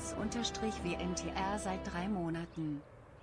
Moritz_WNTR seit 3 Monaten.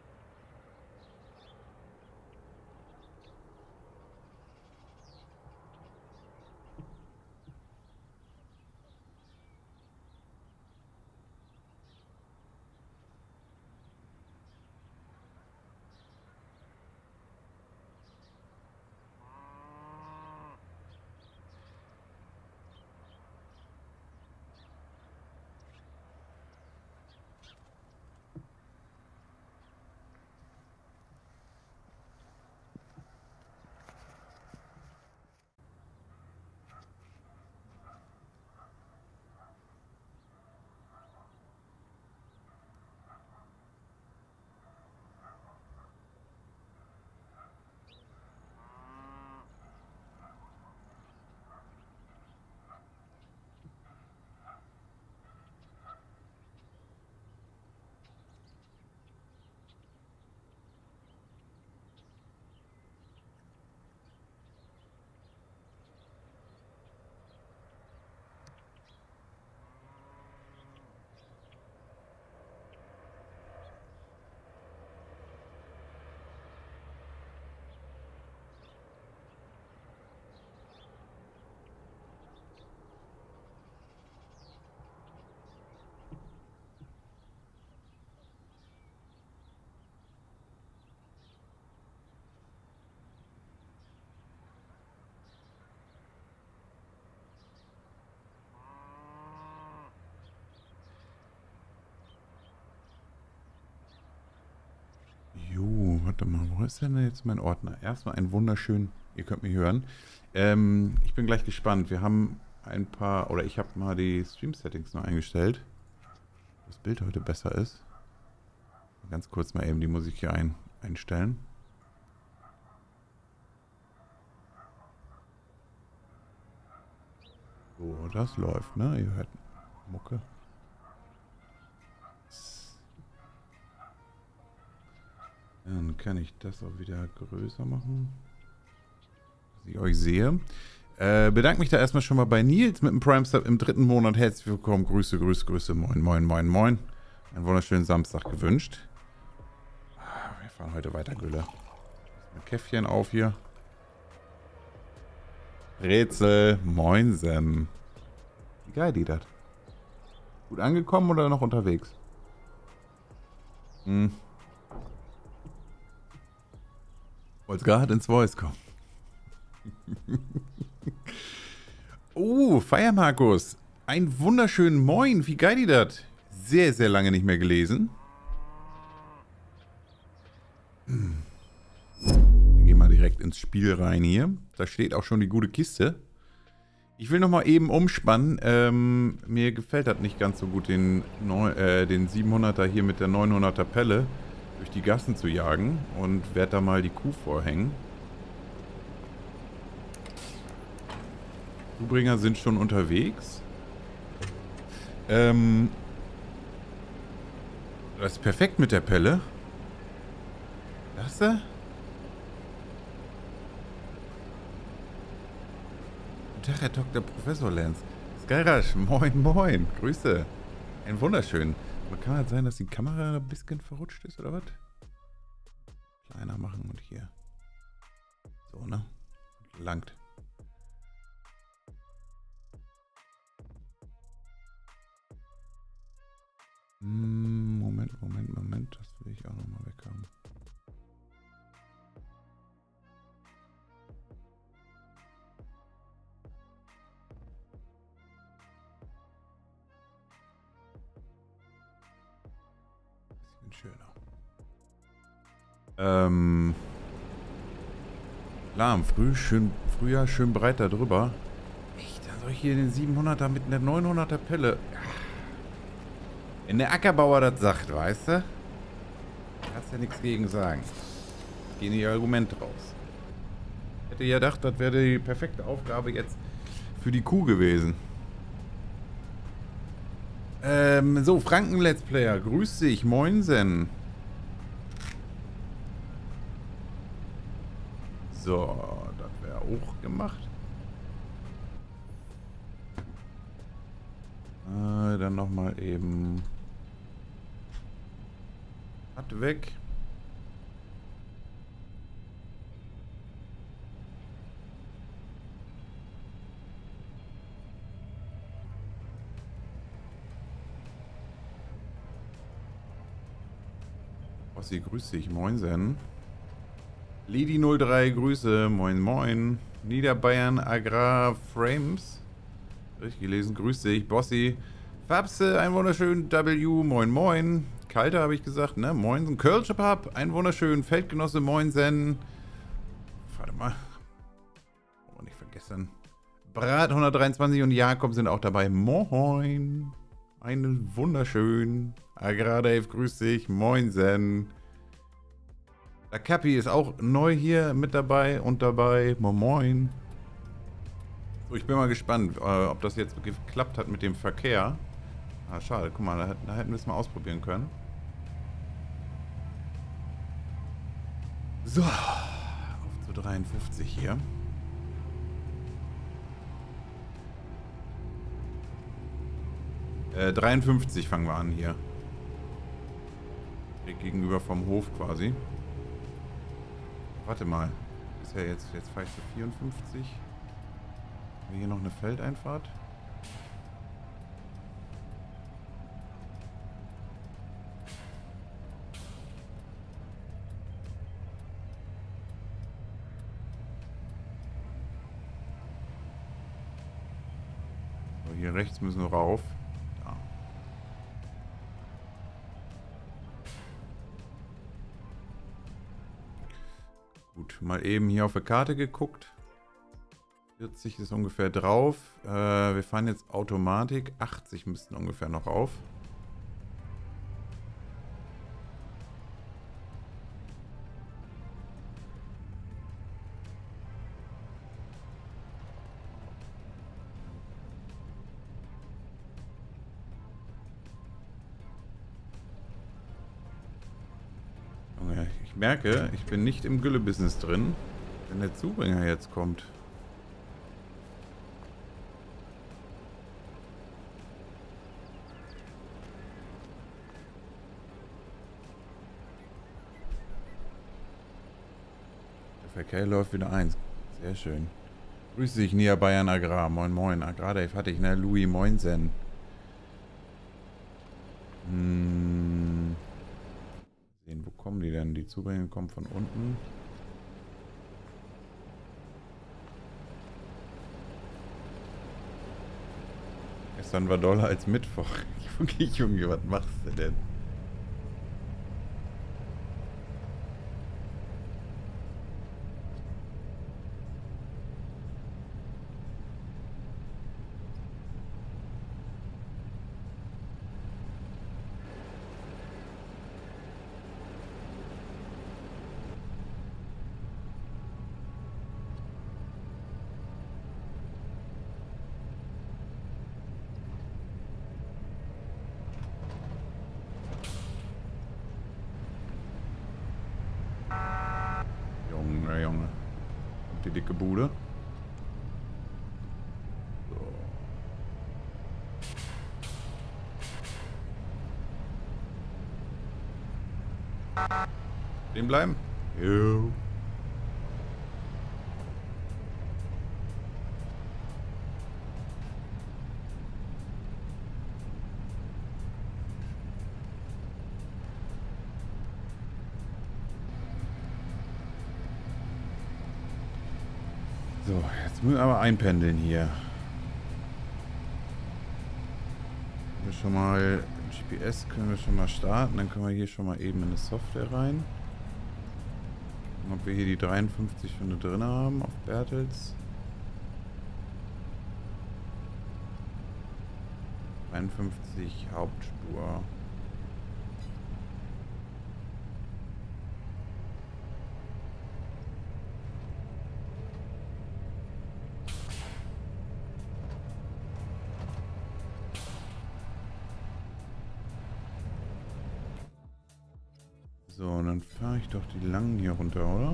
Jo, warte mal, wo ist denn jetzt mein Ordner? Erstmal ein wunderschön, ihr könnt mich hören. Ich bin gleich gespannt. Wir haben ein paar, oder ich habe mal die Stream-Settings noch eingestellt. Das Bild heute besser ist. Ganz kurz mal eben die Musik hier einstellen. So, das läuft, ne? Ihr hört Mucke. Dann kann ich das auch wieder größer machen, dass ich euch sehe. Bedanke mich da erstmal schon mal bei Nils mit dem Prime Sub im 3. Monat. Herzlich willkommen. Grüße, Grüße, Grüße. Moin, moin, moin, moin. Einen wunderschönen Samstag gewünscht. Wir fahren heute weiter, Gülle. Ein Käffchen auf hier. Rätsel. Moinsen. Wie geil die das? Gut angekommen oder noch unterwegs? Wollte gerade ins Voice kommen. Oh, Feier Markus. Ein wunderschönen Moin. Wie geil die das? Sehr, sehr lange nicht mehr gelesen. Wir gehen mal direkt ins Spiel rein hier. Da steht auch schon die gute Kiste. Ich will nochmal eben umspannen. Mir gefällt das nicht ganz so gut, den 700er hier mit der 900er Pelle durch die Gassen zu jagen und werde da mal die Kuh vorhängen. Zubringer sind schon unterwegs. Das ist perfekt mit der Pelle. Das da? Guten Tag, Herr Dr. Professor Lenz. Skyrash, moin moin. Grüße. Ein wunderschön. Kann halt sein, dass die Kamera ein bisschen verrutscht ist, oder was? Kleiner machen und hier. So, ne? Langt. Moment. Das will ich auch nochmal weghaben. Schöner. Lahm, Frühjahr schön breit da drüber. Echt, dann soll ich hier den 700er mit einer 900er Pelle. Wenn der Ackerbauer das sagt, weißt du? Kannst ja nichts gegen sagen. Gehen die Argumente raus. Hätte ja gedacht, das wäre die perfekte Aufgabe jetzt für die Kuh gewesen. So, Franken-Let's Player, grüß dich, moinsen. So, das wäre auch gemacht. Dann nochmal eben Hat weg. Ossi, grüß dich. Moinsen. Lidi03, Grüße. Moin, moin. Niederbayern Agrar Frames. Richtig gelesen. Grüß dich. Bossi. Fabse, ein wunderschönen W. Moin, moin. Kalte habe ich gesagt, ne? Moinsen. Kölsche Pub, ein wunderschönen Feldgenosse. Moinsen. Warte mal. Wollen wir nicht vergessen. Brat 123 und Jakob sind auch dabei. Moin. Einen wunderschönen. Agrar Dave, grüß dich. Moinsen. Der Cappy ist auch neu hier mit dabei und dabei. Moin, moin. So, ich bin mal gespannt, ob das jetzt geklappt hat mit dem Verkehr. Ah, schade. Guck mal, da hätten wir es mal ausprobieren können. So. Auf zu 53 hier. Äh, 53 fangen wir an hier. Gegenüber vom Hof quasi. Warte mal. Ist ja jetzt fahre ich zu 54. Haben wir hier noch eine Feldeinfahrt? So, hier rechts müssen wir rauf. Da. Gut, mal eben hier auf der Karte geguckt. 40 ist ungefähr drauf. Wir fahren jetzt Automatik. 80 müssten ungefähr noch auf. Ich merke, ich bin nicht im Gülle-Business drin, wenn der Zubringer jetzt kommt. Der Verkehr läuft wieder 1. Sehr schön. Grüß dich, Niederbayern Agrar. Moin, moin. Agrar Dave hatte ich, ne? Louis, moinsen. Sehen, wo kommen die denn? Die Zubringer kommen von unten. Gestern war doller als Mittwoch. Junge, was machst du denn? Junge. Kommt die dicke Bude. So. Stehen bleiben? Jo. So, jetzt müssen wir aber einpendeln hier. Wir schon mal GPS können wir schon mal starten, dann können wir hier schon mal eben in eine Software rein. Und ob wir hier die 53 schon drin haben auf Bertels. 53 Hauptspur. So, und dann fahre ich doch die langen hier runter, oder?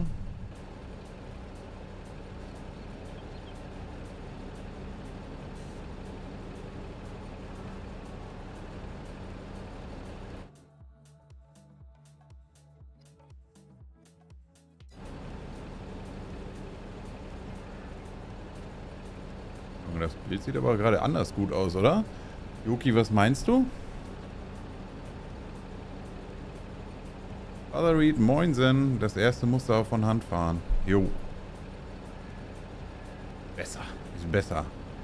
das Bild sieht aber gerade anders gut aus, oder? Joki, was meinst du? Father Reed, moinsen. Das erste Muster von Hand fahren. Jo. Besser. Ist besser.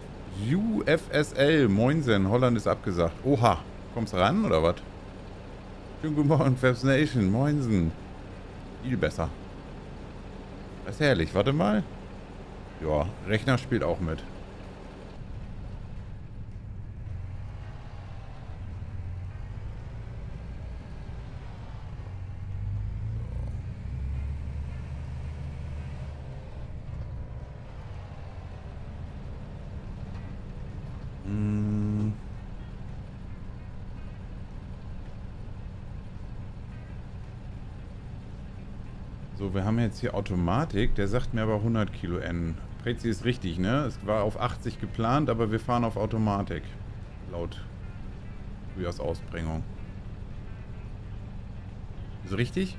UFSL, moinsen. Holland ist abgesagt. Oha. Kommst du ran, oder was? Schönen guten Morgen, Fabs Nation. Moinsen. Viel besser. Das ist herrlich. Warte mal. Ja, Rechner spielt auch mit. So, wir haben jetzt hier Automatik. Der sagt mir aber 100 Kilo N. Prezi ist richtig, ne? Es war auf 80 geplant, aber wir fahren auf Automatik. Laut Frühjahrsausbringung. Ist richtig?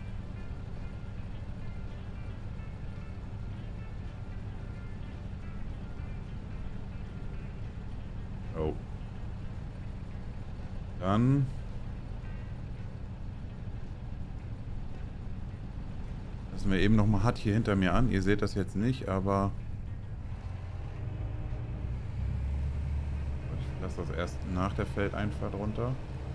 Oh. Dann... lassen wir eben nochmal hart hier hinter mir an. Ihr seht das jetzt nicht, aber... ich lasse das erst nach der Feldeinfahrt runter.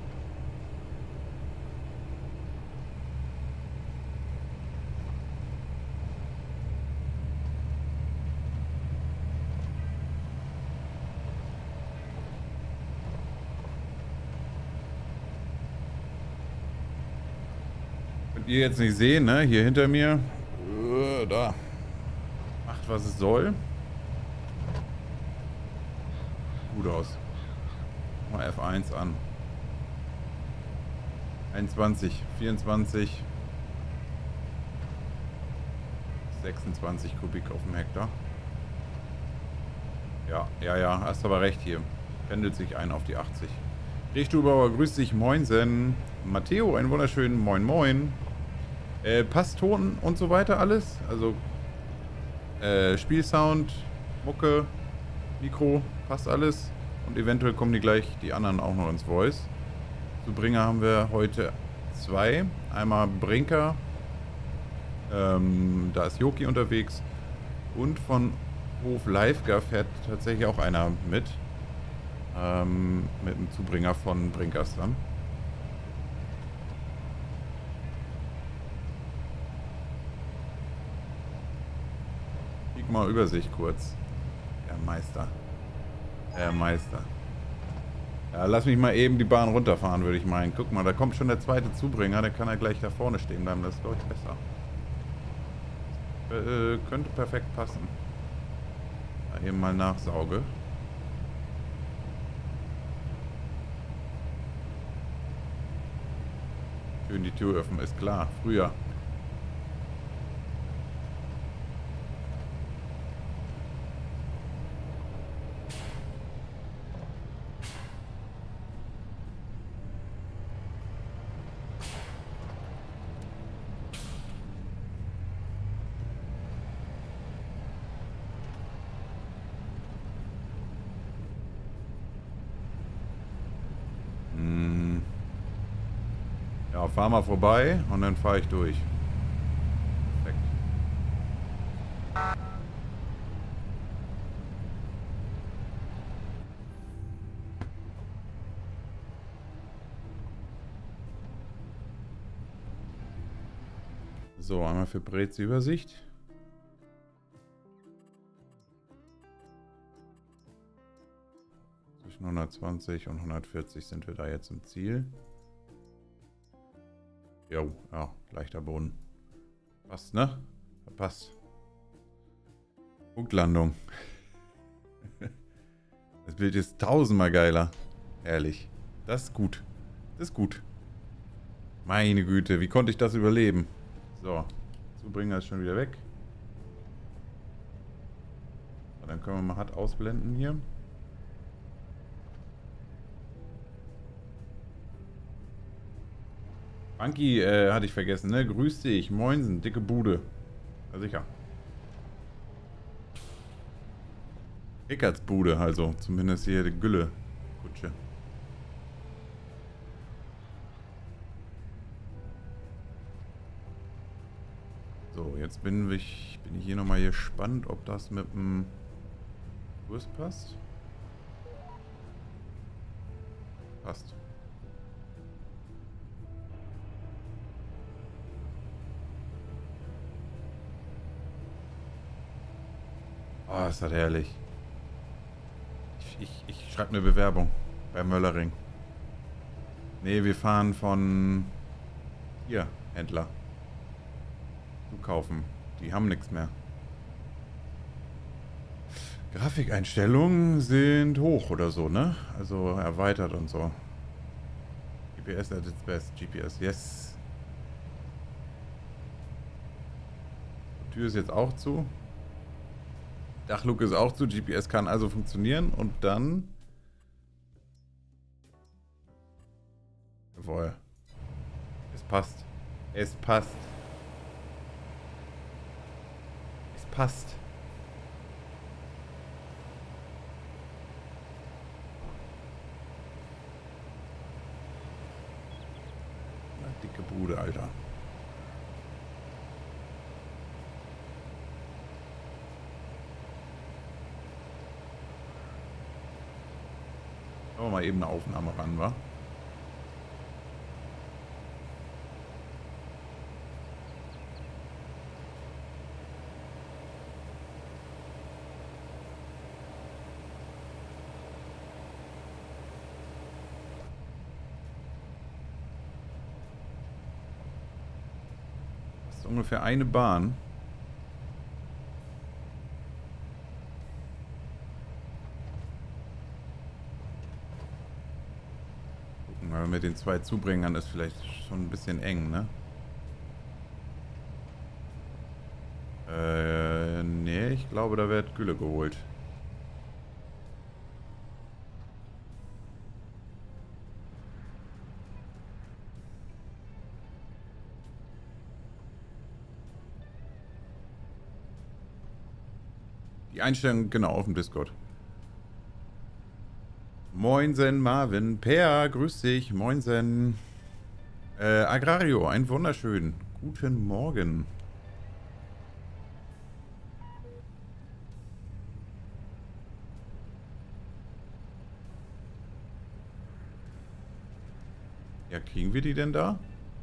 Ihr jetzt nicht sehen, ne? Hier hinter mir. Da. Macht, was es soll. Gut aus. Mal F1 an. 21, 24, 26 Kubik auf dem Hektar. Ja, hast aber recht hier. Pendelt sich ein auf die 80. Richtubauer, grüß dich, moinsen. Matteo, einen wunderschönen Moin Moin. Passt Ton und so weiter alles? Also Spielsound, Mucke, Mikro, passt alles. Und eventuell kommen die anderen auch noch ins Voice. Zu Bringer haben wir heute 2. Einmal Brinker, da ist Joki unterwegs. Und von Hof Leifger fährt tatsächlich auch einer mit. Mit dem Zubringer von Brinkers dann. Mal Übersicht kurz. Der Meister. Ja, lass mich mal eben die Bahn runterfahren, würde ich meinen. Guck mal, da kommt schon der zweite Zubringer. Der kann ja gleich da vorne stehen bleiben. Das ist, glaube ich, besser. Könnte perfekt passen. Da eben mal nachsauge. Schön die Tür öffnen, ist klar. Früher. Ja, fahr mal vorbei und dann fahre ich durch. Perfekt. So, einmal für Brez Übersicht. Zwischen 120 und 140 sind wir da jetzt im Ziel. Jo, ja, leichter Boden. Passt, ne? Passt. Punktlandung. Das Bild ist tausendmal geiler. Ehrlich. Das ist gut. Das ist gut. Meine Güte, wie konnte ich das überleben? So, Zubringer ist schon wieder weg. So, dann können wir mal hart ausblenden hier. Funky, hatte ich vergessen, ne? Grüß dich, moinsen, dicke Bude. Ja, sicher. Rickards Bude, also zumindest hier die Gülle-Kutsche. So, jetzt bin ich hier nochmal gespannt, ob das mit dem Kurs passt. Passt. Oh, ist das herrlich. Ich schreibe eine Bewerbung bei Möllering. Nee, wir fahren von hier, Händler. Zukaufen. Die haben nichts mehr. Grafikeinstellungen sind hoch oder so, ne? Also erweitert und so. GPS at its best. GPS, yes. Die Tür ist jetzt auch zu. Dachluke ist auch zu. GPS kann also funktionieren. Und dann... Jawohl. Es passt. Es passt. Es passt. Na, dicke Bude, Alter. Aber mal eben eine Aufnahme ran, wa? Das ist ungefähr eine Bahn. Aber mit den 2 Zubringern ist vielleicht schon ein bisschen eng, ne? Nee, ich glaube, da wird Gülle geholt. Die Einstellung, genau, auf dem Discord. Moinsen, Marvin. Per, grüß dich. Moinsen. Agrario, ein wunderschön. Guten Morgen. Ja, kriegen wir die denn da?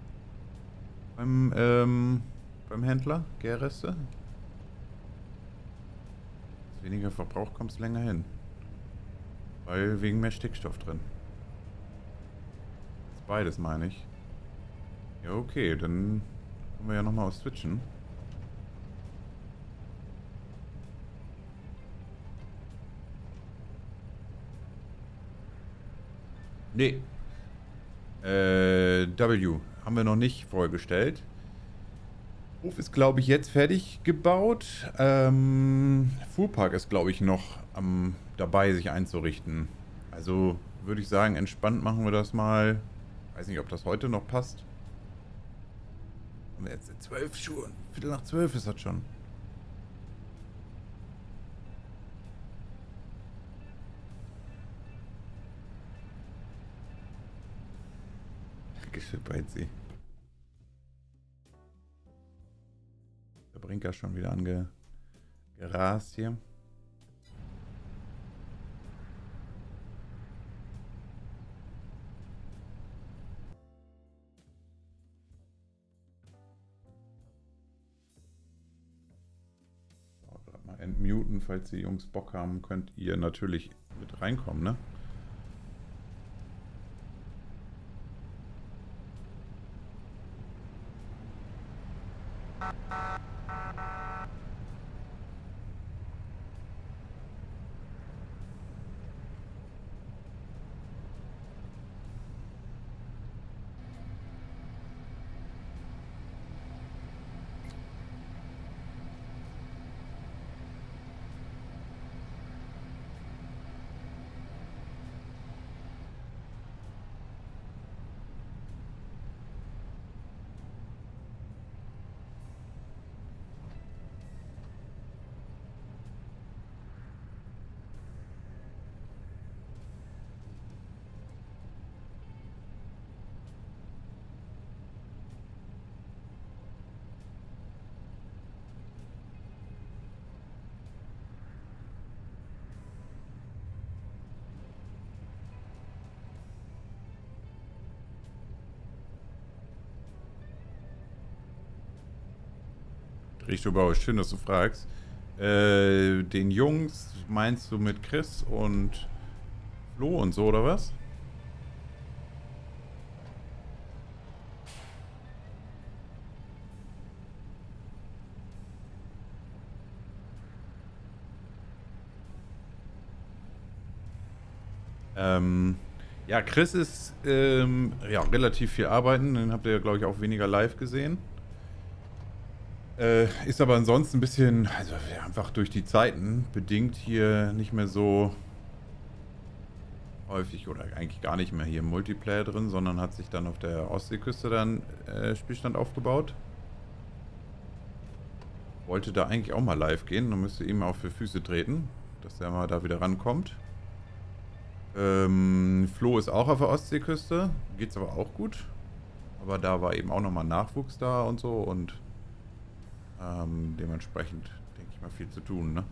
Beim Händler? Gärreste? Weniger Verbrauch kommt es länger hin. Weil wegen mehr Stickstoff drin. Das ist beides, meine ich. Ja, okay, dann können wir ja nochmal aus switchen. Nee. W haben wir noch nicht vorgestellt. Hof ist, glaube ich, jetzt fertig gebaut. Fuhrpark ist, glaube ich, noch dabei, sich einzurichten. Also würde ich sagen, entspannt machen wir das mal. Weiß nicht, ob das heute noch passt. Haben wir jetzt 12 Schuhe. Viertel nach 12 ist das schon. Geschippert sie. Der Brinker schon wieder angerast hier. So, gerade mal entmuten, falls die Jungs Bock haben, könnt ihr natürlich mit reinkommen, ne? Richter Bauer, schön, dass du fragst. Den Jungs meinst du mit Chris und Flo und so, oder was? Ja, Chris ist ja, relativ viel arbeiten. Den habt ihr ja, glaube ich, auch weniger live gesehen. Ist aber ansonsten ein bisschen, also ja, einfach durch die Zeiten bedingt hier nicht mehr so häufig oder eigentlich gar nicht mehr hier im Multiplayer drin, sondern hat sich dann auf der Ostseeküste dann Spielstand aufgebaut. Wollte da eigentlich auch mal live gehen und müsste ihm auch für Füße treten, dass der mal da wieder rankommt. Flo ist auch auf der Ostseeküste, geht's aber auch gut. Aber da war eben auch nochmal Nachwuchs da und so und dementsprechend, denke ich mal, viel zu tun, ne?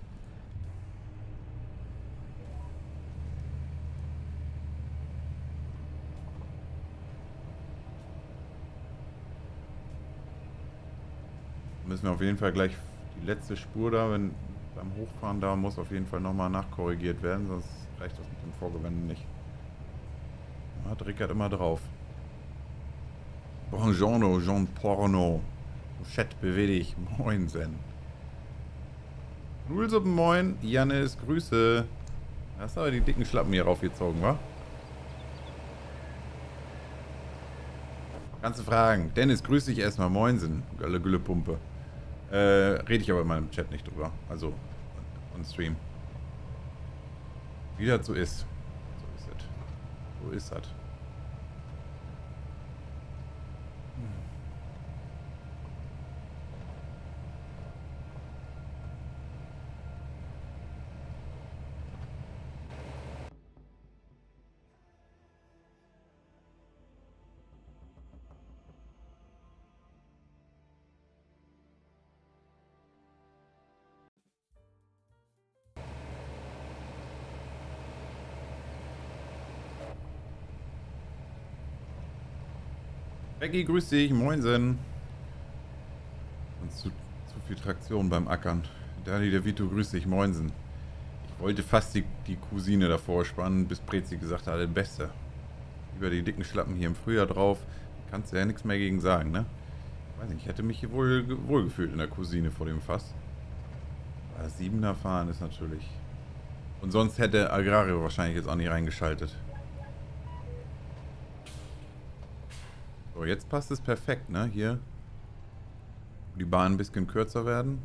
Müssen wir auf jeden Fall gleich die letzte Spur da, wenn beim Hochfahren da muss auf jeden Fall nochmal nachkorrigiert werden, sonst reicht das mit dem Vorgewende nicht. Hat Rickard immer drauf. Buongiorno, Jean Porno. Chat, bewege dich. Moinsen. Nullsuppen, moin. Janis, Grüße. Hast aber die dicken Schlappen hier raufgezogen, wa? Kannst du fragen. Dennis, grüß dich erstmal. Moinsen. Galle Güllepumpe. Rede ich aber in meinem Chat nicht drüber. Also, on Stream. Wie das so ist. So ist es. So ist das. Becky, grüß dich, moinsen. Und zu viel Traktion beim Ackern. Dani, der Vito, grüß dich, moinsen. Ich wollte fast die Cousine davor spannen, bis Prezi gesagt hat, Beste. Über die dicken Schlappen hier im Frühjahr drauf. Kannst du ja nichts mehr gegen sagen, ne? Ich weiß nicht, ich hätte mich hier wohl gefühlt in der Cousine vor dem Fass. Aber 7er fahren ist natürlich... Und sonst hätte Agrario wahrscheinlich jetzt auch nicht reingeschaltet. So, jetzt passt es perfekt, ne? Hier, wo die Bahnen ein bisschen kürzer werden.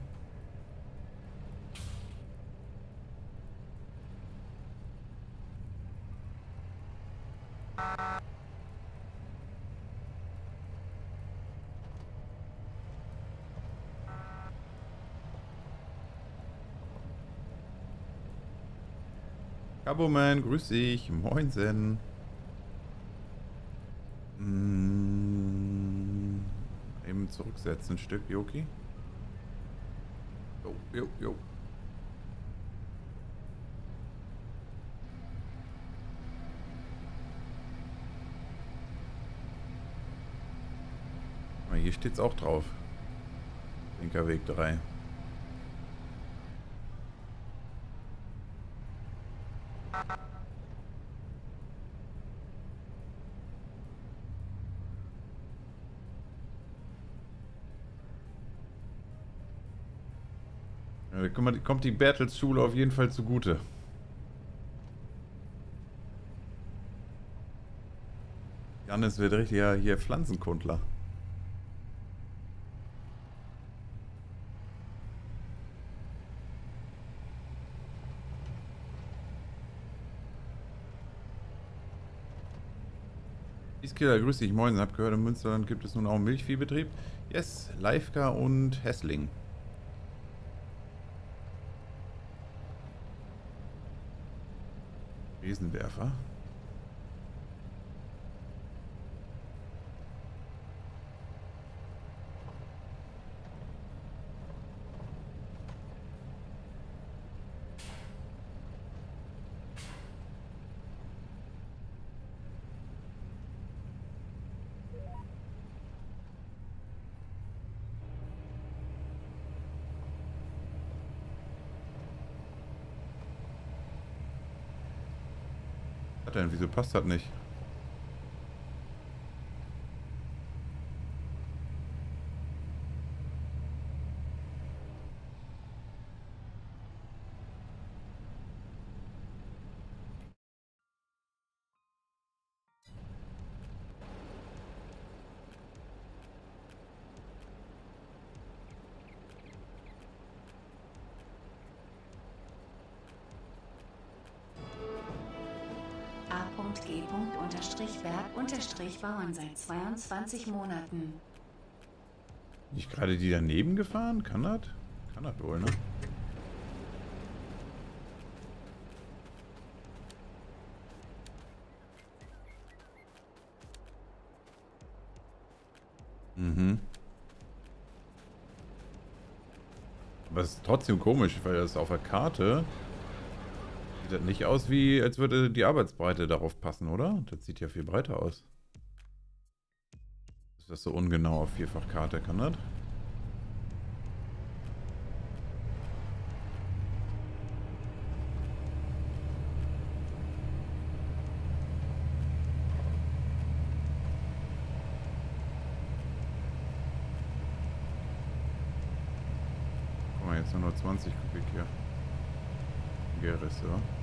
Caboman, grüß dich. Moinsen. Eben zurücksetzen ein Stück, Joki. Jo, jo, jo. Hier steht's auch drauf. Linker Weg 3. Ja, da kommt die Bertelsschule auf jeden Fall zugute. Jannis wird richtig hier Pflanzenkundler. Peace-Killer, grüß dich, moin. Hab gehört, in Münsterland gibt es nun auch einen Milchviehbetrieb. Yes, Leifka und Hessling. Riesenwerfer. Was denn? Wieso passt das nicht? A.G.Berg-Bauern seit 22 Monaten. Nicht gerade die daneben gefahren? Kann das? Kann das wohl, ne? Mhm. Aber es ist trotzdem komisch, weil das auf der Karte sieht das nicht aus, wie als würde die Arbeitsbreite darauf passen, oder? Das sieht ja viel breiter aus. Ist das so ungenau auf Vierfachkarte? Kann das? Guck mal, jetzt nur 20 Kubik hier. Gerisse.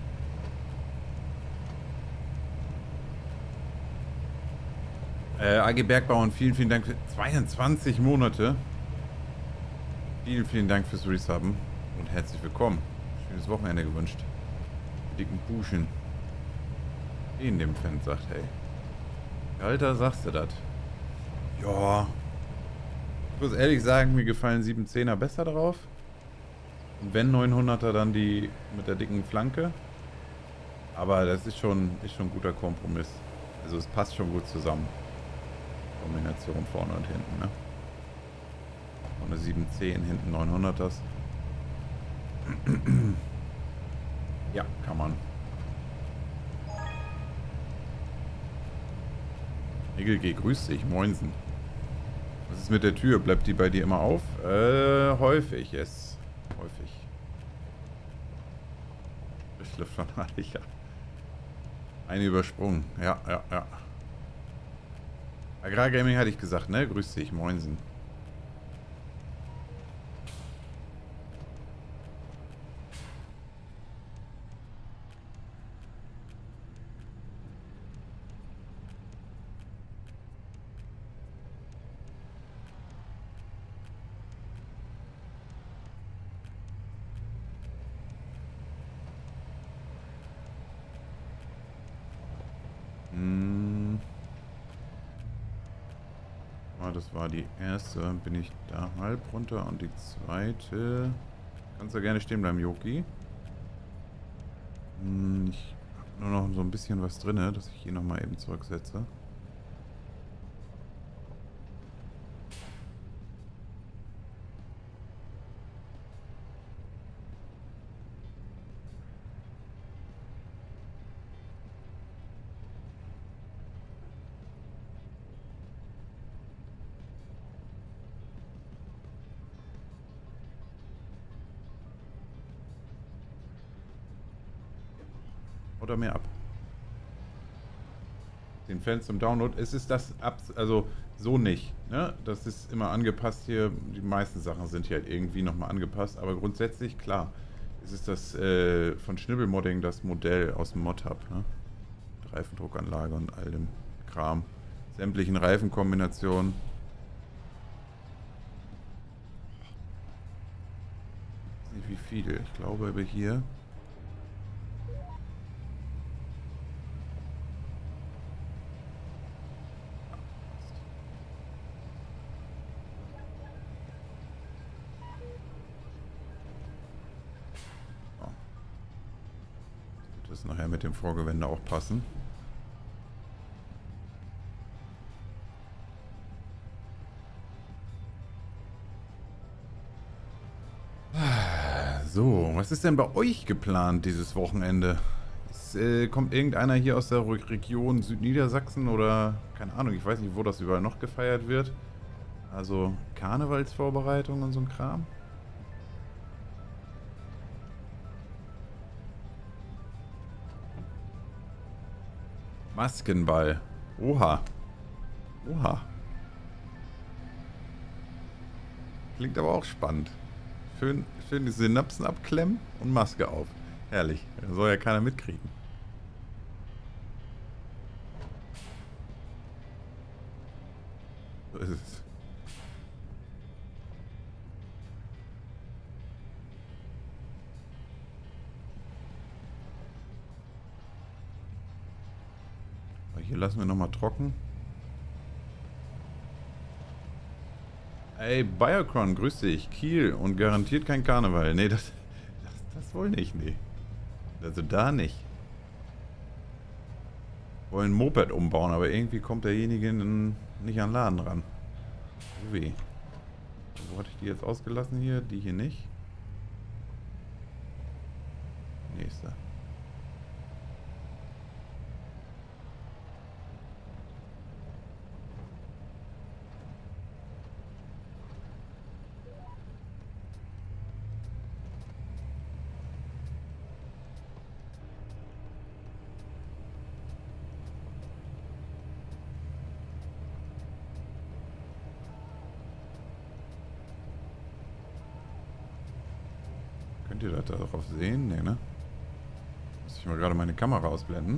AG Bergbauern, vielen Dank für 22 Monate. Vielen Dank fürs Resubben und herzlich willkommen. Schönes Wochenende gewünscht. Dicken Puschen. In dem Fan sagt, hey. Alter, sagst du das? Ja. Ich muss ehrlich sagen, mir gefallen 710er besser drauf. Und wenn 900er, dann die mit der dicken Flanke. Aber das ist schon ein guter Kompromiss. Also es passt schon gut zusammen. Kombination vorne und hinten, ne? Vorne 710, hinten 900ers. Ja, kann man. Egel G, grüß dich, moinsen. Was ist mit der Tür? Bleibt die bei dir immer auf? Häufig, yes. Häufig. Frischluft hatte ich ja. Eine übersprungen. Ja. Agrargaming hatte ich gesagt, ne? Grüß dich, moinsen. Das war die erste. Bin ich da halb runter und die zweite. Kannst du gerne stehen bleiben, Yoki. Ich habe nur noch so ein bisschen was drin, dass ich hier nochmal eben zurücksetze. Oder mehr ab. Den Fans zum Download. Es ist das also so nicht. Ne? Das ist immer angepasst hier. Die meisten Sachen sind hier halt irgendwie nochmal angepasst. Aber grundsätzlich, klar, es ist das von Schnibbelmodding das Modell aus dem Mod-Hub. Ne? Mit Reifendruckanlage und all dem Kram. Sämtlichen Reifenkombinationen. Ich weiß nicht wie viel. Ich glaube aber hier. Nachher mit dem Vorgewende auch passen. So, was ist denn bei euch geplant dieses Wochenende? Kommt irgendeiner hier aus der Region Südniedersachsen oder keine Ahnung, ich weiß nicht, wo das überall noch gefeiert wird. Also Karnevalsvorbereitung und so ein Kram. Maskenball. Oha. Oha. Klingt aber auch spannend. Schön die Synapsen abklemmen und Maske auf. Herrlich. Da soll ja keiner mitkriegen. So ist es. Hier lassen wir nochmal trocken. Ey, Biocron, grüß dich. Kiel und garantiert kein Karneval. Nee, das wohl nicht, nee. Also da nicht. Wollen ein Moped umbauen, aber irgendwie kommt derjenige nicht an den Laden ran. So weh. Wo hatte ich die jetzt ausgelassen hier? Die hier nicht. Nächste. Könnt ihr das darauf sehen? Nee, ne? Muss ich mal gerade meine Kamera ausblenden.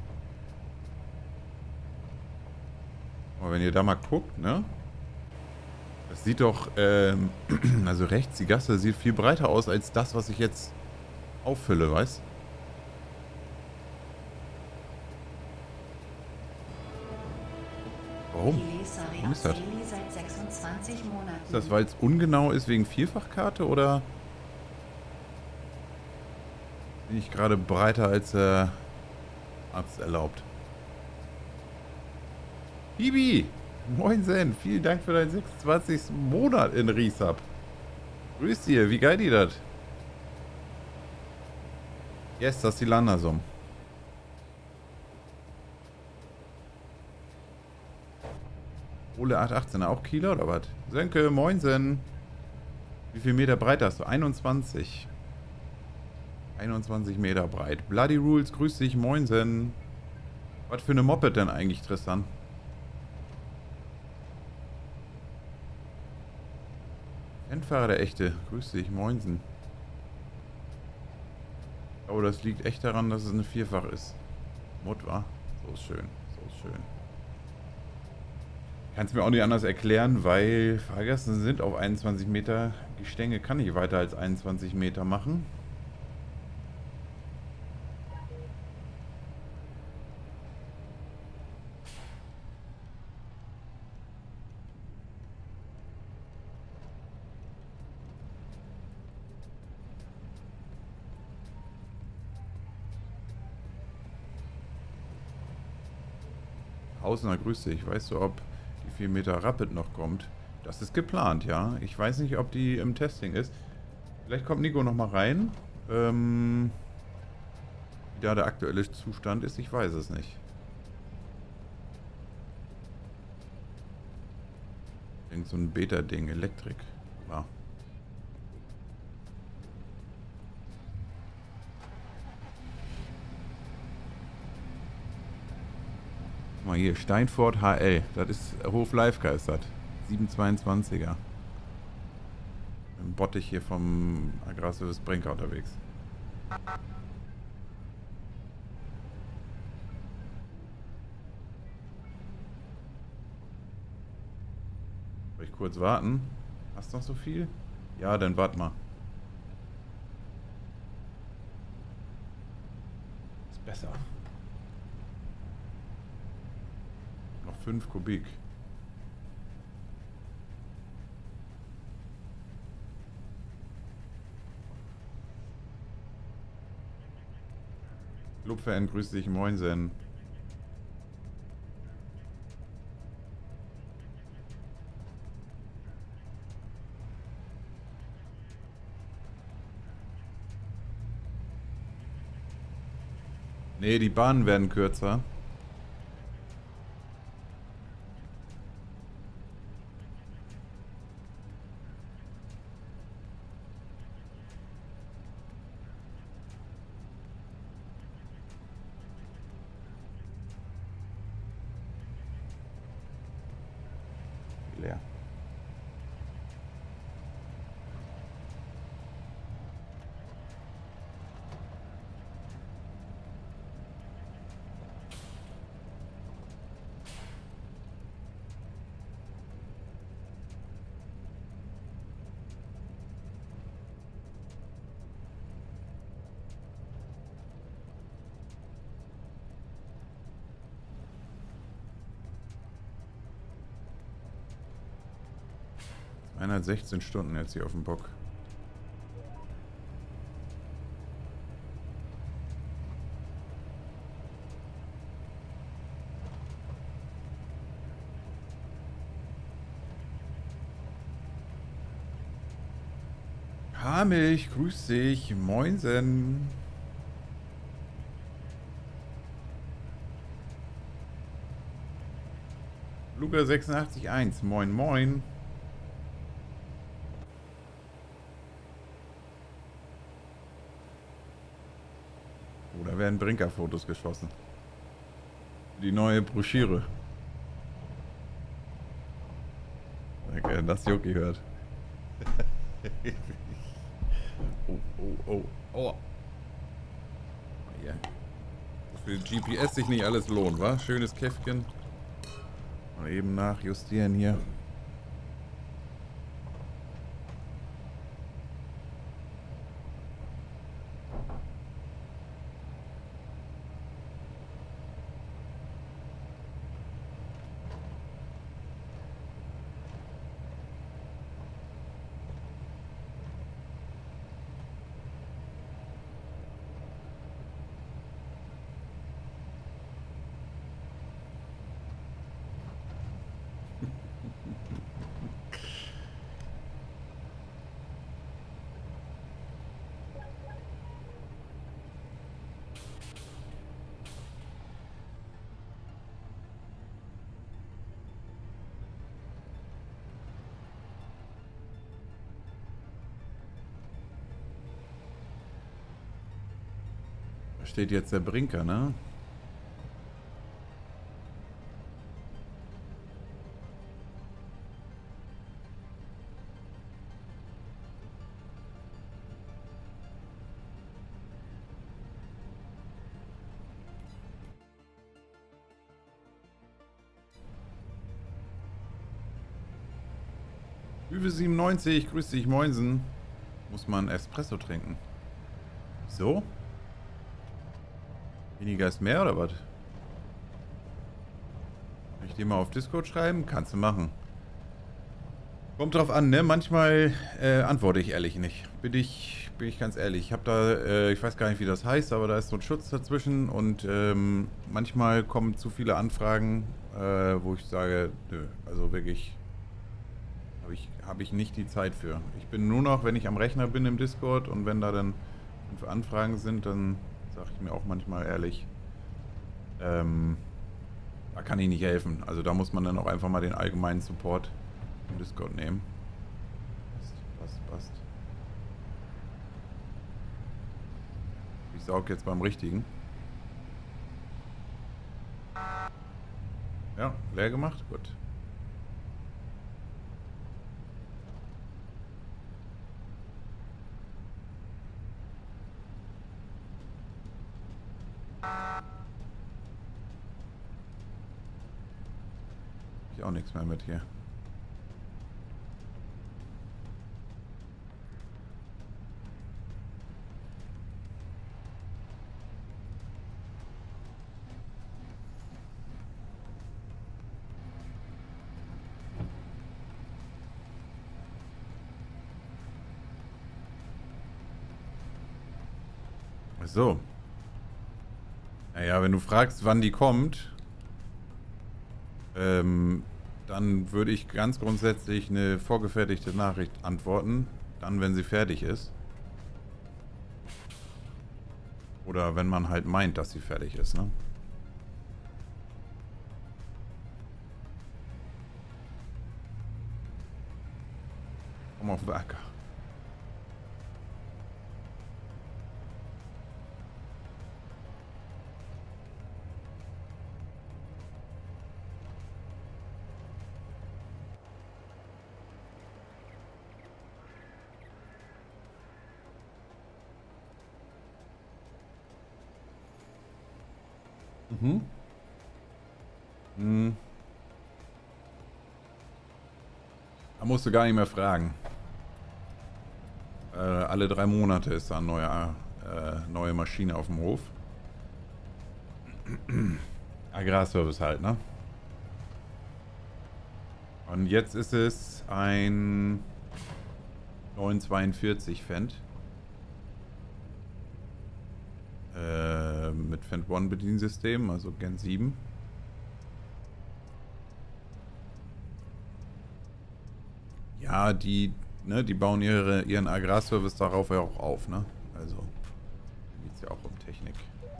Aber wenn ihr da mal guckt, ne? Das sieht doch, also rechts, die Gasse sieht viel breiter aus als das, was ich jetzt auffülle, weißt? Warum? Warum ist das? Seit 26 Monaten. Ist das, weil es ungenau ist wegen Vielfachkarte oder bin ich gerade breiter als Arzt erlaubt? Bibi! Moinsen! Vielen Dank für deinen 26. Monat in Riesab. Grüß dir, wie geil die das? Yes, das ist die Landersum. Ole 818, auch Kieler oder was? Sönke, moinsen. Wie viel Meter breit hast du? 21. 21 Meter breit. Bloody Rules, grüß dich, moinsen. Was für eine Moped denn eigentlich, Tristan? Endfahrer der Echte, grüß dich, moinsen. Oh, das liegt echt daran, dass es eine Vierfach ist. Mut, wa? So ist schön, so ist schön. Kann es mir auch nicht anders erklären, weil Fahrgäste sind auf 21 Meter. Gestänge kann ich weiter als 21 Meter machen. Hausner, grüß dich. Weißt du, ob die 4 Meter Rapid noch kommt? Das ist geplant, ja. Ich weiß nicht, ob die im Testing ist. Vielleicht kommt Nico noch mal rein. Wie da der aktuelle Zustand ist, ich weiß es nicht. Irgend so ein Beta-Ding, Elektrik. Ja. Guck mal hier, Steinfort HL. Das ist Hof Livegeist, das. 722er. Im Bottich hier vom Agrarservice Brinker unterwegs. Soll ich kurz warten? Hast du noch so viel? Ja, dann wart mal. Ist besser. Noch 5 Kubik. Lupfer, grüß dich, moinsen. Nee, die Bahnen werden kürzer. 116 Stunden jetzt hier auf dem Bock. Hamilch, grüß dich. Moinsen. Luca 86.1. Moin, moin. Oh, da werden Brinker-Fotos geschossen. Die neue Broschüre. Das Jockey hört. Oh, oh, oh, oh. Ja. Für GPS sich nicht alles lohnt, wa? Schönes Käffchen. Mal eben nachjustieren hier. Da steht jetzt der Brinker, ne? Üwe 97, grüß dich, Moinsen. Muss man Espresso trinken. So? Weniger ist mehr oder was? Kann ich dir mal auf Discord schreiben? Kannst du machen. Kommt drauf an, ne? Manchmal antworte ich ehrlich nicht. Bin ich ganz ehrlich. Ich habe da, ich weiß gar nicht, wie das heißt, aber da ist so ein Schutz dazwischen und manchmal kommen zu viele Anfragen, wo ich sage, nö, also wirklich habe ich nicht die Zeit für. Ich bin nur noch, wenn ich am Rechner bin im Discord und wenn da dann Anfragen sind, dann sage ich mir auch manchmal ehrlich, da kann ich nicht helfen. Also da muss man dann auch einfach mal den allgemeinen Support im Discord nehmen. Passt. Ich saug jetzt beim Richtigen. Ja, leer gemacht? Gut. Ich auch nichts mehr mit hier. So. Naja, wenn du fragst, wann die kommt, dann würde ich ganz grundsätzlich eine vorgefertigte Nachricht antworten. Dann, wenn sie fertig ist. Oder wenn man halt meint, dass sie fertig ist, ne? Komm auf den Acker. Da musst du gar nicht mehr fragen. Alle 3 Monate ist da eine neue Maschine auf dem Hof. Agrarservice halt, ne? Und jetzt ist es ein 942 Fendt. Mit Fendt One Bediensystem, also Gen 7. Ja, die bauen ihren Agrarservice darauf ja auch auf, ne? Also, da geht es ja auch um Technik.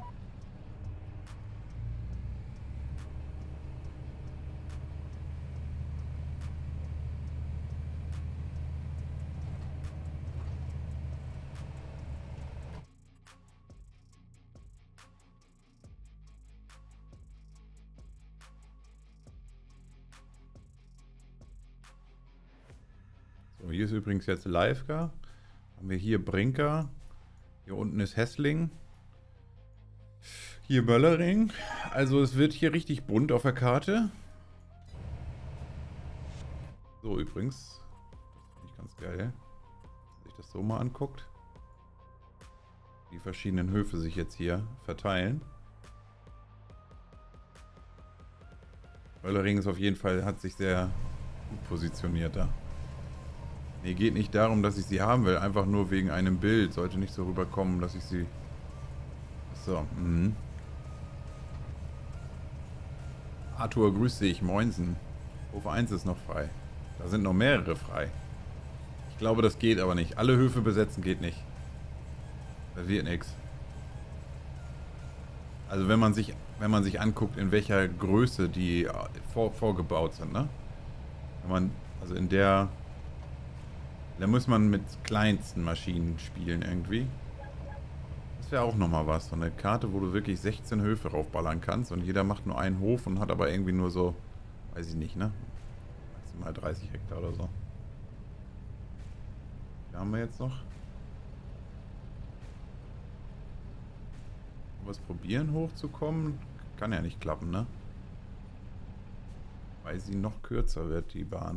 So, hier ist übrigens jetzt Livega. Haben wir hier Brinker. Hier unten ist Hessling. Hier Böllering. Also es wird hier richtig bunt auf der Karte. So übrigens. Finde ich ganz geil. Wenn sich das so mal anguckt. Die verschiedenen Höfe sich jetzt hier verteilen. Böllering ist auf jeden Fall, hat sich sehr gut positioniert da. Nee, geht nicht darum, dass ich sie haben will. Einfach nur wegen einem Bild. Sollte nicht so rüberkommen, dass ich sie... So, Arthur, grüß dich. Moinsen. Hof 1 ist noch frei. Da sind noch mehrere frei. Ich glaube, das geht aber nicht. Alle Höfe besetzen geht nicht. Das wird nichts. Also wenn man sich anguckt, in welcher Größe die vorgebaut sind, ne? Wenn man, also in der... Da muss man mit kleinsten Maschinen spielen irgendwie. Das wäre auch nochmal was. So eine Karte, wo du wirklich 16 Höfe raufballern kannst und jeder macht nur einen Hof und hat aber irgendwie nur so, weiß ich nicht, ne? Maximal 30 Hektar oder so. Da haben wir jetzt noch. Was probieren hochzukommen? Kann ja nicht klappen, ne? Weil sie noch kürzer wird, die Bahn.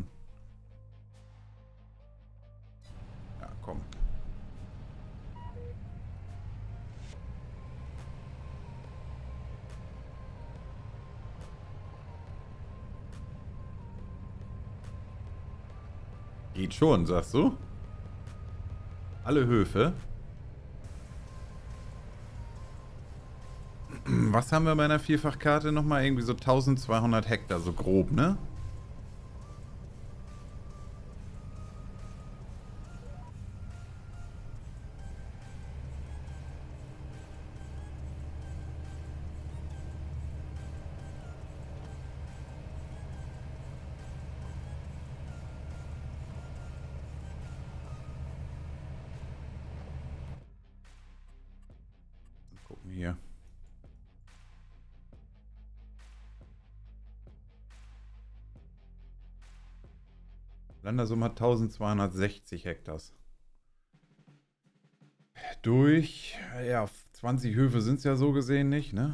Ja, komm. Geht schon, sagst du? Alle Höfe. Was haben wir bei einer Vierfachkarte nochmal? Irgendwie so 1200 Hektar, so grob, ne? Gucken hier. Landersum hat 1260 Hektar. Durch, ja, 20 Höfe sind es ja so gesehen nicht, ne?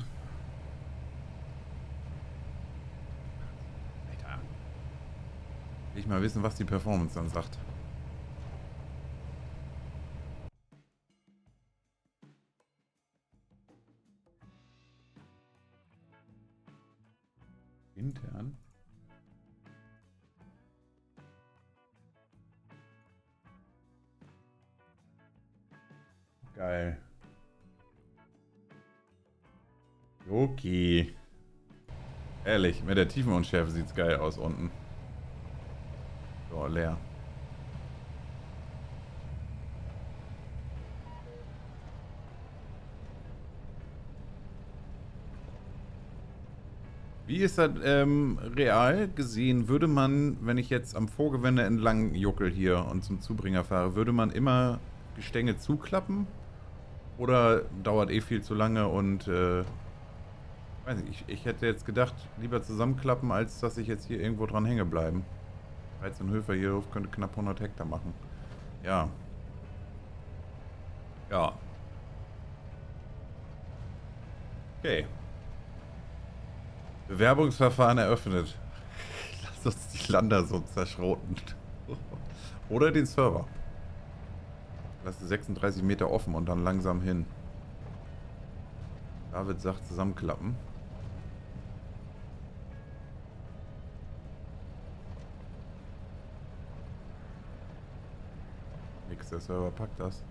Alter. Will ich mal wissen, was die Performance dann sagt. Intern. Geil. Okay. Ehrlich, mit der Tiefenunschärfe sieht es geil aus unten. So, leer. Wie ist das real gesehen? Würde man, wenn ich jetzt am Vorgewende entlang juckel hier und zum Zubringer fahre, würde man immer Gestänge zuklappen? Oder dauert eh viel zu lange und weiß nicht, ich hätte jetzt gedacht, lieber zusammenklappen, als dass ich jetzt hier irgendwo dran hänge bleiben. 13 Höfe hier auf könnte knapp 100 Hektar machen. Ja. Ja. Okay. Bewerbungsverfahren eröffnet. Lass uns die Lander so zerschroten. Oder den Server. Lass 36 Meter offen und dann langsam hin. David sagt zusammenklappen. Nix, der Server packt das.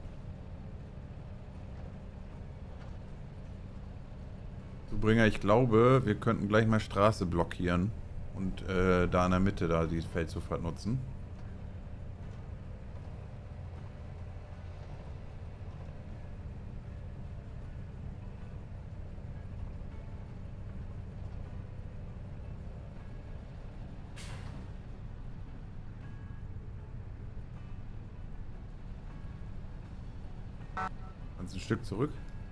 Zubringer, ich glaube, wir könnten gleich mal Straße blockieren und da in der Mitte da die Feldzufahrt nutzen. Kannst ein Stück zurück?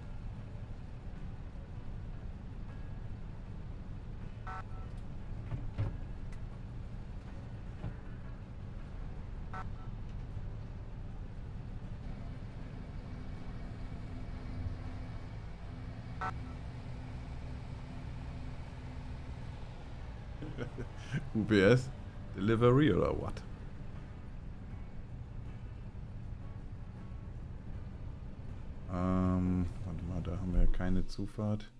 UPS Delivery oder what? Warte mal, da haben wir ja keine Zufahrt.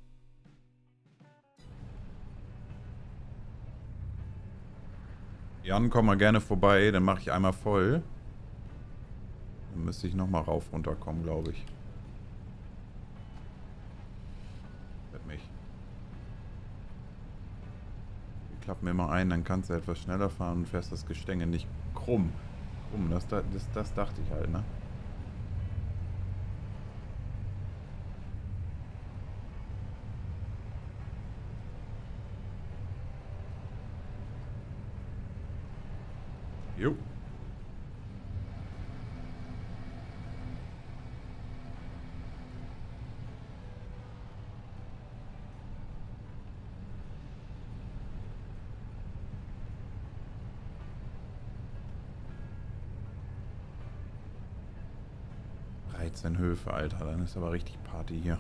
Jan, komm mal gerne vorbei, dann mache ich einmal voll. Dann müsste ich nochmal rauf runterkommen, glaube ich. Mit mich. Wir klappen immer ein, dann kannst du etwas schneller fahren und fährst das Gestänge nicht krumm. Krumm, das dachte ich halt, ne? Jo. Höfe, Alter. Dann ist aber richtig Party hier.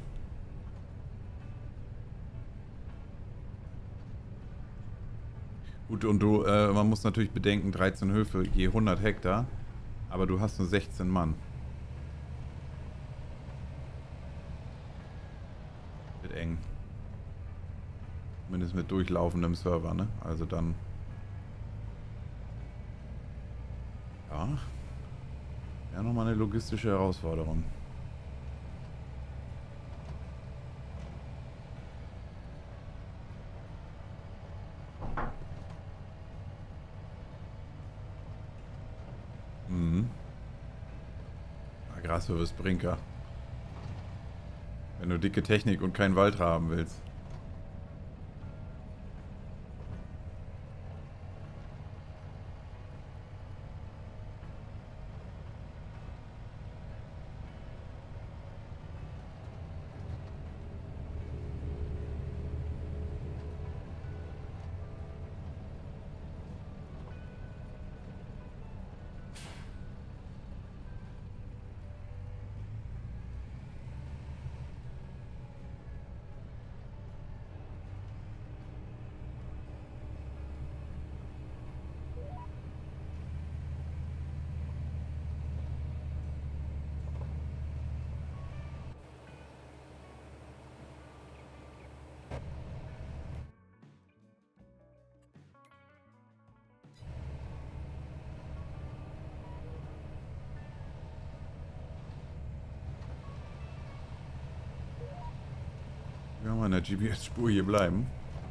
Gut, und du, man muss natürlich bedenken, 13 Höfe je 100 Hektar. Aber du hast nur 16 Mann. Wird eng. Zumindest mit durchlaufendem Server, ne? Also dann... Ja. Ja, nochmal eine logistische Herausforderung. Grashöfe Brinker. Wenn du dicke Technik und keinen Wald haben willst. Wir haben an der GPS-Spur hier bleiben.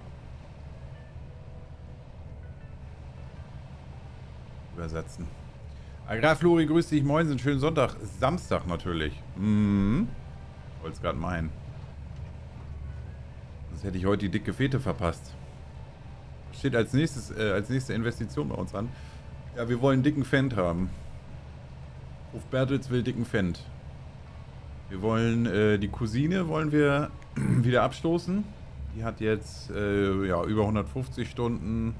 Übersetzen. Agraf Flori, grüß dich, moin, sind schönen Sonntag. Samstag natürlich. Wollte es gerade meinen. Sonst hätte ich heute die dicke Fete verpasst. Steht als nächstes, als nächste Investition bei uns an. Ja, wir wollen dicken Fendt haben. Hof Bertels will dicken Fendt. Wir wollen, die Cousine wollen wir wieder abstoßen. Die hat jetzt, ja, über 150 Stunden.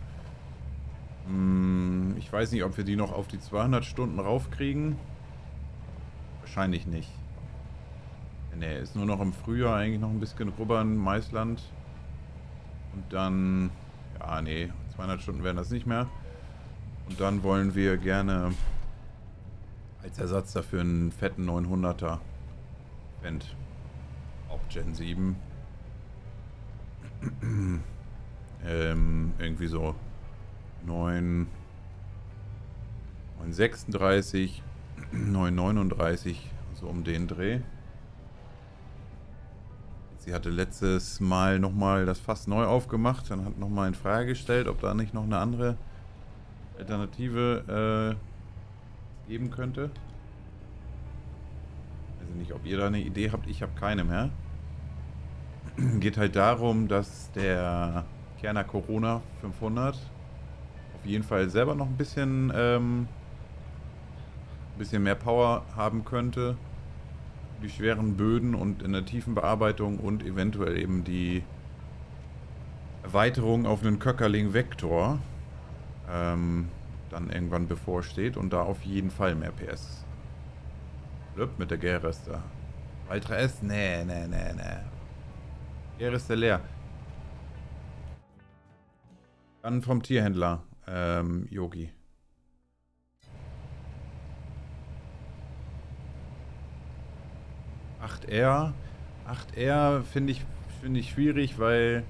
Ich weiß nicht, ob wir die noch auf die 200 Stunden raufkriegen. Wahrscheinlich nicht. Ne, ist nur noch im Frühjahr eigentlich noch ein bisschen rubbern, Maisland. Und dann, ja, nee, 200 Stunden werden das nicht mehr. Und dann wollen wir gerne als Ersatz dafür einen fetten 900er Fendt. Auch Gen 7. Irgendwie so 936 939, so um den Dreh. Sie hatte letztes Mal nochmal das Fass neu aufgemacht, dann hat nochmal in Frage gestellt, ob da nicht noch eine andere Alternative geben könnte. Also nicht, ob ihr da eine Idee habt, ich habe keine mehr. Geht halt darum, dass der Kerner Corona 500 auf jeden Fall selber noch ein bisschen mehr Power haben könnte. Die schweren Böden und in der tiefen Bearbeitung und eventuell eben die Erweiterung auf einen Köckerling Vector dann irgendwann bevorsteht und da auf jeden Fall mehr PS. Blöd mit der GRS da. Ultra S? Nee. GRS ist leer. Dann vom Tierhändler, Yogi. R. 8R finde ich schwierig, weil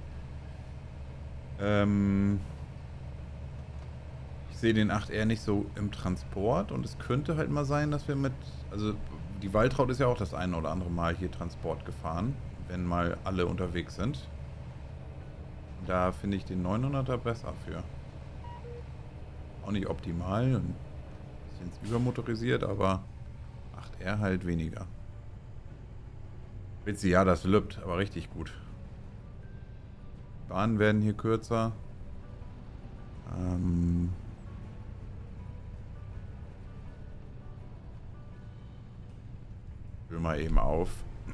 ich sehe den 8R nicht so im Transport und es könnte halt mal sein, dass wir also die Waltraud ist ja auch das eine oder andere Mal hier Transport gefahren, wenn mal alle unterwegs sind. Da finde ich den 900er besser für. Auch nicht optimal, ein bisschen übermotorisiert, aber 8R halt weniger. Witzig, ja, das lübt, aber richtig gut. Die Bahnen werden hier kürzer. Ich will mal eben auf.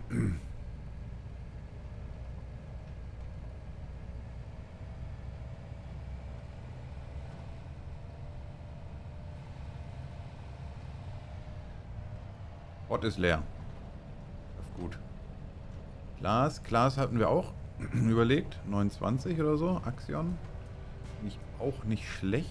Ort ist leer. Das ist gut. Glas hatten wir auch überlegt. 29 oder so. Axion. Finde ich auch nicht schlecht.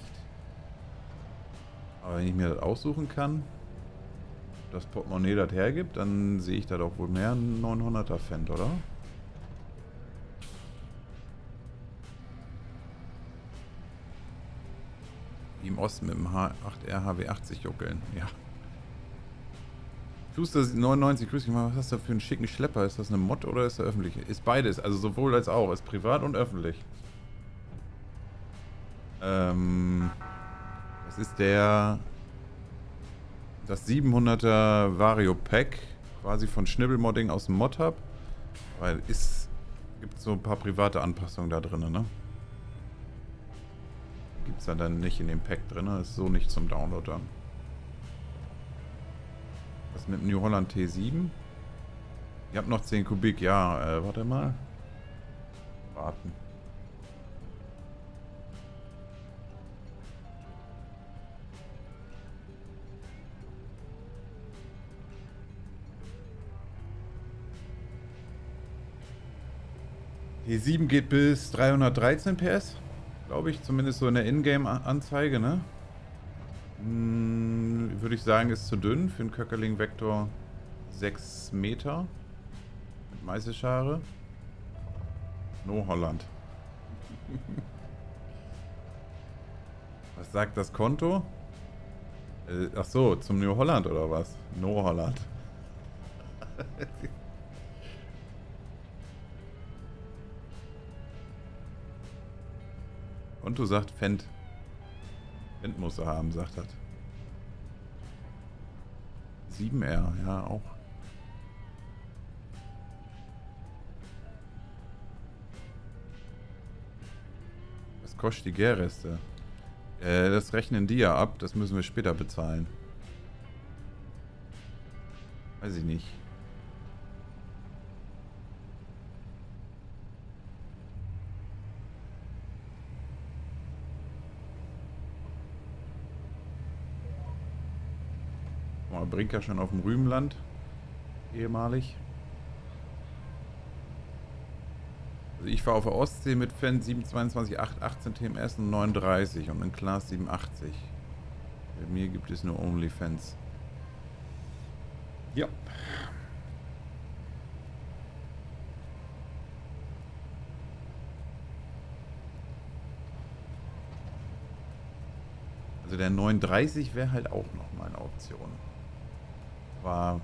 Aber wenn ich mir das aussuchen kann, das Portemonnaie das hergibt, dann sehe ich da doch wohl mehr einen 900er Fendt, oder? Wie im Osten mit dem H8R HW80 juckeln. Ja. Schuster 99, grüß dich mal, was hast du für einen schicken Schlepper? Ist das eine Mod oder ist der öffentlich? Ist beides, also sowohl als auch. Ist privat und öffentlich. Das ist das 700er Vario Pack, quasi von Schnibbelmodding aus dem Mod Hub. Weil gibt so ein paar private Anpassungen da drin, ne? Gibt es dann nicht in dem Pack drin, ist so nicht zum Download dann. Was mit dem New Holland T7? Ihr habt noch 10 Kubik, ja, warte mal. Warten. T7 geht bis 313 PS, glaube ich, zumindest so in der Ingame-Anzeige, ne? Würde ich sagen, ist zu dünn für einen Köckerling Vector 6 Meter mit Meißelschare. No Holland. Was sagt das Konto? Ach so, zum New Holland oder was? No Holland. Konto sagt Fendt. Fendt muss er haben, sagt das. 7R, ja auch. Was kostet die Gärreste? Das rechnen die ja ab, das müssen wir später bezahlen. Weiß ich nicht. Brinker schon auf dem Rübenland, ehemalig. Also ich fahre auf der Ostsee mit Fendt 722 818 TMS und 39 und ein Class 87. Bei mir gibt es nur OnlyFans. Ja. Also der 930 wäre halt auch noch mal eine Option. Aber,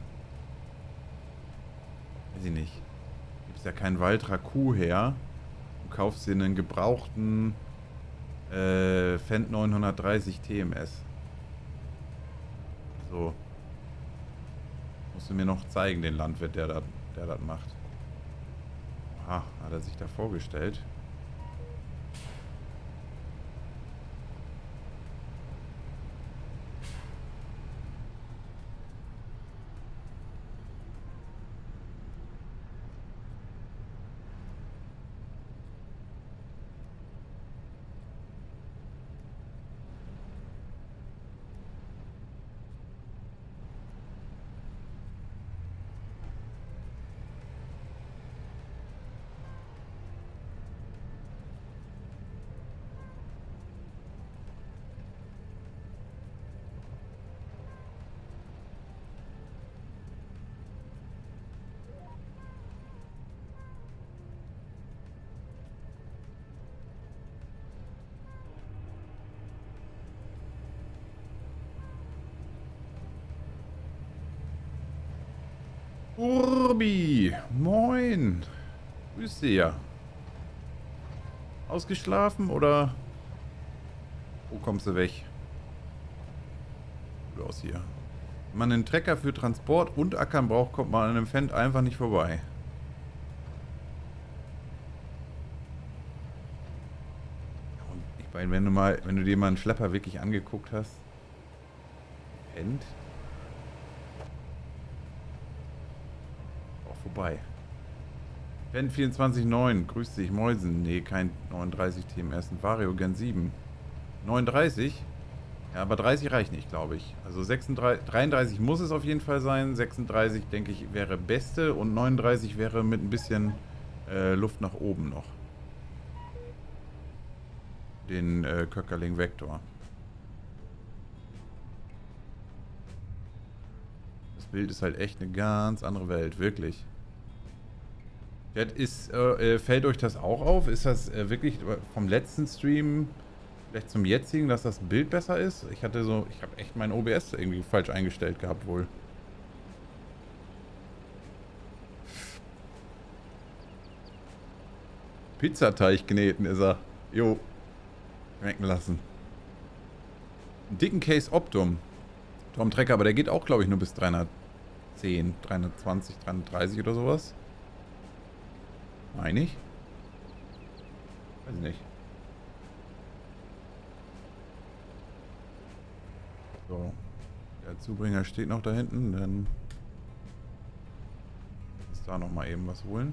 weiß ich nicht. Gibt's ja keinen Valtra Q her. Du kaufst dir einen gebrauchten Fendt 930 TMS. So. Musst du mir noch zeigen, den Landwirt, der das macht. Aha, hat er sich da vorgestellt. Urbi, moin. Grüß dich ja. Ausgeschlafen oder wo kommst du weg? Gut aus hier. Wenn man einen Trecker für Transport und Ackern braucht, kommt man an einem Fendt einfach nicht vorbei. Und ich meine, wenn du dir mal einen Schlepper wirklich angeguckt hast. Fendt? Vorbei. Fendt 24.9, grüß dich, Mäusen. Nee, kein 39 TMS, ein Vario Gen 7. 39? Ja, aber 30 reicht nicht, glaube ich. Also 36, 33 muss es auf jeden Fall sein. 36, denke ich, wäre beste. Und 39 wäre mit ein bisschen Luft nach oben noch. Den Köckerling Vector. Das Bild ist halt echt eine ganz andere Welt, wirklich. Fällt euch das auch auf? Ist das wirklich vom letzten Stream vielleicht zum jetzigen, dass das Bild besser ist? Ich habe echt mein OBS irgendwie falsch eingestellt gehabt wohl. Pizzateig kneten ist er. Jo. Schmecken lassen. Einen dicken Case Optum. Tom Trecker, aber der geht auch, glaube ich, nur bis 310, 320, 330 oder sowas. Meine ich? Weiß ich nicht. So. Der Zubringer steht noch da hinten, dann ist da noch mal eben was holen.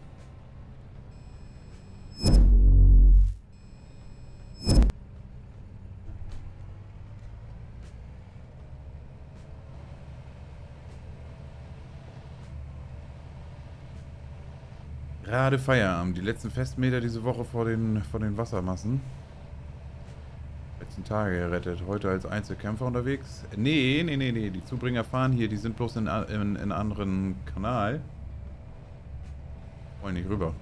Gerade Feierabend. Die letzten Festmeter diese Woche vor den Wassermassen. Letzten Tage gerettet. Heute als Einzelkämpfer unterwegs. Nee. Die Zubringer fahren hier. Die sind bloß in einem anderen Kanal. Wollen nicht rüber.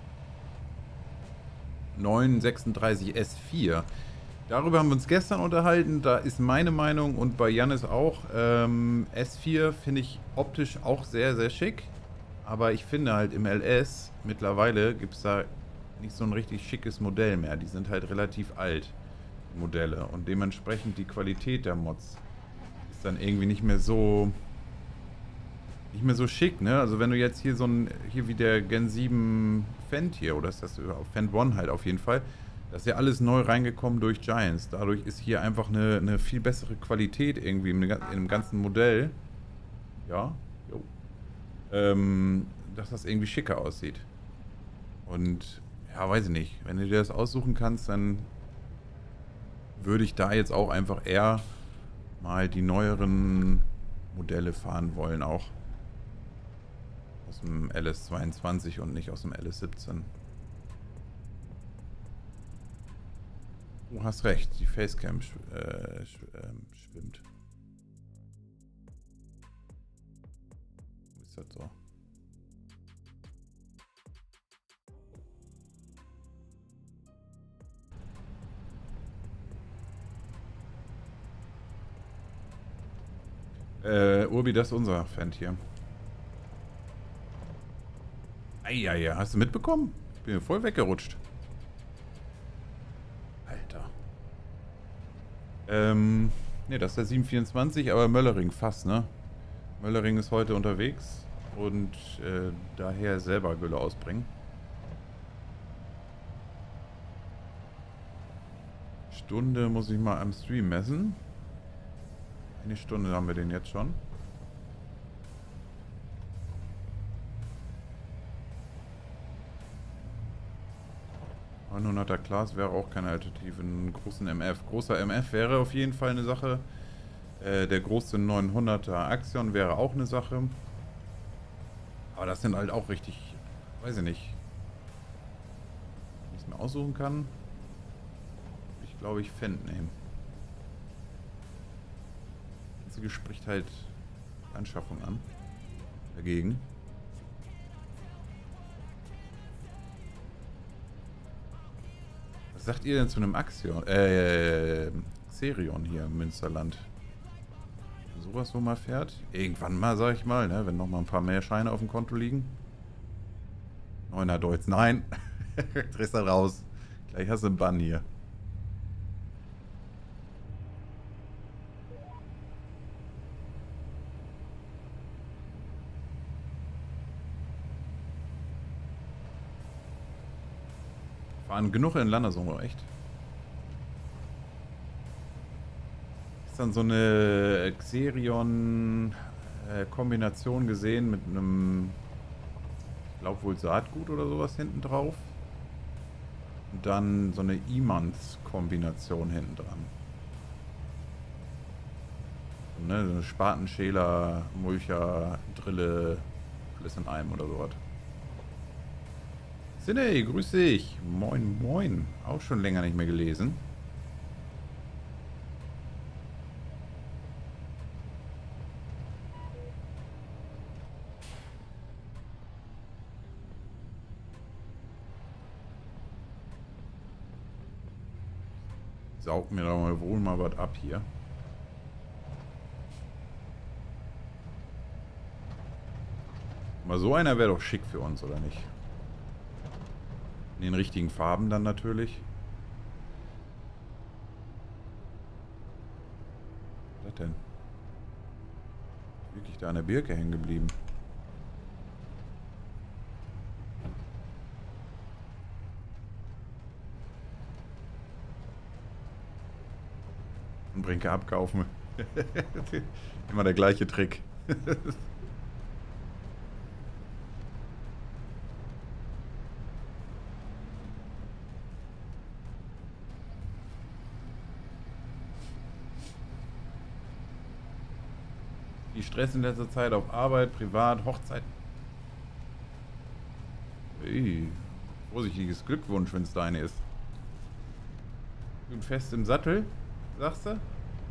936 S4. Darüber haben wir uns gestern unterhalten. Da ist meine Meinung und bei Jannis auch. S4 finde ich optisch auch sehr, sehr schick. Aber ich finde halt im LS mittlerweile gibt es da nicht so ein richtig schickes Modell mehr. Die sind halt relativ alt, die Modelle. Und dementsprechend die Qualität der Mods ist dann irgendwie nicht mehr so schick, ne? Also wenn du jetzt hier hier wie der Gen 7 Fendt hier, oder ist das Fendt One halt auf jeden Fall, das ist ja alles neu reingekommen durch Giants. Dadurch ist hier einfach eine viel bessere Qualität irgendwie im ganzen Modell. Ja, jo. Dass das irgendwie schicker aussieht. Und ja, weiß ich nicht. Wenn du dir das aussuchen kannst, dann würde ich da jetzt auch einfach eher mal die neueren Modelle fahren wollen, auch aus dem LS22 und nicht aus dem LS17. Du hast recht, die Facecam schwimmt. Ist das so? Urbi, das ist unser Fan hier. Eieiei, hast du mitbekommen? Ich bin voll weggerutscht. Alter. Ne, das ist der 724, aber Möllering fast, ne? Möllering ist heute unterwegs und daher selber Gülle ausbringen. Stunde muss ich mal am Stream messen. Eine Stunde haben wir den jetzt schon. 900er Class wäre auch keine Alternative. Einen großen MF. Großer MF wäre auf jeden Fall eine Sache. Der große 900er Axion wäre auch eine Sache. Aber das sind halt auch richtig, weiß ich nicht. Wenn ich es mir aussuchen kann, ich glaube, ich Fendt nehmen. Das Einzige spricht halt Anschaffung an. Dagegen. Was sagt ihr denn zu einem Axion? Xerion hier im Münsterland. Wenn sowas so mal fährt. Irgendwann mal, sag ich mal, ne? Wenn noch mal ein paar mehr Scheine auf dem Konto liegen. 9er Deutz. Nein. Drehst da raus. Gleich hast du einen Bann hier. Fahren genug in Landersum, echt. Ist dann so eine Xerion-Kombination gesehen mit einem, ich glaube wohl Saatgut oder sowas hinten drauf. Und dann so eine Imans-Kombination hinten dran. So, ne, so eine Spatenschäler, Mulcher, Drille, alles in einem oder sowas. Sinne, grüß dich. Moin, moin. Auch schon länger nicht mehr gelesen. Saug mir da mal wohl mal was ab hier. Mal so einer wäre doch schick für uns, oder nicht? In den richtigen Farben dann natürlich. Was ist das denn? Wirklich da an der Birke hängen geblieben. Und Brinke abkaufen. Immer der gleiche Trick. Stress in letzter Zeit auf Arbeit, privat, Hochzeit. Hey, vorsichtiges Glückwunsch, wenn es deine ist. Bin fest im Sattel, sagst du?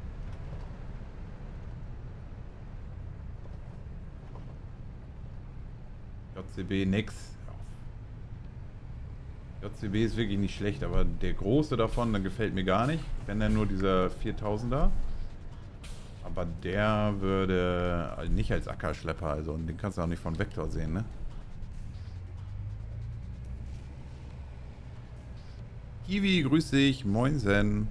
JCB nix. JCB ist wirklich nicht schlecht, aber der große davon, der gefällt mir gar nicht. Wenn dann nur dieser 4000er. Aber der würde nicht als Ackerschlepper, also den kannst du auch nicht von Vektor sehen, ne? Kiwi, grüß dich, moinsen.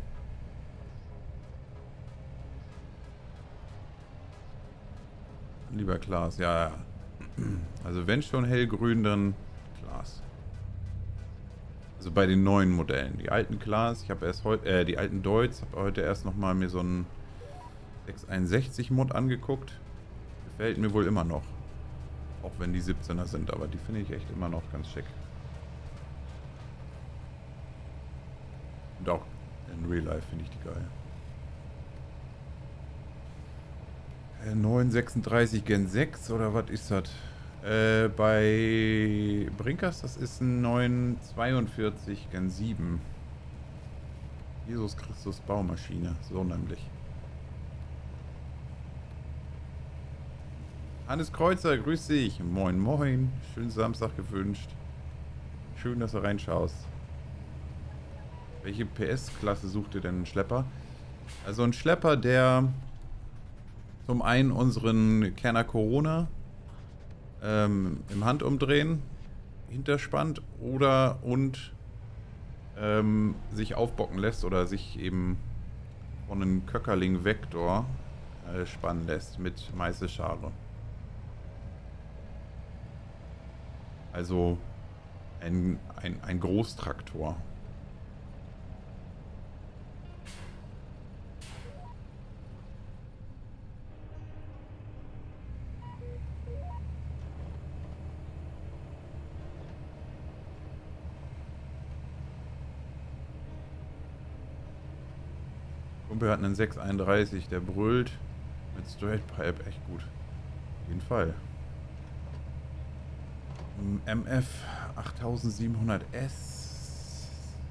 Lieber Klaas, ja. Also wenn schon hellgrün, dann Klaas. Also bei den neuen Modellen. Die alten Klaas, ich habe erst heute, die alten Deutz, habe heute erst nochmal mir so ein 661 Mod angeguckt. Gefällt mir wohl immer noch. Auch wenn die 17er sind, aber die finde ich echt immer noch ganz schick. Und auch in Real Life finde ich die geil. 936 Gen 6 oder was ist das? Bei Brinkers, das ist ein 942 Gen 7. Jesus Christus Baumaschine, so nämlich. Hannes Kreuzer, grüß dich. Moin, moin. Schönen Samstag gewünscht. Schön, dass du reinschaust. Welche PS-Klasse sucht ihr denn einen Schlepper? Also ein Schlepper, der Zum einen unseren Kerner Corona im Handumdrehen hinterspannt oder sich aufbocken lässt oder sich eben von einem Köckerling Vector spannen lässt mit Meißelschale. Also ein Großtraktor. Kumpel hat einen 631, der brüllt mit Straight Pipe echt gut. Auf jeden Fall. MF 8700S.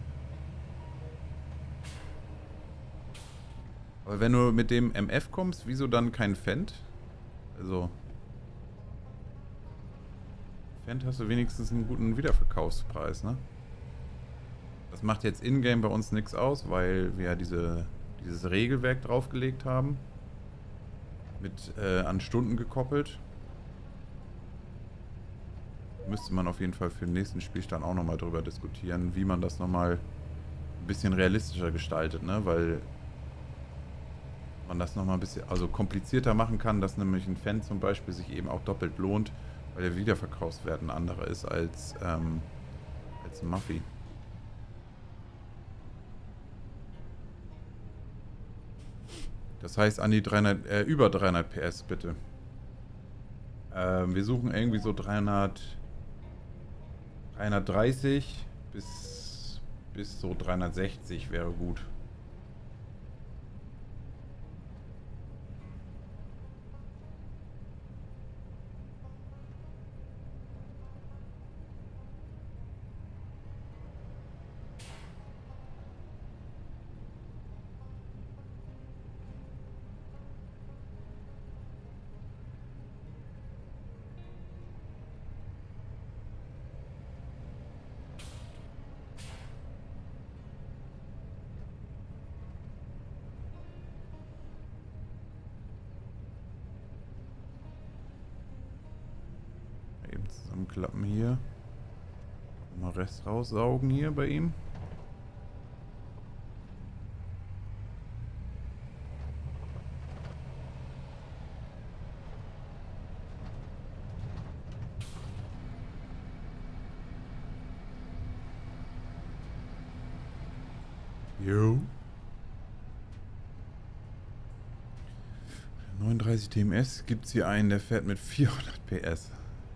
Aber wenn du mit dem MF kommst, wieso dann kein Fendt? Also Fendt hast du wenigstens einen guten Wiederverkaufspreis, ne? Das macht jetzt in-game bei uns nichts aus, weil wir ja dieses Regelwerk draufgelegt haben. Mit an Stunden gekoppelt. Müsste man auf jeden Fall für den nächsten Spielstand auch nochmal drüber diskutieren, wie man das nochmal ein bisschen realistischer gestaltet, ne? Weil man das nochmal ein bisschen komplizierter machen kann, dass nämlich ein Fan zum Beispiel sich eben auch doppelt lohnt, weil der Wiederverkaufswert ein anderer ist als ein Muffy. Das heißt an die über 300 PS bitte. Wir suchen irgendwie so 330 bis so 360 wäre gut. Eben zusammenklappen hier. Mal Rest raussaugen hier bei ihm. Jo. 39 TMS gibt es hier einen, der fährt mit 400 PS.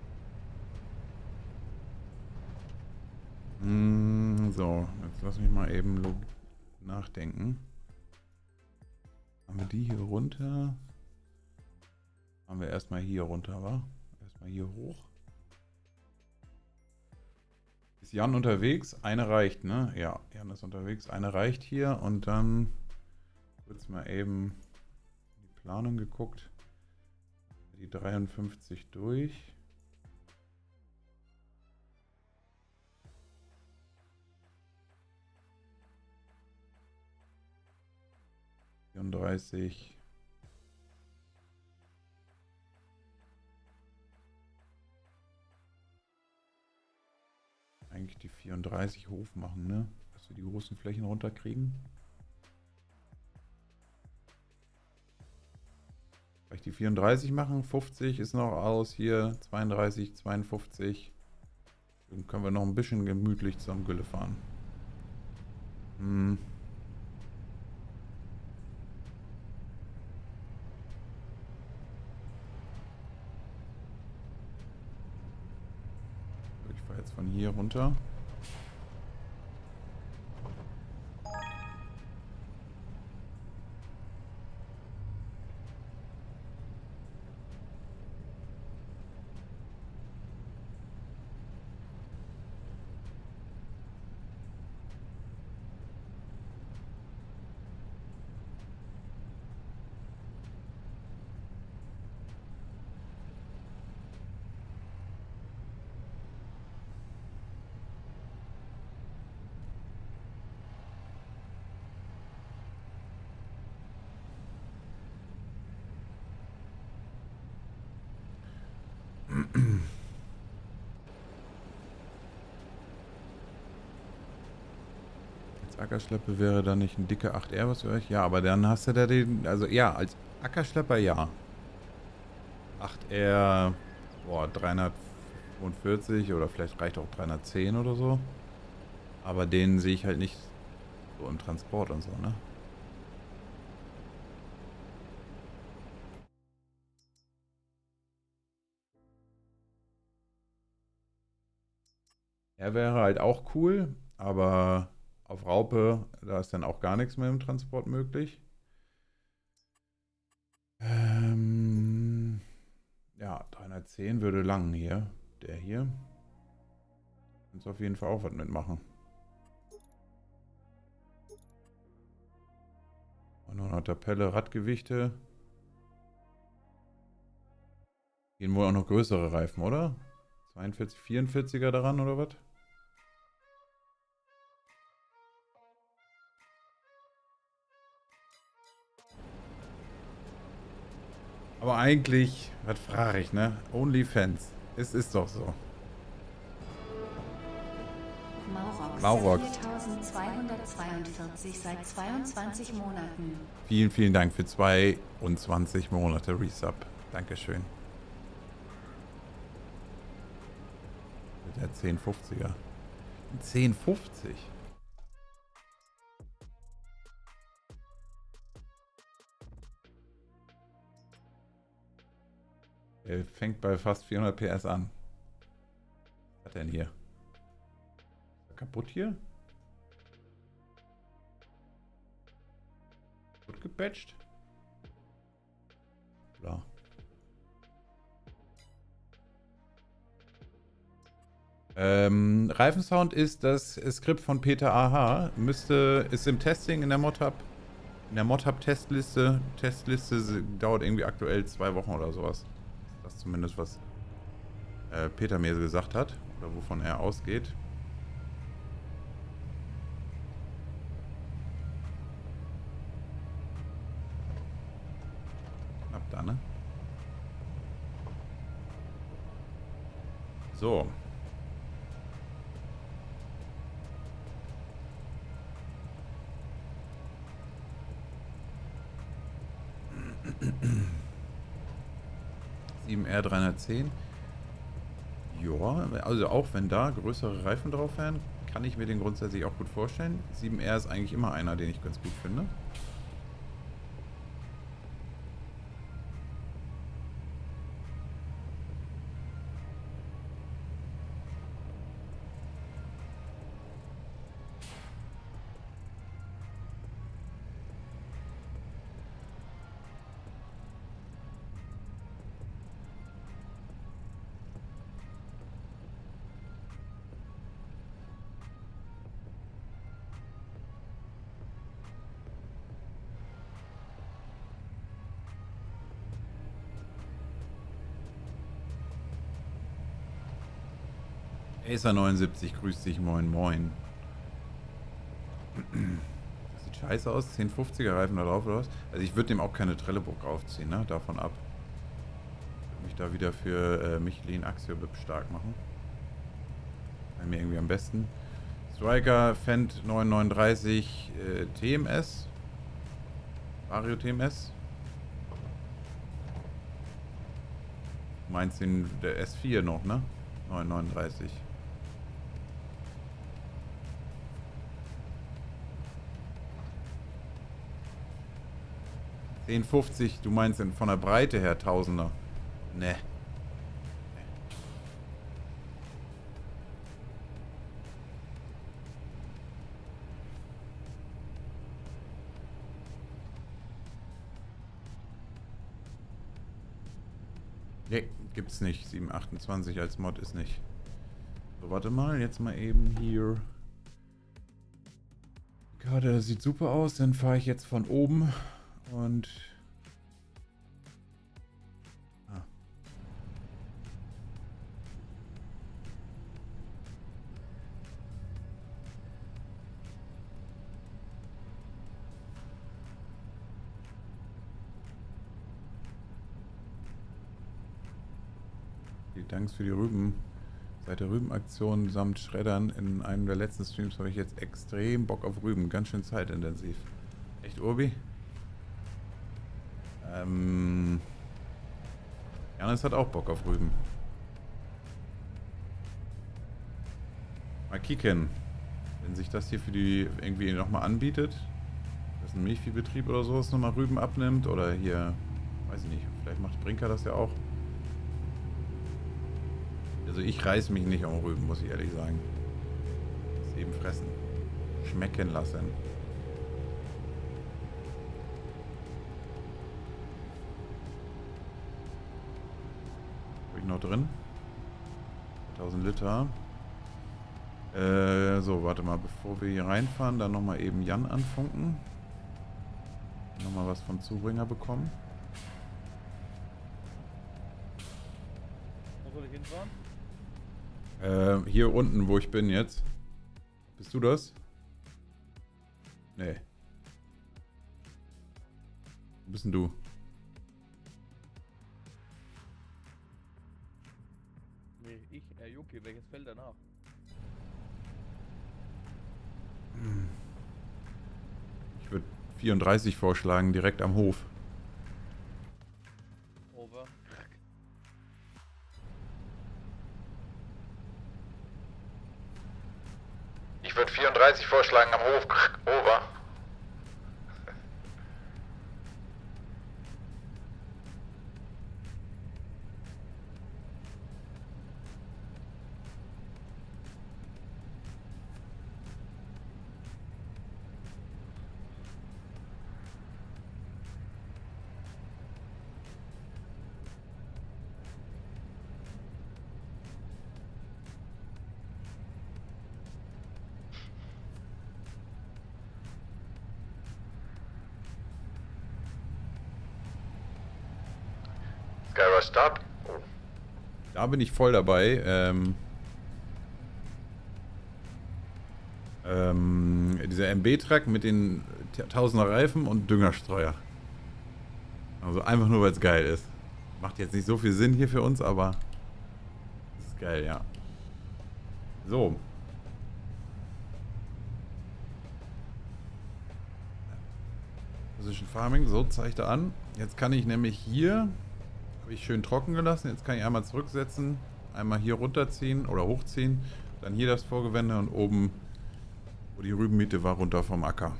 So, jetzt lass mich mal eben nachdenken. Haben wir die hier runter? Haben wir erstmal hier runter, wa? Erstmal hier hoch. Ist Jan unterwegs? Eine reicht, ne? Ja, Jan ist unterwegs. Eine reicht hier und dann kurz mal eben in die Planung geguckt. Die 53 durch. Eigentlich die 34 Hof machen, ne? Dass wir die großen Flächen runterkriegen. Vielleicht die 34 machen. 50 ist noch aus hier. 32, 52. Dann können wir noch ein bisschen gemütlich zum Gülle fahren. Ich fahre jetzt von hier runter. Als Ackerschlepper wäre dann nicht ein dicker 8R was für euch? Ja, aber dann hast du da den... Also ja, als Ackerschlepper ja. 8R... Boah, 345 oder vielleicht reicht auch 310 oder so. Aber den sehe ich halt nicht so im Transport und so, ne? Er wäre halt auch cool, aber auf Raupe, da ist dann auch gar nichts mehr im Transport möglich. Ja, 310 würde lang hier. Der hier. Kannst auf jeden Fall auch was mitmachen. 900er Pelle, Radgewichte. Gehen wohl auch noch größere Reifen, oder? 42, 44er daran, oder was? Aber eigentlich, was frage ich, ne? OnlyFans. Es ist doch so. Maurox 4242 seit 22 Monaten. Vielen, vielen Dank für 22 Monate Resub. Dankeschön. Der 1050er. 1050? Er fängt bei fast 400 PS an. Was hat er denn hier? Ist er kaputt hier? Gut gepatcht? Klar. Reifensound ist das Skript von Peter AH. Ist im Testing in der ModHub. In der ModHub Testliste. Testliste dauert irgendwie aktuell 2 Wochen oder sowas. Das ist zumindest was Peter mir gesagt hat. Oder wovon er ausgeht. Knapp da, ne? So. R 310. Ja, also auch wenn da größere Reifen drauf wären, kann ich mir den grundsätzlich auch gut vorstellen. 7R ist eigentlich immer einer, den ich ganz gut finde. Acer 79, grüß dich, moin moin. Das sieht scheiße aus, 1050er Reifen da drauf oder was? Also ich würde dem auch keine Trelleburg aufziehen, ne? Davon ab. Ich würde mich da wieder für Michelin Axiobip stark machen. Bei mir irgendwie am besten. Striker Fendt 939 TMS. Vario TMS. Du meinst den der S4 noch, ne? 939. $10,50, du meinst von der Breite her Tausender? Ne. Ne, gibt's nicht. 728 als Mod ist nicht. So, warte mal, jetzt mal eben hier. Die Karte sieht super aus, dann fahre ich jetzt von oben und... Vielen Dank für die Rüben. Seit der Rübenaktion samt Schreddern in einem der letzten Streams habe ich jetzt extrem Bock auf Rüben. Ganz schön zeitintensiv. Echt, Urbi? Janis hat auch Bock auf Rüben. Mal kicken. Wenn sich das hier für die irgendwie nochmal anbietet, dass ein Milchviehbetrieb oder sowas nochmal Rüben abnimmt oder hier, weiß ich nicht, vielleicht macht Brinker das ja auch. Also ich reiß mich nicht um Rüben, muss ich ehrlich sagen. Das eben fressen. Schmecken lassen. Habe ich noch drin? 1000 Liter. So, warte mal, bevor wir hier reinfahren, dann nochmal eben Jan anfunken. Nochmal was vom Zubringer bekommen. Wo soll ich hinfahren? Hier unten, wo ich bin jetzt. Bist du das? Nee. Wo bist denn du? Nee, ich, Juki, welches Feld danach? Ich würde 34 vorschlagen, direkt am Hof. Over. Ich würde 34 vorschlagen am Hof. Over. Skyrush Start. Oh. Da bin ich voll dabei. Dieser MB-Truck mit den 1000er Reifen und Düngerstreuer. Also einfach nur, weil es geil ist. Macht jetzt nicht so viel Sinn hier für uns, aber es ist geil, ja. So. Precision Farming, so zeigt er an. Jetzt kann ich nämlich hier, habe ich schön trocken gelassen, jetzt kann ich einmal zurücksetzen, einmal hier runterziehen oder hochziehen, dann hier das Vorgewende und oben, wo die Rübenmiete war, runter vom Acker.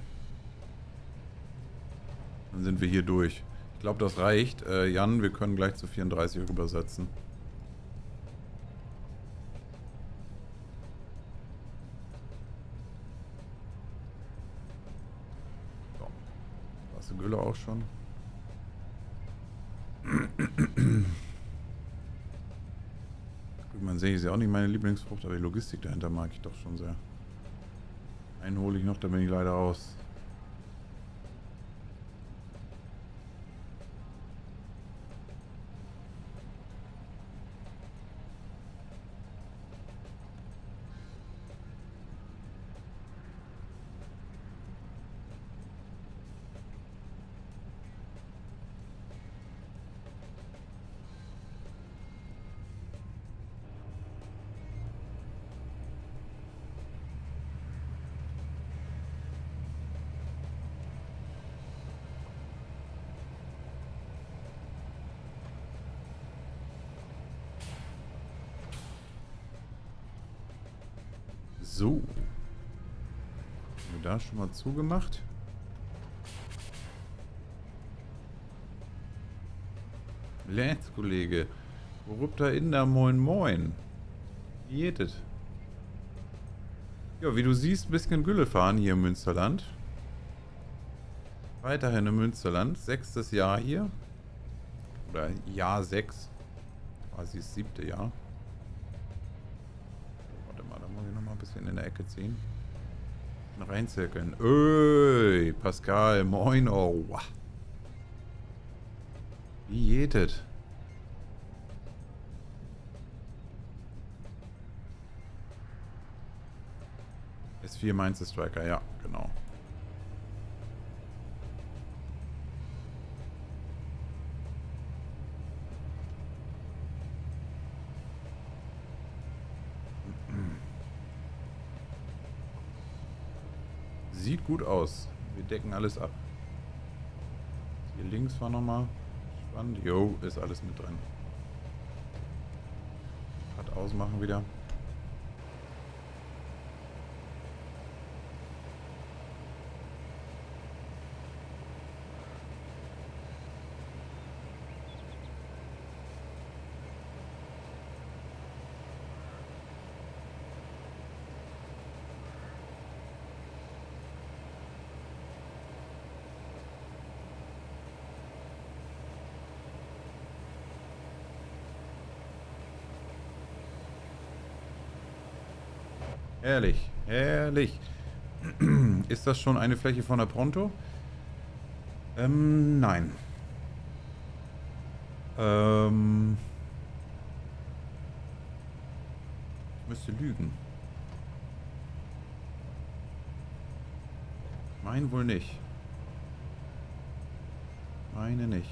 Dann sind wir hier durch. Ich glaube, das reicht. Jan, wir können gleich zu 34 übersetzen. So. Da ist die Gülle auch schon. Man sehe, ist ja auch nicht meine Lieblingsfrucht, aber die Logistik dahinter mag ich doch schon sehr. Einen hole ich noch, da bin ich leider raus. So. Haben wir da schon mal zugemacht? Let's, Kollege. Worup da in der Moin Moin? Wie geht es? Ja, wie du siehst, ein bisschen Gülle fahren hier im Münsterland. Weiterhin im Münsterland. 6. Jahr hier. Oder Jahr 6. Quasi das 7. Jahr. Warte mal, da muss ich nochmal ein bisschen in der Ecke ziehen. Und reinzirkeln. Ey, Pascal, moin, oh. Wie geht es? S4 Mainz Striker, ja, genau. Sieht gut aus. Wir decken alles ab. Hier links war nochmal spannend. Jo, ist alles mit drin. Hat ausmachen wieder. Herrlich, herrlich. Ist das schon eine Fläche von der Pronto? Nein. Ich müsste lügen. Mein wohl nicht. Meine nicht.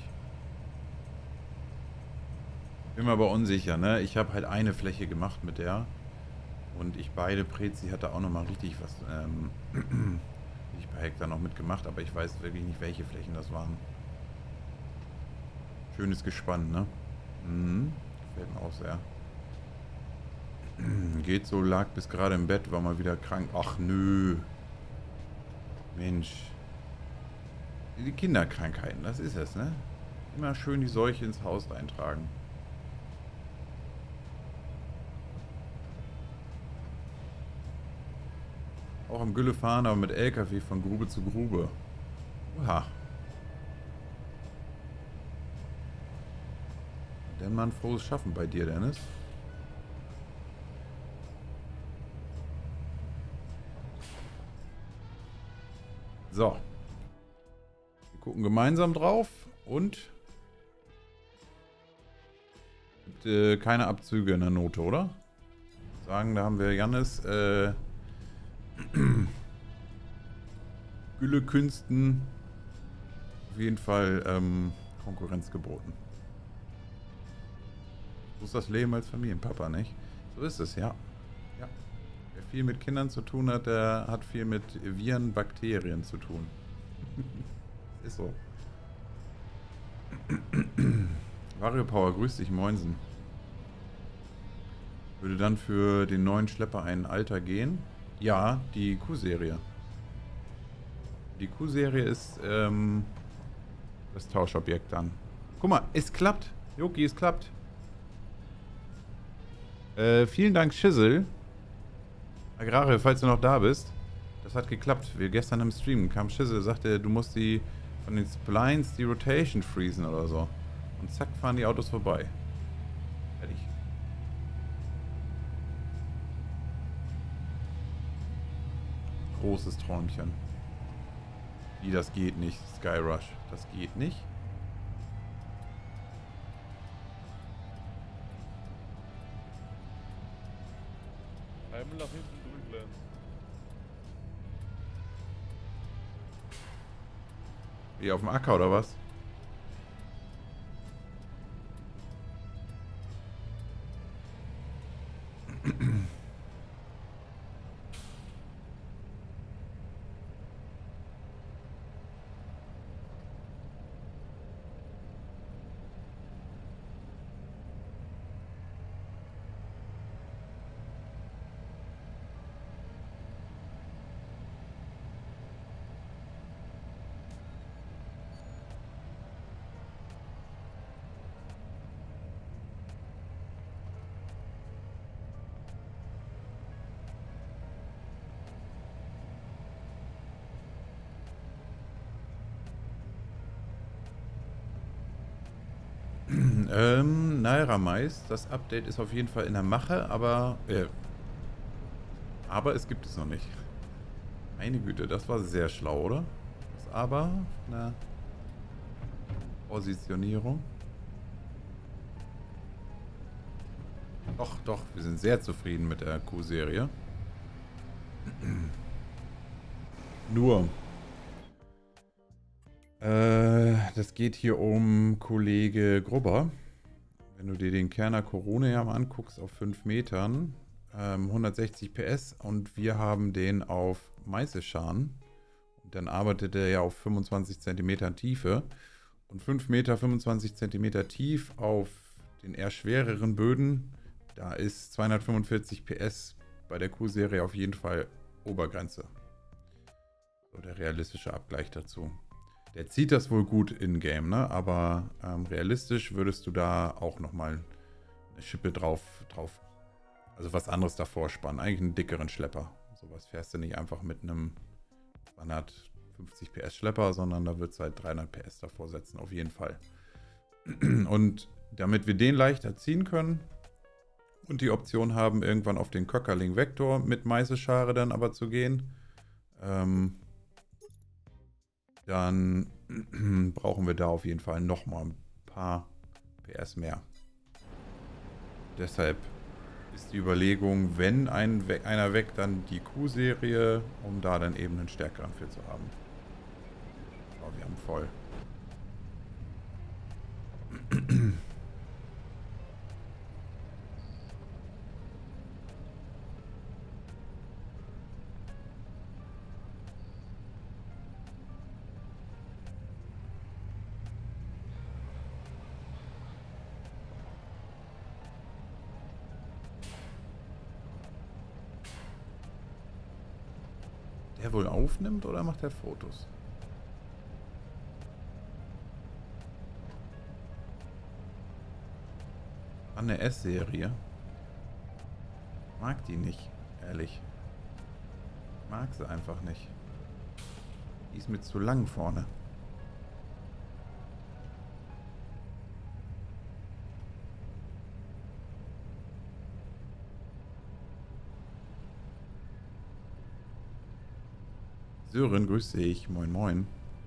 Bin mir aber unsicher, ne? Ich habe halt eine Fläche gemacht mit der. Und ich beide Prezi hatte auch nochmal richtig was ich bei Hektar noch mitgemacht, aber ich weiß wirklich nicht, welche Flächen das waren. Schönes Gespann, ne? Mhm. Gefällt mir auch sehr. Geht so, lag bis gerade im Bett, war mal wieder krank. Ach nö. Mensch. Die Kinderkrankheiten, das ist es, ne? Immer schön die Seuche ins Haus eintragen. Auch am Gülle fahren, aber mit LKW von Grube zu Grube. Oha. Denn mal ein frohes Schaffen bei dir, Dennis. So. Wir gucken gemeinsam drauf und gibt, keine Abzüge in der Note, oder? Sagen, da haben wir Jannis Güllekünsten auf jeden Fall Konkurrenz geboten. So ist das Leben als Familienpapa, nicht? So ist es, ja. Ja. Wer viel mit Kindern zu tun hat, der hat viel mit Viren, Bakterien zu tun. Ist so. Vario Power, grüß dich, Moinsen. Würde dann für den neuen Schlepper ein Alter gehen? Ja, die Q-Serie. Die Q-Serie ist das Tauschobjekt dann. Guck mal, es klappt. Joki, es klappt. Vielen Dank, Schissel. Agrare, falls du noch da bist. Das hat geklappt. Wir gestern im Stream kam Schissel, sagte, du musst die von den Splines die Rotation freezen oder so. Und zack, fahren die Autos vorbei. Fertig. Großes Träumchen. Wie, das geht nicht, Skyrush. Das geht nicht. Einmal nach hinten durchlernen. Wie, auf dem Acker oder was? Naira Mais, das Update ist auf jeden Fall in der Mache, aber es gibt es noch nicht. Meine Güte, das war sehr schlau, oder? Das aber, eine Positionierung. Doch, wir sind sehr zufrieden mit der Q-Serie. Nur, das geht hier um Kollege Grubber. Wenn du dir den Kerner Corona ja mal anguckst auf 5 Metern, 160 PS und wir haben den auf Meißelscharn Dann arbeitet er ja auf 25 cm Tiefe. Und 5 Meter 25 cm tief auf den eher schwereren Böden, da ist 245 PS bei der Q-Serie auf jeden Fall Obergrenze. So der realistische Abgleich dazu. Der zieht das wohl gut in-game, ne? Aber realistisch würdest du da auch nochmal eine Schippe drauf, also was anderes davor spannen. Eigentlich einen dickeren Schlepper. Sowas fährst du nicht einfach mit einem 250 PS Schlepper, sondern da wird es halt 300 PS davor setzen, auf jeden Fall. Und damit wir den leichter ziehen können und die Option haben, irgendwann auf den Köckerling Vector mit Meißelschare dann aber zu gehen, dann brauchen wir da auf jeden Fall nochmal ein paar PS mehr. Deshalb ist die Überlegung, wenn einer weg, dann die Q-Serie, um da dann eben einen stärkeren für zu haben. So, wir haben voll. Der wohl aufnimmt oder macht er Fotos? An eine S-Serie. Mag die nicht, ehrlich. Mag sie einfach nicht. Die ist mir zu lang vorne. Sören, grüß dich. Moin, moin.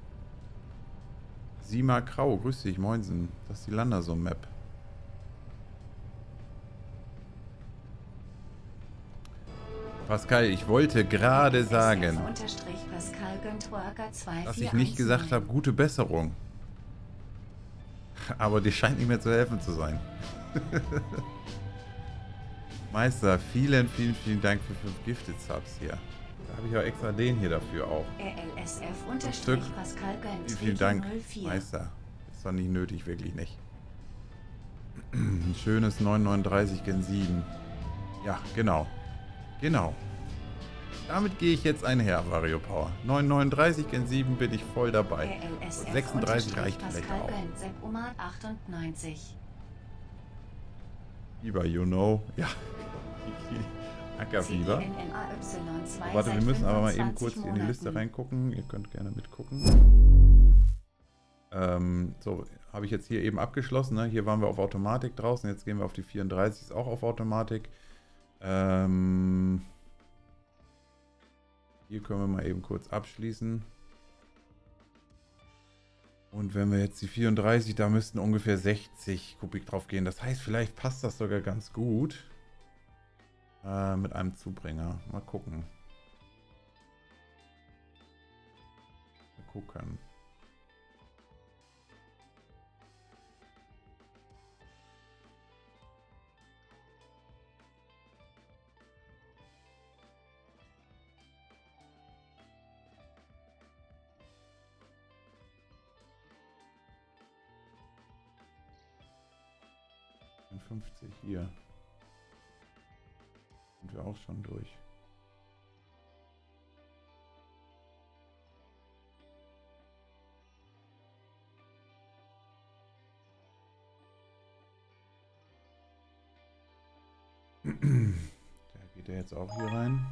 Sima Krau, grüß dich. Moinsen. Das ist die Landerso-Map. Pascal, ich wollte gerade sagen, dass ich nicht gesagt habe, gute Besserung. Aber die scheint nicht mehr zu helfen zu sein. Meister, vielen, vielen, vielen Dank für 5 Gifted Subs hier. Da habe ich auch extra den hier dafür auch. Ein Stück. Vielen, vielen Dank, Meister. Ist doch nicht nötig, wirklich nicht. Ein schönes 939 Gen 7. Ja, genau. Genau. Damit gehe ich jetzt einher, Vario Power. 939 Gen 7 bin ich voll dabei. 36 reicht vielleicht auch. Fieber, you know. Ja. Ackerfieber. Warte, wir müssen aber mal eben kurz hier in die Liste reingucken. Ihr könnt gerne mitgucken. So, habe ich jetzt hier eben abgeschlossen. Ne? Hier waren wir auf Automatik draußen. Jetzt gehen wir auf die 34, ist auch auf Automatik. Hier können wir mal eben kurz abschließen. Und wenn wir jetzt die 34, da müssten ungefähr 60 Kubik drauf gehen. Das heißt, vielleicht passt das sogar ganz gut. Mit einem Zubringer. Mal gucken. Mal gucken. Und 50 hier. Sind wir auch schon durch. Da geht er jetzt auch hier rein.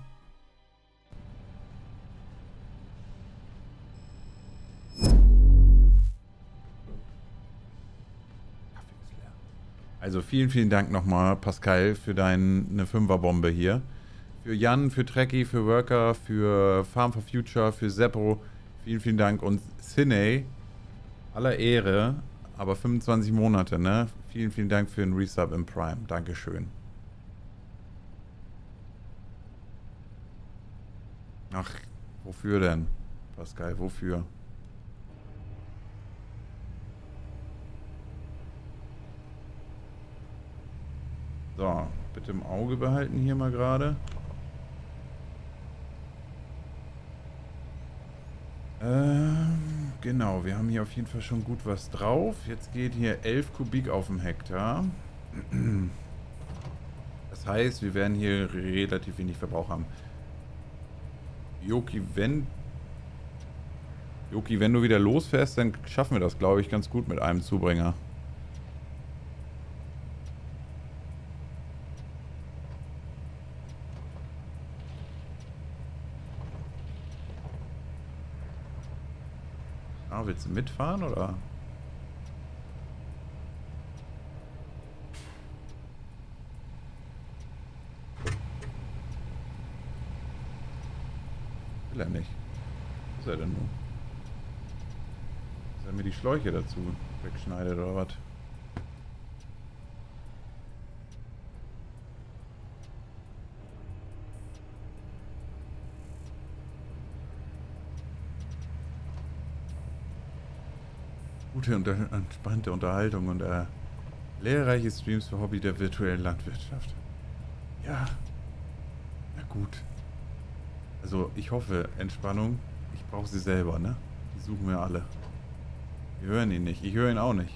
Also vielen, vielen Dank nochmal, Pascal, für deine 5er-Bombe hier. Für Jan, für Trekkie, für Worker, für Farm for Future, für Seppo. Vielen, vielen Dank. Und Cine, aller Ehre, aber 25 Monate, ne? Vielen, vielen Dank für den Resub im Prime. Dankeschön. Ach, wofür denn, Pascal, wofür? So, bitte im Auge behalten hier mal gerade. Genau, wir haben hier auf jeden Fall schon gut was drauf. Jetzt geht hier 11 Kubik auf dem Hektar. Das heißt, wir werden hier relativ wenig Verbrauch haben. Joki, wenn du wieder losfährst, dann schaffen wir das, glaube ich, ganz gut mit einem Zubringer. Ah, willst du mitfahren, oder? Will er nicht. Was ist er denn nun? Dass er mir die Schläuche dazu wegschneidet, oder was? Gute und entspannte Unterhaltung und lehrreiche Streams für Hobby der virtuellen Landwirtschaft. Ja. Na gut. Also ich hoffe, Entspannung. Ich brauche sie selber, ne? Die suchen wir alle. Wir hören ihn nicht. Ich höre ihn auch nicht.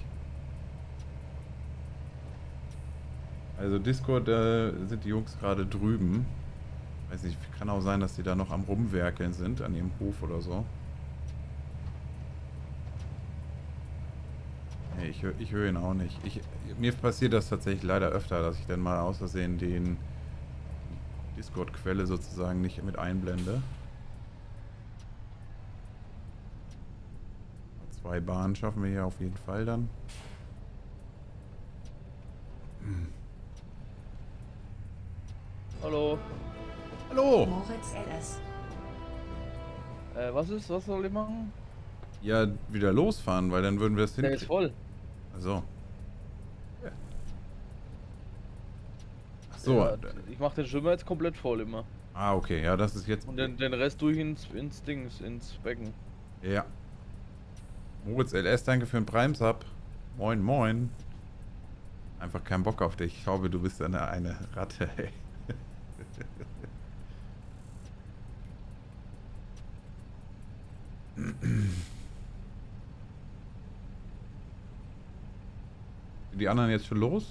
Also Discord, da sind die Jungs gerade drüben. Weiß nicht, kann auch sein, dass die da noch am Rumwerkeln sind, an ihrem Hof oder so. Nee, ich höre ihn auch nicht. Mir passiert das tatsächlich leider öfter, dass ich dann mal aus Versehen die Discord-Quelle sozusagen nicht mit einblende. 2 Bahnen schaffen wir hier auf jeden Fall dann. Hallo. Hallo! Moritz LS. Was soll ich machen? Ja, wieder losfahren, weil dann würden wir es Der ist voll. Also. Ach so. Ja, ich mach den Schwimmer jetzt komplett voll immer. Ah, okay. Ja, das ist jetzt... Und den Rest durch ins Becken. Ja. Moritz LS, danke für den Prime-Sub. Moin, moin. Einfach keinen Bock auf dich. Ich glaube, du bist eine Ratte, ey. Sind die anderen jetzt schon los?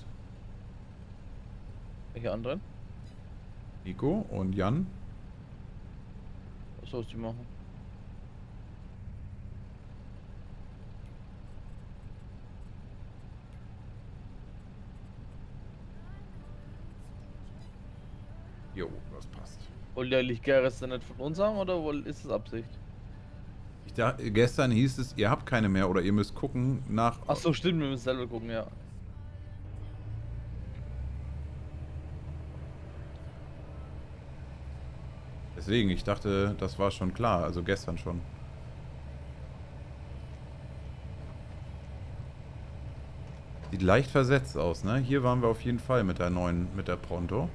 Welche anderen? Nico und Jan? Was sollst du machen? Jo, das passt. Wollt ihr eigentlich Gerrit dann nicht von uns haben oder ist es Absicht? Gestern hieß es, ihr habt keine mehr oder ihr müsst gucken nach... Ach so, stimmt, wir müssen selber gucken, ja. Deswegen, ich dachte, das war schon klar, also gestern schon. Sieht leicht versetzt aus, ne? Hier waren wir auf jeden Fall mit der Pronto.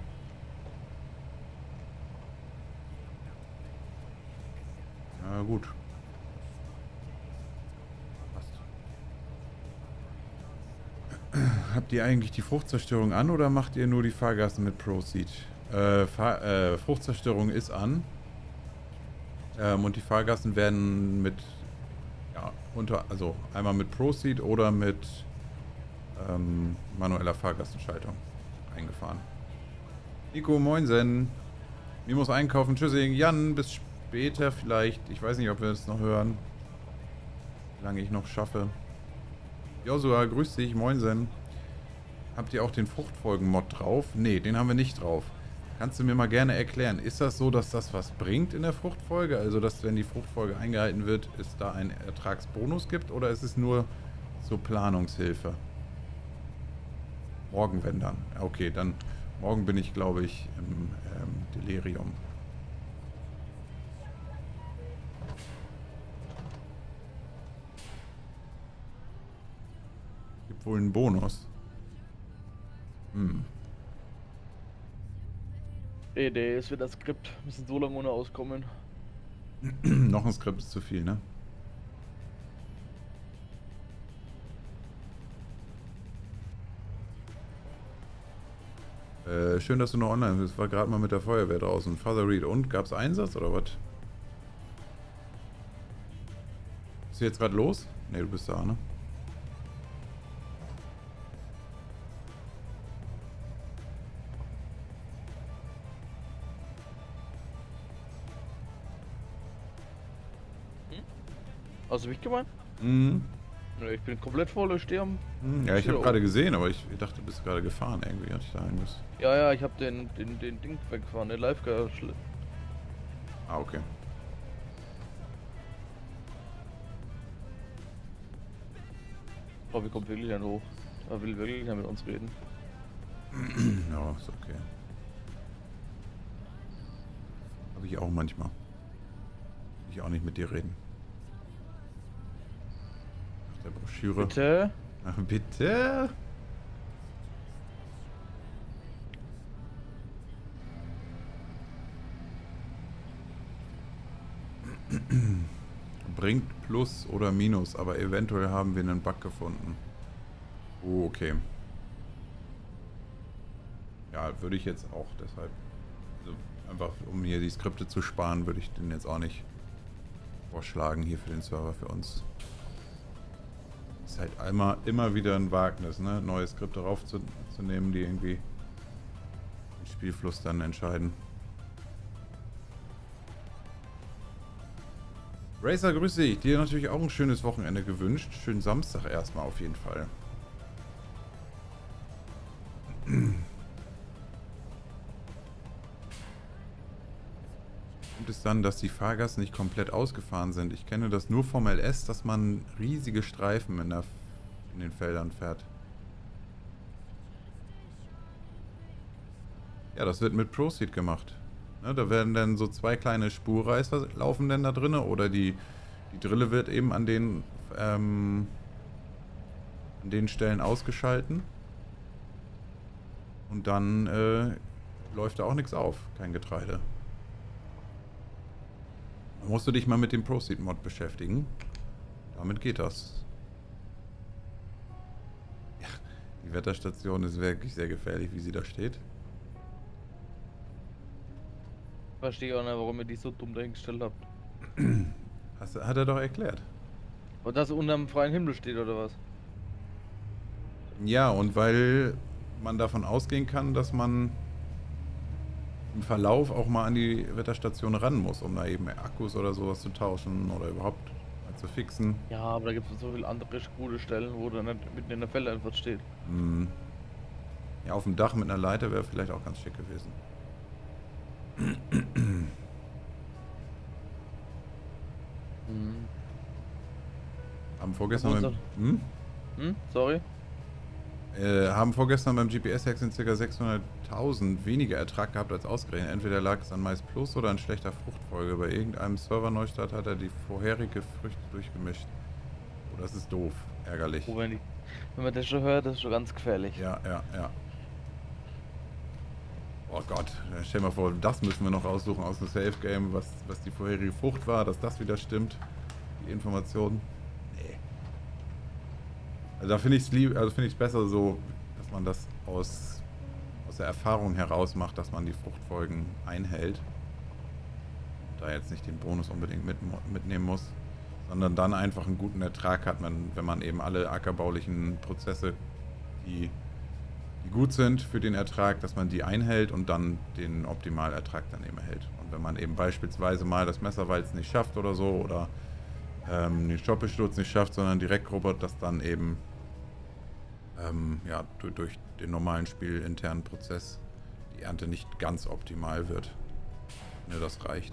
Na gut. Passt. Habt ihr eigentlich die Fruchtzerstörung an oder macht ihr nur die Fahrgassen mit Proceed? Fruchtzerstörung ist an. Und die Fahrgassen werden mit, ja, also einmal mit Proceed oder mit manueller Fahrgassenschaltung eingefahren. Nico, moinsen. Ich muss einkaufen. Tschüssing. Jan, bis später vielleicht. Ich weiß nicht, ob wir es noch hören. Wie lange ich noch schaffe. Josua, grüß dich. Moinsen. Habt ihr auch den Fruchtfolgen-Mod drauf? Nee, den haben wir nicht drauf. Kannst du mir mal gerne erklären, ist das so, dass das was bringt in der Fruchtfolge? Also, dass wenn die Fruchtfolge eingehalten wird, es da einen Ertragsbonus gibt? Oder ist es nur so Planungshilfe? Morgen, wenn dann. Okay, dann morgen bin ich, glaube ich, im Delirium. Gibt wohl einen Bonus. Es wird das Skript. Wir müssen so lange ohne auskommen. Noch ein Skript ist zu viel, ne? Schön, dass du noch online bist. War gerade mal mit der Feuerwehr draußen. Father Reed. Und? Gab's Einsatz oder was? Bist du jetzt gerade los? Ne, du bist da, ne? Hast du mich gemeint? Mhm. Ja, ich bin komplett voll, ich stehe am... Ja, ich habe gerade gesehen, aber ich dachte, du bist gerade gefahren irgendwie. Hatte ich da irgendwas? Ja, ich habe den Ding weggefahren, den Live-Schlitten. Ah, okay. Bobby kommt wirklich dann hoch. Er will wirklich nicht mit uns reden. Ja, ist okay. Habe ich auch manchmal. Will ich auch nicht mit dir reden. Nach der Broschüre. Bitte? Ach, bitte? Bringt Plus oder Minus, aber eventuell haben wir einen Bug gefunden. Oh, okay. Ja, würde ich jetzt auch deshalb, also einfach um hier die Skripte zu sparen, würde ich den jetzt auch nicht vorschlagen hier für den Server für uns. Ist halt immer wieder ein Wagnis, ne? Neue Skripte raufzunehmen, die irgendwie den Spielfluss dann entscheiden. Racer, grüß dich. Dir natürlich auch ein schönes Wochenende gewünscht. Schönen Samstag erstmal auf jeden Fall. Kommt es dann, dass die Fahrgassen nicht komplett ausgefahren sind? Ich kenne das nur vom LS, dass man riesige Streifen in den Feldern fährt. Ja, das wird mit Proceed gemacht. Ne, da werden dann so zwei kleine Spurreißer laufen dann da drinne oder die Drille wird eben an den Stellen ausgeschalten. Und dann läuft da auch nichts auf, kein Getreide. Da musst du dich mal mit dem Proceed-Mod beschäftigen. Damit geht das. Ja, die Wetterstation ist wirklich sehr gefährlich, wie sie da steht. Verstehe auch nicht, warum ihr die so dumm dahingestellt habt. Hat er doch erklärt. Und dass unterm freien Himmel steht, oder was? Ja, und weil man davon ausgehen kann, dass man im Verlauf auch mal an die Wetterstation ran muss, um da eben Akkus oder sowas zu tauschen oder überhaupt mal zu fixen. Ja, aber da gibt es so viele andere gute Stellen, wo dann nicht mitten in der Feld einfach steht. Hm. Ja, auf dem Dach mit einer Leiter wäre vielleicht auch ganz schick gewesen. Haben vorgestern Sorry? Haben vorgestern beim GPS-Hack sind ca. 600.000 weniger Ertrag gehabt als ausgerechnet. Entweder lag es an Mais Plus oder an schlechter Fruchtfolge. Bei irgendeinem Serverneustart hat er die vorherige Früchte durchgemischt. Oh, das ist doof. Ärgerlich. Oh, wenn man das schon hört, das ist schon ganz gefährlich. Ja. Oh Gott, stell dir mal vor, das müssen wir noch raussuchen aus dem Safe-Game, was die vorherige Frucht war, dass das wieder stimmt. Die Information. Nee. Also da finde ich es besser so, dass man das aus der Erfahrung heraus macht, dass man die Fruchtfolgen einhält. Und da jetzt nicht den Bonus unbedingt mitnehmen muss, sondern dann einfach einen guten Ertrag hat, wenn man eben alle ackerbaulichen Prozesse, die gut sind für den Ertrag, dass man die einhält und dann den Optimalertrag dann eben erhält. Und wenn man eben beispielsweise mal das Messerwalz nicht schafft oder so oder den Stoppelsturz nicht schafft, sondern direkt Robot, das dann eben ja, durch den normalen spielinternen Prozess die Ernte nicht ganz optimal wird. Ne, das reicht.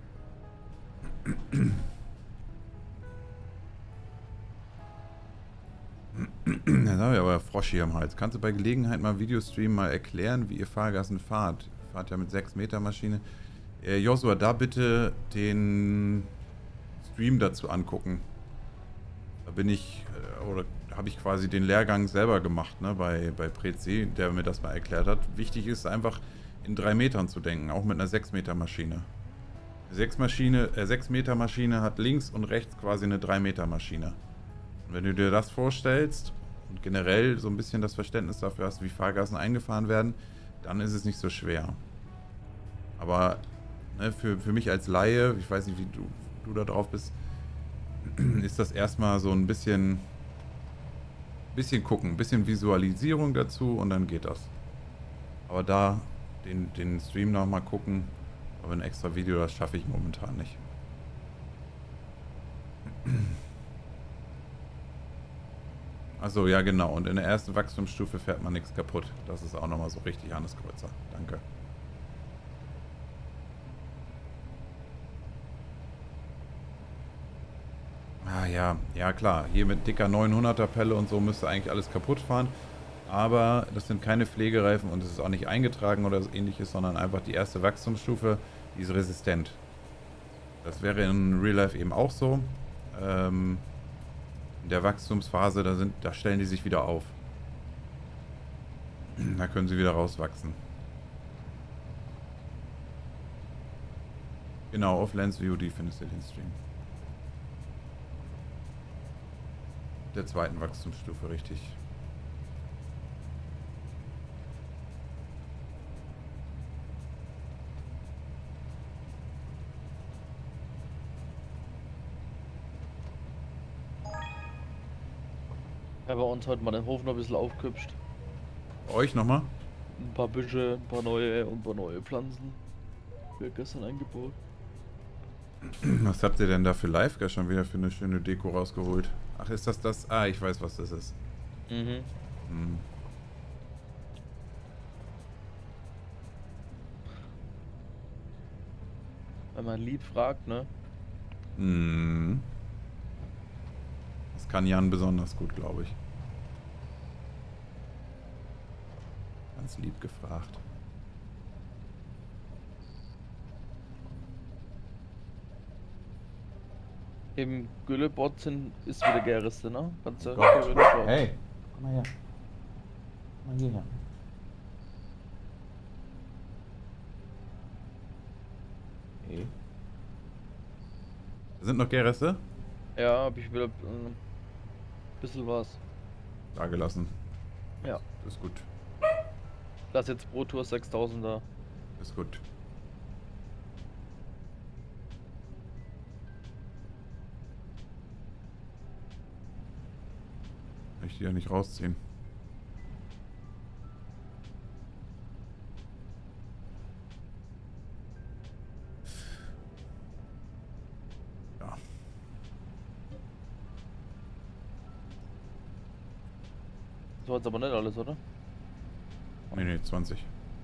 Jetzt haben wir aber Frosch hier am Hals. Kannst du bei Gelegenheit mal Videostream mal erklären, wie ihr Fahrgassen fahrt? Ihr fahrt ja mit 6 Meter Maschine. Joshua, da bitte den Stream dazu angucken. Da bin ich, oder habe ich quasi den Lehrgang selber gemacht, ne, bei Prezi, der mir das mal erklärt hat. Wichtig ist einfach in 3 Metern zu denken, auch mit einer 6 Meter Maschine. 6 Meter Maschine hat links und rechts quasi eine 3 Meter Maschine. Und wenn du dir das vorstellst und generell so ein bisschen das Verständnis dafür hast, wie Fahrgassen eingefahren werden, dann ist es nicht so schwer. Aber ne, für mich als Laie, ich weiß nicht, wie du da drauf bist, ist das erstmal so ein bisschen gucken, ein bisschen Visualisierung dazu und dann geht das. Aber da den Stream nochmal gucken, aber ein extra Video, das schaffe ich momentan nicht. Achso, ja genau. Und in der ersten Wachstumsstufe fährt man nichts kaputt. Das ist auch nochmal so richtig Hannes Kreuzer. Danke. Ah ja, ja klar. Hier mit dicker 900er Pelle und so müsste eigentlich alles kaputt fahren. Aber das sind keine Pflegereifen und es ist auch nicht eingetragen oder ähnliches, sondern einfach die erste Wachstumsstufe, die ist resistent. Das wäre in Real Life eben auch so. In der Wachstumsphase, da stellen die sich wieder auf. Da können sie wieder rauswachsen. Genau, auf Lens VOD findest du den Stream. Der zweiten Wachstumsstufe, richtig. Ja, bei uns heute mal den Hof noch ein bisschen aufgehübscht. Euch nochmal? Ein paar Büsche, ein paar neue Pflanzen. Wird gestern eingebaut. Was habt ihr denn da für Live schon wieder für eine schöne Deko rausgeholt? Ach, ist das das? Ah, ich weiß, was das ist. Mhm. Hm. Wenn man lieb fragt, ne? Hm. Das kann Jan besonders gut, glaube ich. Ganz lieb gefragt. Im Güllebot ist wieder Gerste, ne? Kannst du Hey, komm mal her. Komm mal hierher. Okay. Sind noch Gärreste? Ja, hab ich wieder bisschen was. Da gelassen. Ja. Das ist gut. Lass jetzt pro Tour 6000 da. Ist gut. Kann ich die ja nicht rausziehen. Ja. So hat's aber nicht alles, oder? Nee, 20.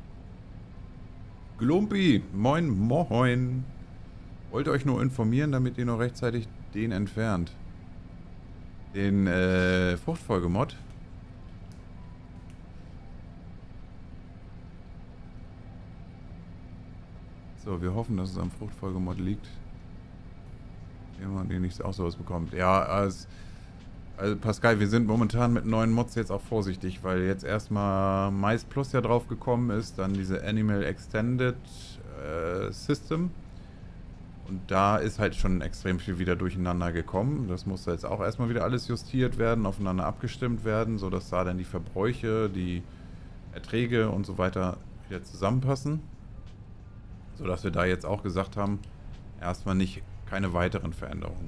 Glumpi, moin, moin. Wollte euch nur informieren, damit ihr noch rechtzeitig den entfernt. Den Fruchtfolgemod. So, wir hoffen, dass es am Fruchtfolgemod liegt. Jemand, der nicht auch sowas bekommt. Ja, also Pascal, wir sind momentan mit neuen Mods jetzt auch vorsichtig, weil jetzt erstmal Mais Plus ja drauf gekommen ist, dann diese Animal Extended System. Und da ist halt schon extrem viel wieder durcheinander gekommen. Das musste jetzt auch erstmal wieder alles justiert werden, aufeinander abgestimmt werden, sodass da dann die Verbräuche, die Erträge und so weiter wieder zusammenpassen. Sodass wir da jetzt auch gesagt haben, erstmal keine weiteren Veränderungen.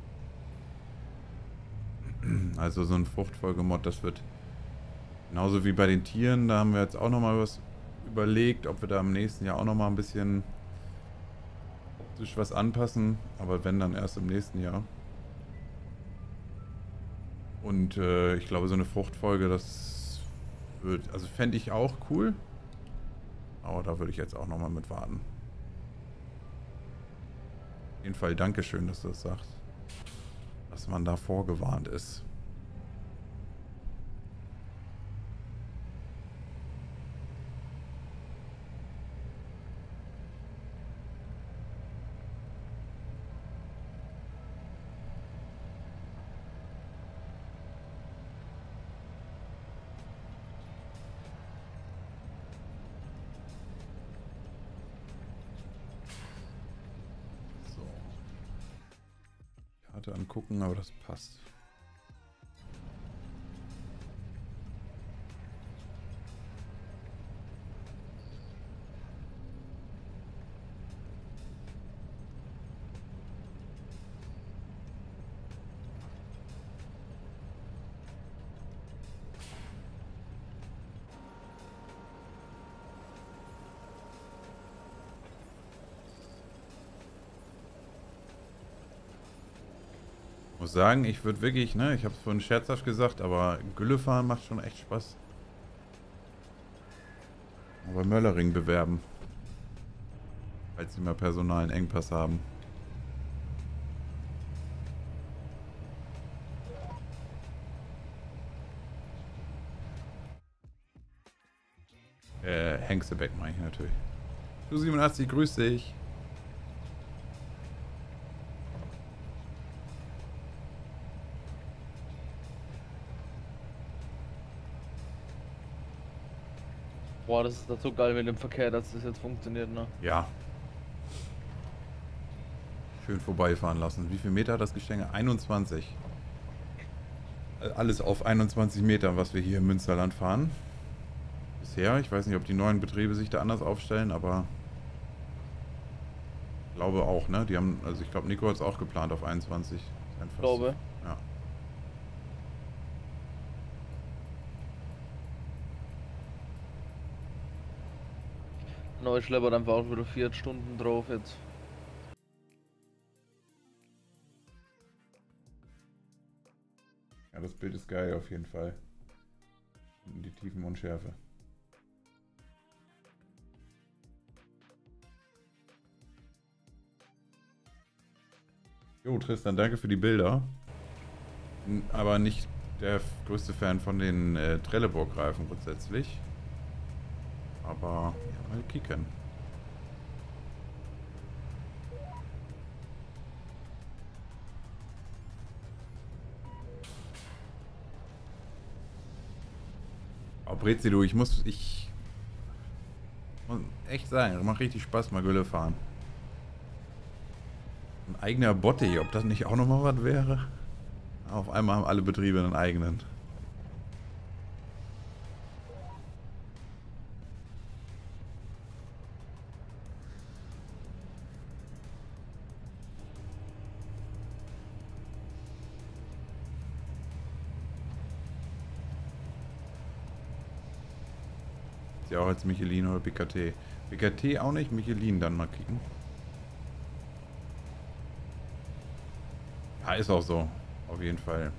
Also so ein Fruchtfolgemod, das wird genauso wie bei den Tieren, da haben wir jetzt auch nochmal was überlegt, ob wir da im nächsten Jahr auch nochmal ein bisschen optisch was anpassen, aber wenn, dann erst im nächsten Jahr. Und ich glaube, so eine Fruchtfolge, das also fände ich auch cool, aber da würde ich jetzt auch nochmal mit warten. Auf jeden Fall Dankeschön, dass du das sagst. Dass man da vorgewarnt ist. Karte angucken, aber das passt. muss sagen, ich würde wirklich, ne, ich habe es vorhin scherzhaft gesagt, aber Gülle fahren macht schon echt Spaß. Aber Möllering bewerben. Falls sie mal personalen Engpass haben. Hengstebeck meine ich natürlich. Du 87, grüß dich. Boah, das ist doch so geil mit dem Verkehr, dass das jetzt funktioniert, ne? Ja. Schön vorbeifahren lassen. Wie viel Meter hat das Gestänge? 21. Alles auf 21 Metern, was wir hier im Münsterland fahren. Bisher. Ich weiß nicht, ob die neuen Betriebe sich da anders aufstellen, aber ich glaube auch, ne? Die haben, also ich glaube, Nico hat es auch geplant auf 21. Ich glaube. Ja. Neu schleppert einfach auch wieder 4 Stunden drauf jetzt. Ja, das Bild ist geil auf jeden Fall. Und die Tiefenunschärfe. Jo, Tristan, danke für die Bilder. Aber nicht der größte Fan von den Trelleborg-Reifen grundsätzlich. Aber ja, mal kicken. Oh, Brezi, du, ich muss echt sagen, macht richtig Spaß, mal Gülle fahren. Ein eigener Botti, ob das nicht auch nochmal was wäre? Auf einmal haben alle Betriebe einen eigenen. Ist ja auch als Michelin oder BKT. BKT auch nicht, Michelin dann mal kicken. Ja, ist auch so. Auf jeden Fall.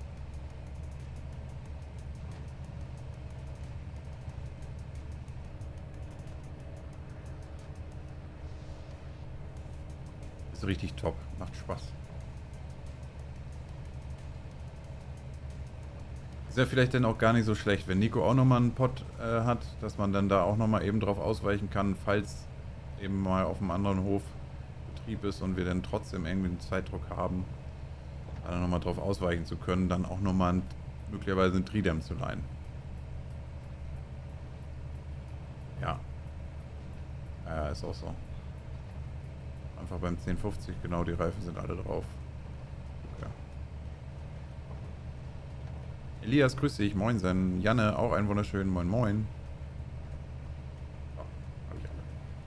Ist richtig top. Macht Spaß. Ist ja vielleicht dann auch gar nicht so schlecht, wenn Nico auch nochmal einen Pod hat, dass man dann da auch nochmal eben drauf ausweichen kann, falls eben mal auf einem anderen Hof Betrieb ist und wir dann trotzdem irgendwie einen Zeitdruck haben, da nochmal drauf ausweichen zu können, dann auch nochmal möglicherweise einen Tridem zu leihen. Ja. Ja, ist auch so. Einfach beim 1050, genau, die Reifen sind alle drauf. Okay. Elias, grüß dich, moinsen. Janne, auch einen wunderschönen Moin Moin. Oh, hab ich alle.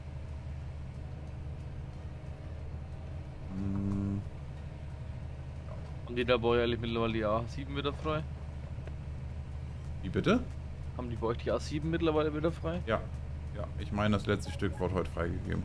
Haben die da bei euch eigentlich mittlerweile die A7 wieder frei? Wie bitte? Haben die bei euch die A7 mittlerweile wieder frei? Ja. Ja, ich meine, das letzte Stück wurde heute freigegeben.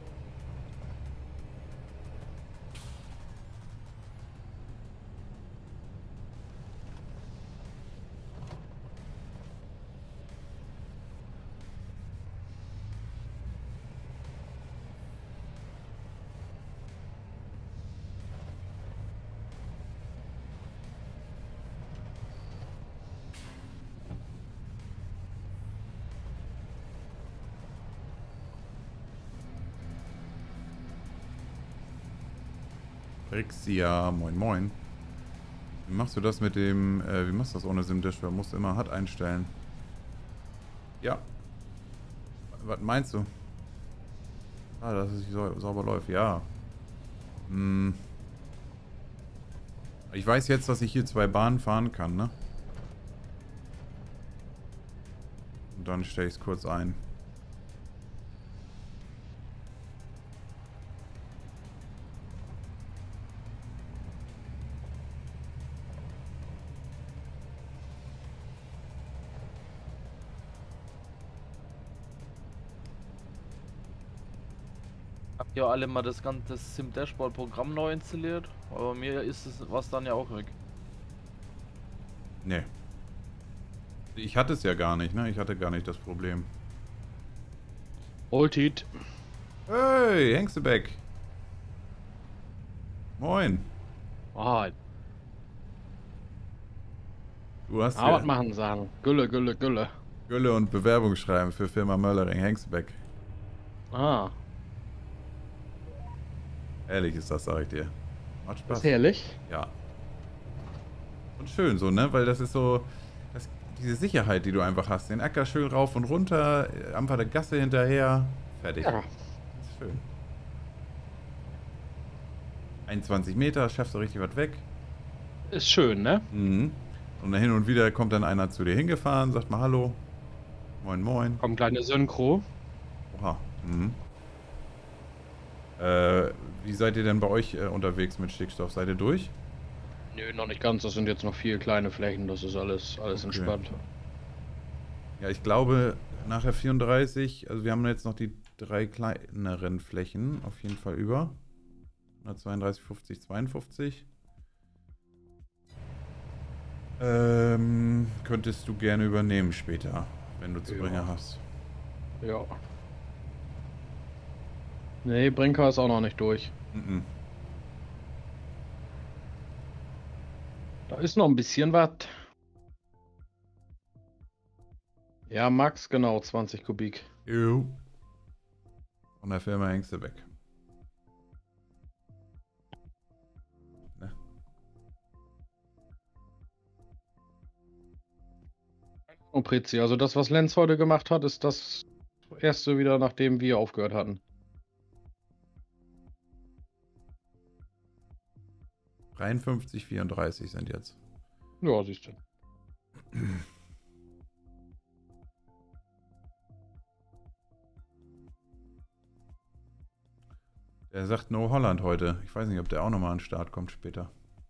Rixia, moin moin. Wie machst du das mit dem, wie machst du das ohne SIM-Dashboard? Musst du immer HUD einstellen. Ja. Was meinst du? Ah, dass es nicht sauber läuft, ja. Hm. Ich weiß jetzt, dass ich hier 2 Bahnen fahren kann, ne? Und dann stelle ich es kurz ein. ja alle mal das ganze Sim-Dashboard-Programm neu installiert, aber mir ist es was dann ja auch weg. Nee. Ich hatte es ja gar nicht, ne? Ich hatte gar nicht das Problem. Ultit. Hey, Hengstebeck. Moin. Ah, Du hast Arbeit ja machen sagen. Gülle, Gülle, Gülle. Gülle und Bewerbung schreiben für Firma Möllering, Hengstebeck. Ah, Ehrlich ist das, sag ich dir. Macht das Spaß. ist herrlich. Ja. Und schön so, ne? Weil das ist so, diese Sicherheit, die du einfach hast. Den Acker schön rauf und runter, einfach der Gasse hinterher. Fertig. Ja, Das ist schön. 21 Meter, schaffst du richtig was weg. ist schön, ne? Mhm. Und dann hin und wieder kommt dann einer zu dir hingefahren, sagt mal Hallo. Moin, moin. Kommt kleine Synchro. Oha. Mhm. Wie seid ihr denn bei euch unterwegs mit Stickstoff? Seid ihr durch? Nö, noch nicht ganz. Das sind jetzt noch 4 kleine Flächen. Das ist alles Okay. entspannt. Ja, ich glaube, nachher 34, also wir haben jetzt noch die 3 kleineren Flächen auf jeden Fall über. 132, 50, 52. Könntest du gerne übernehmen später, wenn du Zubringer Ja. hast. Ja. Nee, Brinker ist auch noch nicht durch. Mhm. Da ist noch ein bisschen was. Ja, Max, genau, 20 Kubik. Jo. Von der Firma Hengstebeck. Ne? Und Prezi, also das, was Lenz heute gemacht hat, ist das erste wieder, nachdem wir aufgehört hatten. 53, 34 sind jetzt. Ja, siehst du. Der sagt No Holland heute. Ich weiß nicht, ob der auch nochmal an den Start kommt später.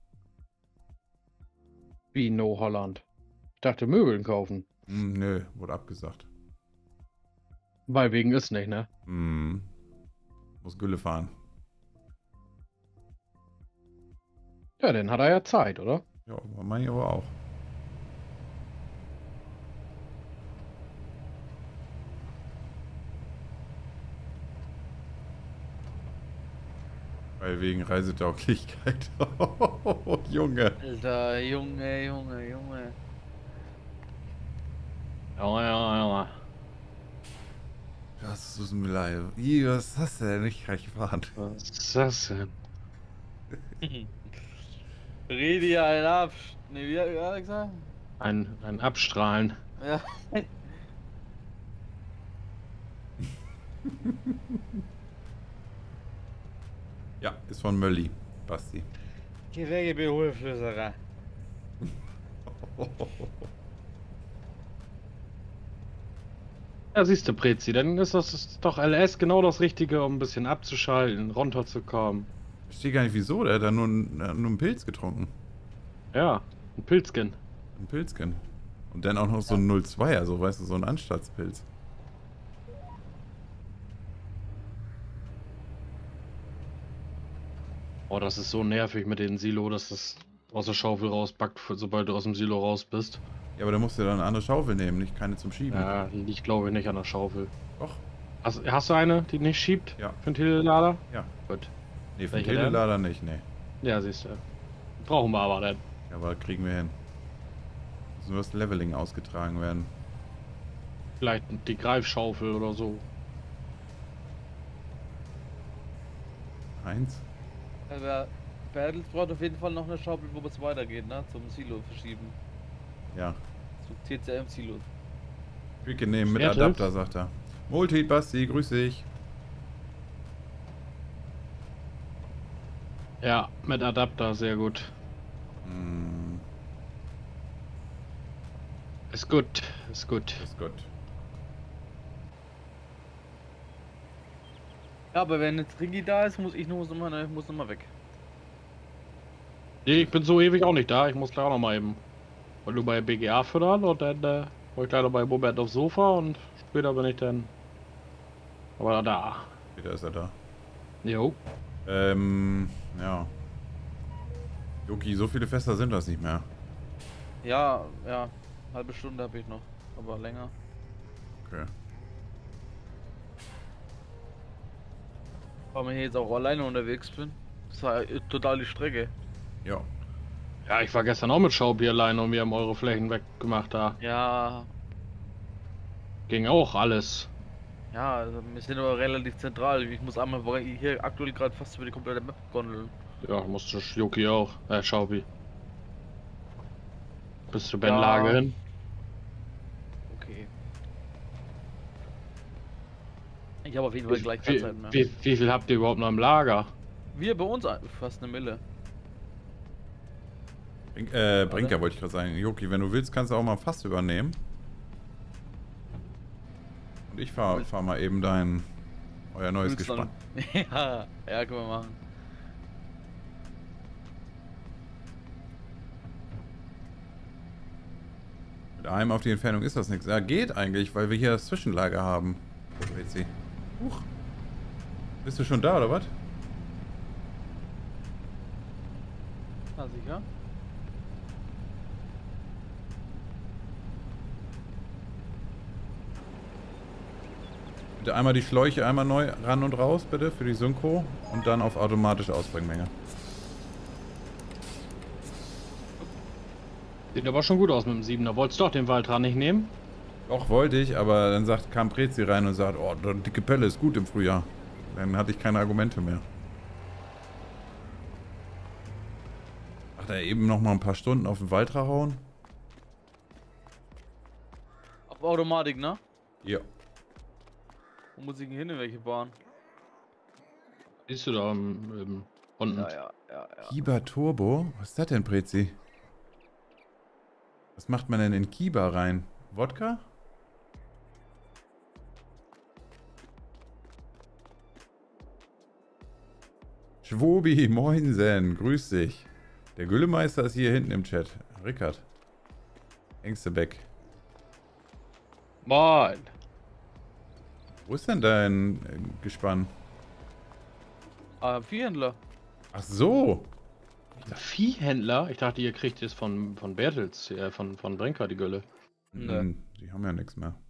Wie No Holland. Ich dachte, Möbeln kaufen. Nö, wurde abgesagt. Weil wegen ist nicht, ne? Muss Gülle fahren. Ja, dann hat er ja Zeit, oder? Ja, meine ich aber auch. Weil wegen Reisetauglichkeit. Oh, Junge. Alter, Junge, Junge, Junge. Ja. Das ist mir leid. Ih, was ist das denn? Ich kann nicht fahren. Was ist das denn? Rede ja einen ab. Ne, wie hat er gesagt? Ein Abstrahlen. Ja. Ja, ist von Mölli, Basti. Gewerbebehulflöserer. Ja, siehst du, Prezi, dann ist das doch LS genau das Richtige, um ein bisschen abzuschalten, runterzukommen. Ich verstehe gar nicht wieso, der hat da nur einen Pilz getrunken. Ja, ein Pilzkin. Ein Pilzken. Und dann auch noch so ein 02er, so weißt du, so ein Anstaltspilz. Oh, das ist so nervig mit dem Silo, dass das aus der Schaufel rauspackt, sobald du aus dem Silo raus bist. Ja, aber da musst du dann eine andere Schaufel nehmen, nicht keine zum Schieben. Ja, liegt glaube ich nicht an der Schaufel. Doch, Hast du eine, die nicht schiebt? Ja. Für den Telelader? ja. Gut. Nee, für den Welche denn? Telelader nicht, nee. Ja, siehst du. Brauchen wir aber dann. Ja, aber kriegen wir hin. Muss nur das Leveling ausgetragen werden. Vielleicht die Greifschaufel oder so. Eins? Aber Battles braucht auf jeden Fall noch eine Schaufel, wo es weitergeht, ne? Zum Silo verschieben. Ja. Zu TCM-Silo. Quicke nehmen mit Schwertes? Adapter, sagt er. Multi, Basti, grüß dich. Ja, mit Adapter, sehr gut. Hm, Ist gut, ist gut. ist gut. Ja, aber wenn jetzt Ringi da ist, muss noch mal weg. Nee, ich bin so ewig auch nicht da. Ich muss gleich auch noch mal eben. Wollte nur bei BGA füttern und dann wollte ich gleich noch bei Robert aufs Sofa und später bin ich dann aber da. Wieder ist er da. Jo. Ja. Joki, so viele Fässer sind das nicht mehr. Ja, ja. Halbe Stunde habe ich noch. Aber länger. Okay. Weil ich hier jetzt auch alleine unterwegs bin. Das war total die Strecke. Ja. Ja, ich war gestern auch mit Schaubier alleine und wir haben eure Flächen weggemacht da. Ja. Ging auch alles. Ja, also wir sind aber relativ zentral. Ich muss einmal hier aktuell gerade fast über die komplette Map gondeln. Ja, musste Joki auch. Schaubi. Bist du Ben Ja. Lage hin? Okay. Ich habe auf jeden Fall gleich keine Zeit mehr. Wie viel habt ihr überhaupt noch im Lager? Wir bei uns fast eine Mille. Brinker wollte ich gerade sagen. Joki, wenn du willst, kannst du auch mal Fass übernehmen. Und ich fahr mal eben euer neues Gespann. Ja, ja, können wir machen. Mit einem auf die Entfernung ist das nichts. Ja, geht eigentlich, weil wir hier das Zwischenlager haben. Huch. Bist du schon da, oder was? Na sicher. Bitte einmal die Schläuche einmal neu ran und raus, bitte, für die Synchro. Und dann auf automatische Ausbringmenge. Sieht aber schon gut aus mit dem 7er. Wolltest du doch den Waldrand nicht nehmen? Doch, wollte ich, aber dann kam Prezi rein und sagt, oh, die dicke Pelle ist gut im Frühjahr. Dann hatte ich keine Argumente mehr. Ach, da eben noch mal ein paar Stunden auf den Waldrand hauen? Auf Automatik, ne? Ja. Wo muss ich denn hin, in welche Bahn? Siehst du da unten? Ja. Kiba Turbo? Was ist das denn, Prezi? Was macht man denn in Kiba rein? Wodka? Schwobi, moinsen, grüß dich. Der Güllemeister ist hier hinten im Chat. Rickard. Ängstebeck. Moin. Wo ist denn dein Gespann? Viehhändler. Ach so. Viehhändler? Ich dachte, ihr kriegt es von Bertels, von Brinker, die Gülle. Die haben ja nichts mehr.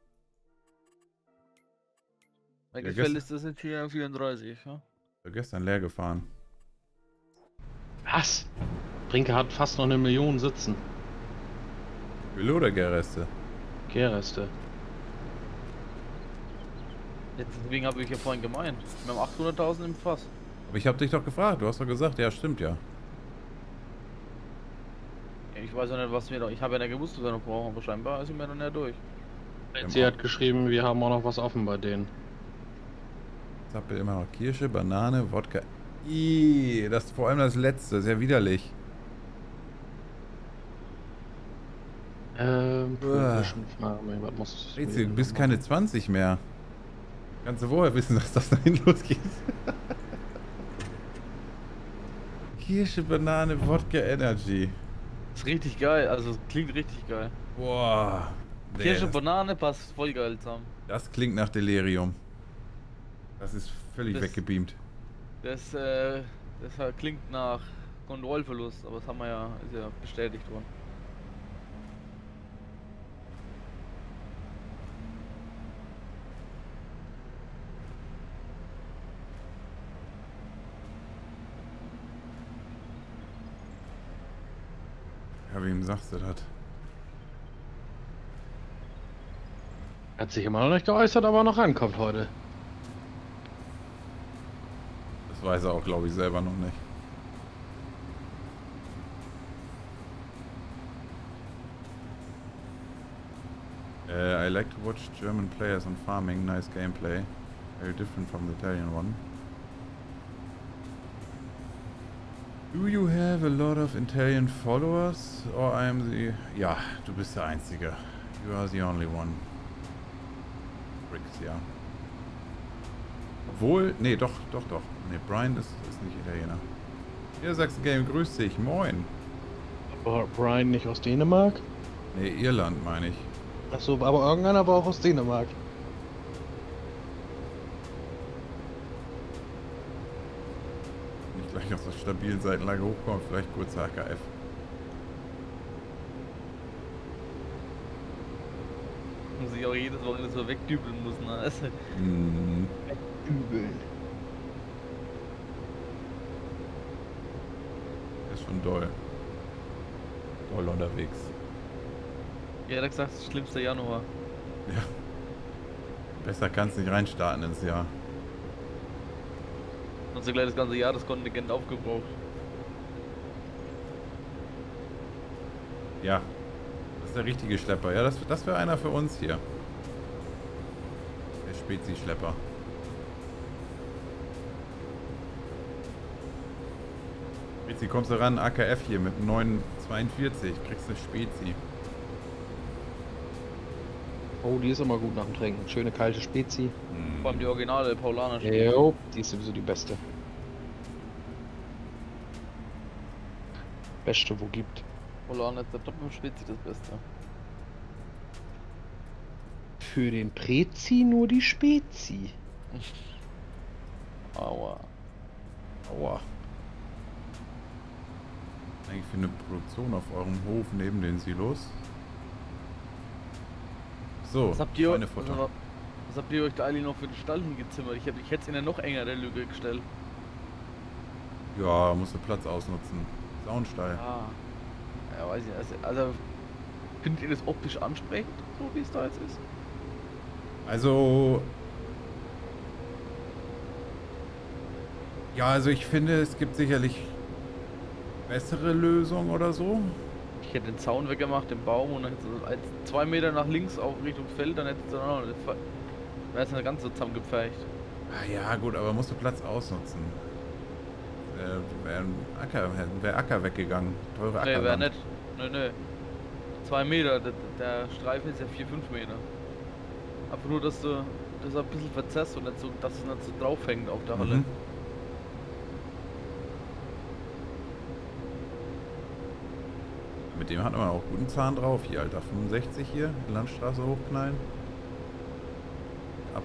Mein Gefäll ist das jetzt hier 34, ja? Gestern leer gefahren. Was? Brinker hat fast noch 1 Million sitzen. Gülle oder Gärreste? Gärreste. Deswegen habe ich ja vorhin gemeint. Wir haben 800.000 im Fass. Aber ich habe dich doch gefragt. Du hast doch gesagt, ja, stimmt ja. Ich weiß ja nicht, was wir noch. Ich habe ja nicht gewusst, was wir noch brauchen, aber scheinbar sind wir dann ja durch. Sie hat geschrieben, wir haben auch noch was offen bei denen. Zappel immer noch Kirsche, Banane, Wodka. Ih, das ist vor allem das letzte, sehr widerlich. Was muss Du bist keine 20 mehr. Kannst du woher wissen, dass das dahin losgeht? Kirsche, Banane, Wodka, Energy. Ist richtig geil, also klingt richtig geil. Boah. Nee, Kirsche, Banane passt voll geil zusammen. das klingt nach Delirium. Das ist völlig weggebeamt. Das klingt nach Kontrollverlust, aber das haben wir ja, ist ja bestätigt worden. Ja, wem sagst du das? Hat sich immer noch nicht geäußert, aber noch rankommt heute. Das weiß er auch, glaube ich, selber noch nicht. I like to watch German players on farming. Nice gameplay. Very different from the Italian one. Do you have a lot of Italian followers? Or I am the... Ja, du bist der Einzige. You are the only one. Bricks, ja. Obwohl... Nee, doch. Nee, Brian ist nicht Italiener. Hier, Sachsen Game, grüß dich. Moin. Aber Brian nicht aus Dänemark? Nee, Irland meine ich. Achso, aber irgendeiner war auch aus Dänemark. auf der stabilen Seitenlage hochkommt. Vielleicht kurzer AKF. Muss ich auch jedes Wochenende so wegdübeln muss, ne? Also, Übel. Ist schon doll. Doll unterwegs. ja, da gesagt, das ist schlimmste Januar. Ja. Besser kannst nicht reinstarten ins Jahr. Und so gleich das ganze Jahr das Kontingent aufgebraucht. Ja. Das ist der richtige Schlepper. Ja, das wäre einer für uns hier. Der Spezi-Schlepper. Spezi, kommst du ran? AKF hier mit 9,42. Kriegst eine Spezi. Oh, die ist immer gut nach dem Trinken. Schöne kalte Spezi. Vor allem die originale Paulaner. Jo, die ist sowieso die beste. Beste, wo gibt. Paulaner ist der Doppelspezi das Beste. Für den Prezi nur die Spezi. Aua. Aua. Eigentlich für eine Produktion auf eurem Hof neben den Silos. So, Was habt ihr Schweinefutter. was habt ihr euch da eigentlich noch für den Stall hingezimmert? Ich hätte es in eine noch engere Lücke gestellt. Ja, musst du Platz ausnutzen. Saunstall. Ah. Ja, weiß ich nicht. Also findet ihr das optisch ansprechend, so wie es da jetzt ist? Also... Ja, also ich finde, es gibt sicherlich bessere Lösungen oder so. Ich hätte den Zaun weggemacht, den Baum und dann hätte es 2 Meter nach links auf Richtung Feld, dann hätte es dann auch noch, wäre es eine ganze zusammengepfercht. Ah ja, gut, aber musst du Platz ausnutzen. Wäre Acker weggegangen. Teure Acker. Nee, wäre nicht. Nee. 2 Meter, der Streifen ist ja 4, 5 Meter. Aber nur, dass du das ein bisschen verzerrst und nicht so, dass es nicht so drauf hängt auf der Halle. Mhm. Mit dem hat man auch guten Zahn drauf. Hier, Alter, 65 hier, Landstraße hochknallen. Ab.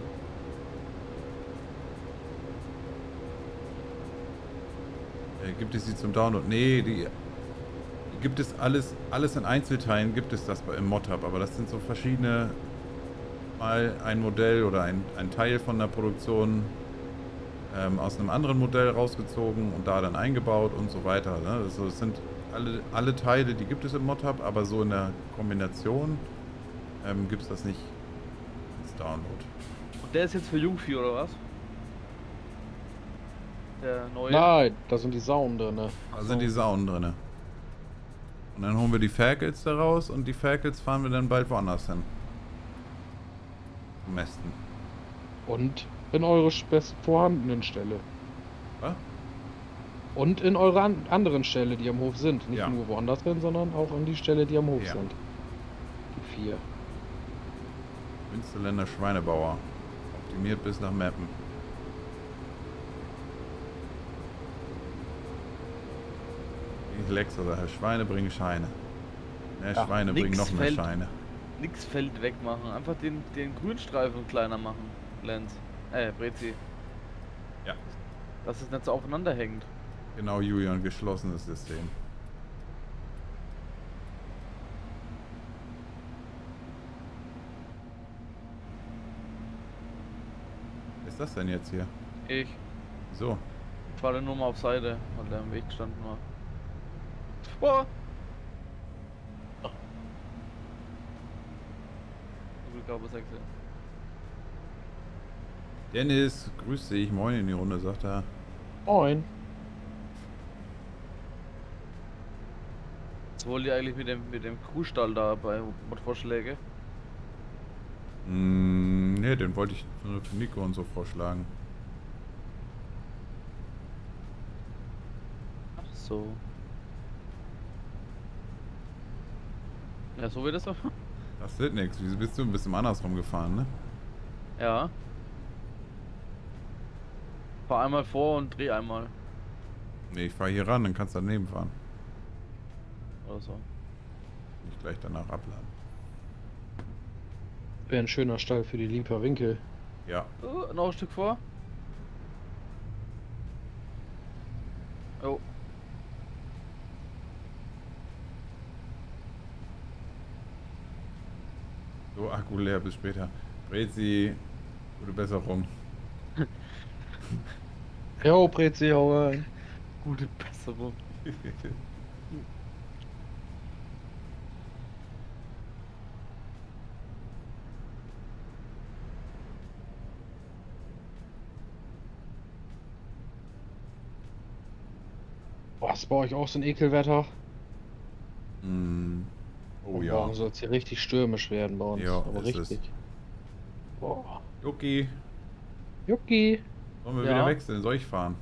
Gibt es die zum Download? Nee, die gibt es alles in Einzelteilen gibt es das im Mod-Hub, aber das sind so verschiedene, mal ein Modell oder ein Teil von der Produktion aus einem anderen Modell rausgezogen und da dann eingebaut und so weiter. Ne? Also es sind alle Teile, die gibt es im Mod-Hub, aber so in der Kombination gibt es das nicht als Download. Und der ist jetzt für Jungvieh oder was? Der neue? Nein, da sind die Sauen drin. Ne? Da sind die Saunen drin. Und dann holen wir die Ferkels da raus und die Ferkels fahren wir dann bald woanders hin. Zum Mästen. Und in eure best vorhandenen Stelle. Was? Und in eure anderen Stelle, die am Hof sind. Nicht Ja. nur woanders hin, sondern auch an die Stelle, die am Hof Ja. sind. Die 4. Münsterländer Schweinebauer. Optimiert bis nach Meppen. Ich Lex oder Schweine bringen Scheine. Ne, Ja, Schweine bringen nix noch mehr fällt. Scheine. Nix Feld wegmachen, einfach den Grünstreifen kleiner machen, Lenz. Brezi. Ja. Dass es nicht so aufeinander hängt. Genau, Julian, geschlossenes System. Was ist das denn jetzt hier? Ich So. fahre nur mal auf Seite, weil der im Weg gestanden war. Oh! Glück, Dennis, grüß dich, moin in die Runde, sagt er. Moin. Was wollt ihr eigentlich mit dem Kuhstall da bei Vorschläge? Ne, den wollte ich für Nico und so vorschlagen. Ach so. Ja, so wird es doch. Das wird nichts. Wieso bist du ein bisschen andersrum gefahren, ne? Ja. Fahr einmal vor und dreh einmal. Ne, ich fahre hier ran, dann kannst du daneben fahren. Oder so. Nicht gleich danach abladen. Wäre ein schöner Stall für die Limperwinkel. Ja. Noch ein Stück vor. Jo. So, Akku leer, bis später. Brezi, gute Besserung. Jo, Prezi, hau rein. Gute Besserung. Boah, ist bei euch auch so ein Ekelwetter? Mm. Oh ja. Morgen soll es hier richtig stürmisch werden bei uns. Ja, aber ist richtig. es. Boah. Jucki, Jucki. sollen wir Ja. wieder wechseln? Soll ich fahren?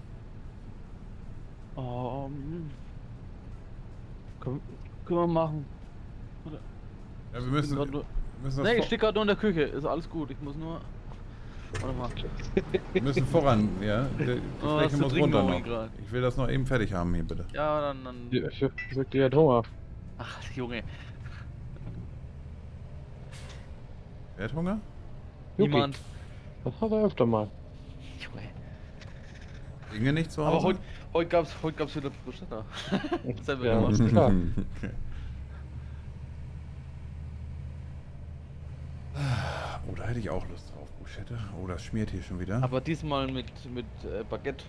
Können wir machen. Ja, wir müssen grad nur- das Nee, ich stehe gerade nur in der Küche. Ist alles gut. Ich muss nur. Warte mal. wir müssen voran, ja. Die Oh, Fläche zu muss trinken runter hol noch. ich grad. Ich will das noch eben fertig haben hier, bitte. Ja, dann. Ich sag dir, Hunger. Ach, Junge. Wer hat Hunger? Jucki. Niemand. Das hat er öfter mal. Junge. Inge nicht zu Aber Hause? heute gab's wieder Bruschetta. Selber Ja, gemacht. ist klar. Okay. Oh, da hätte ich auch Lust drauf, Bruschetta. Oh, das schmiert hier schon wieder. Aber diesmal mit Baguette.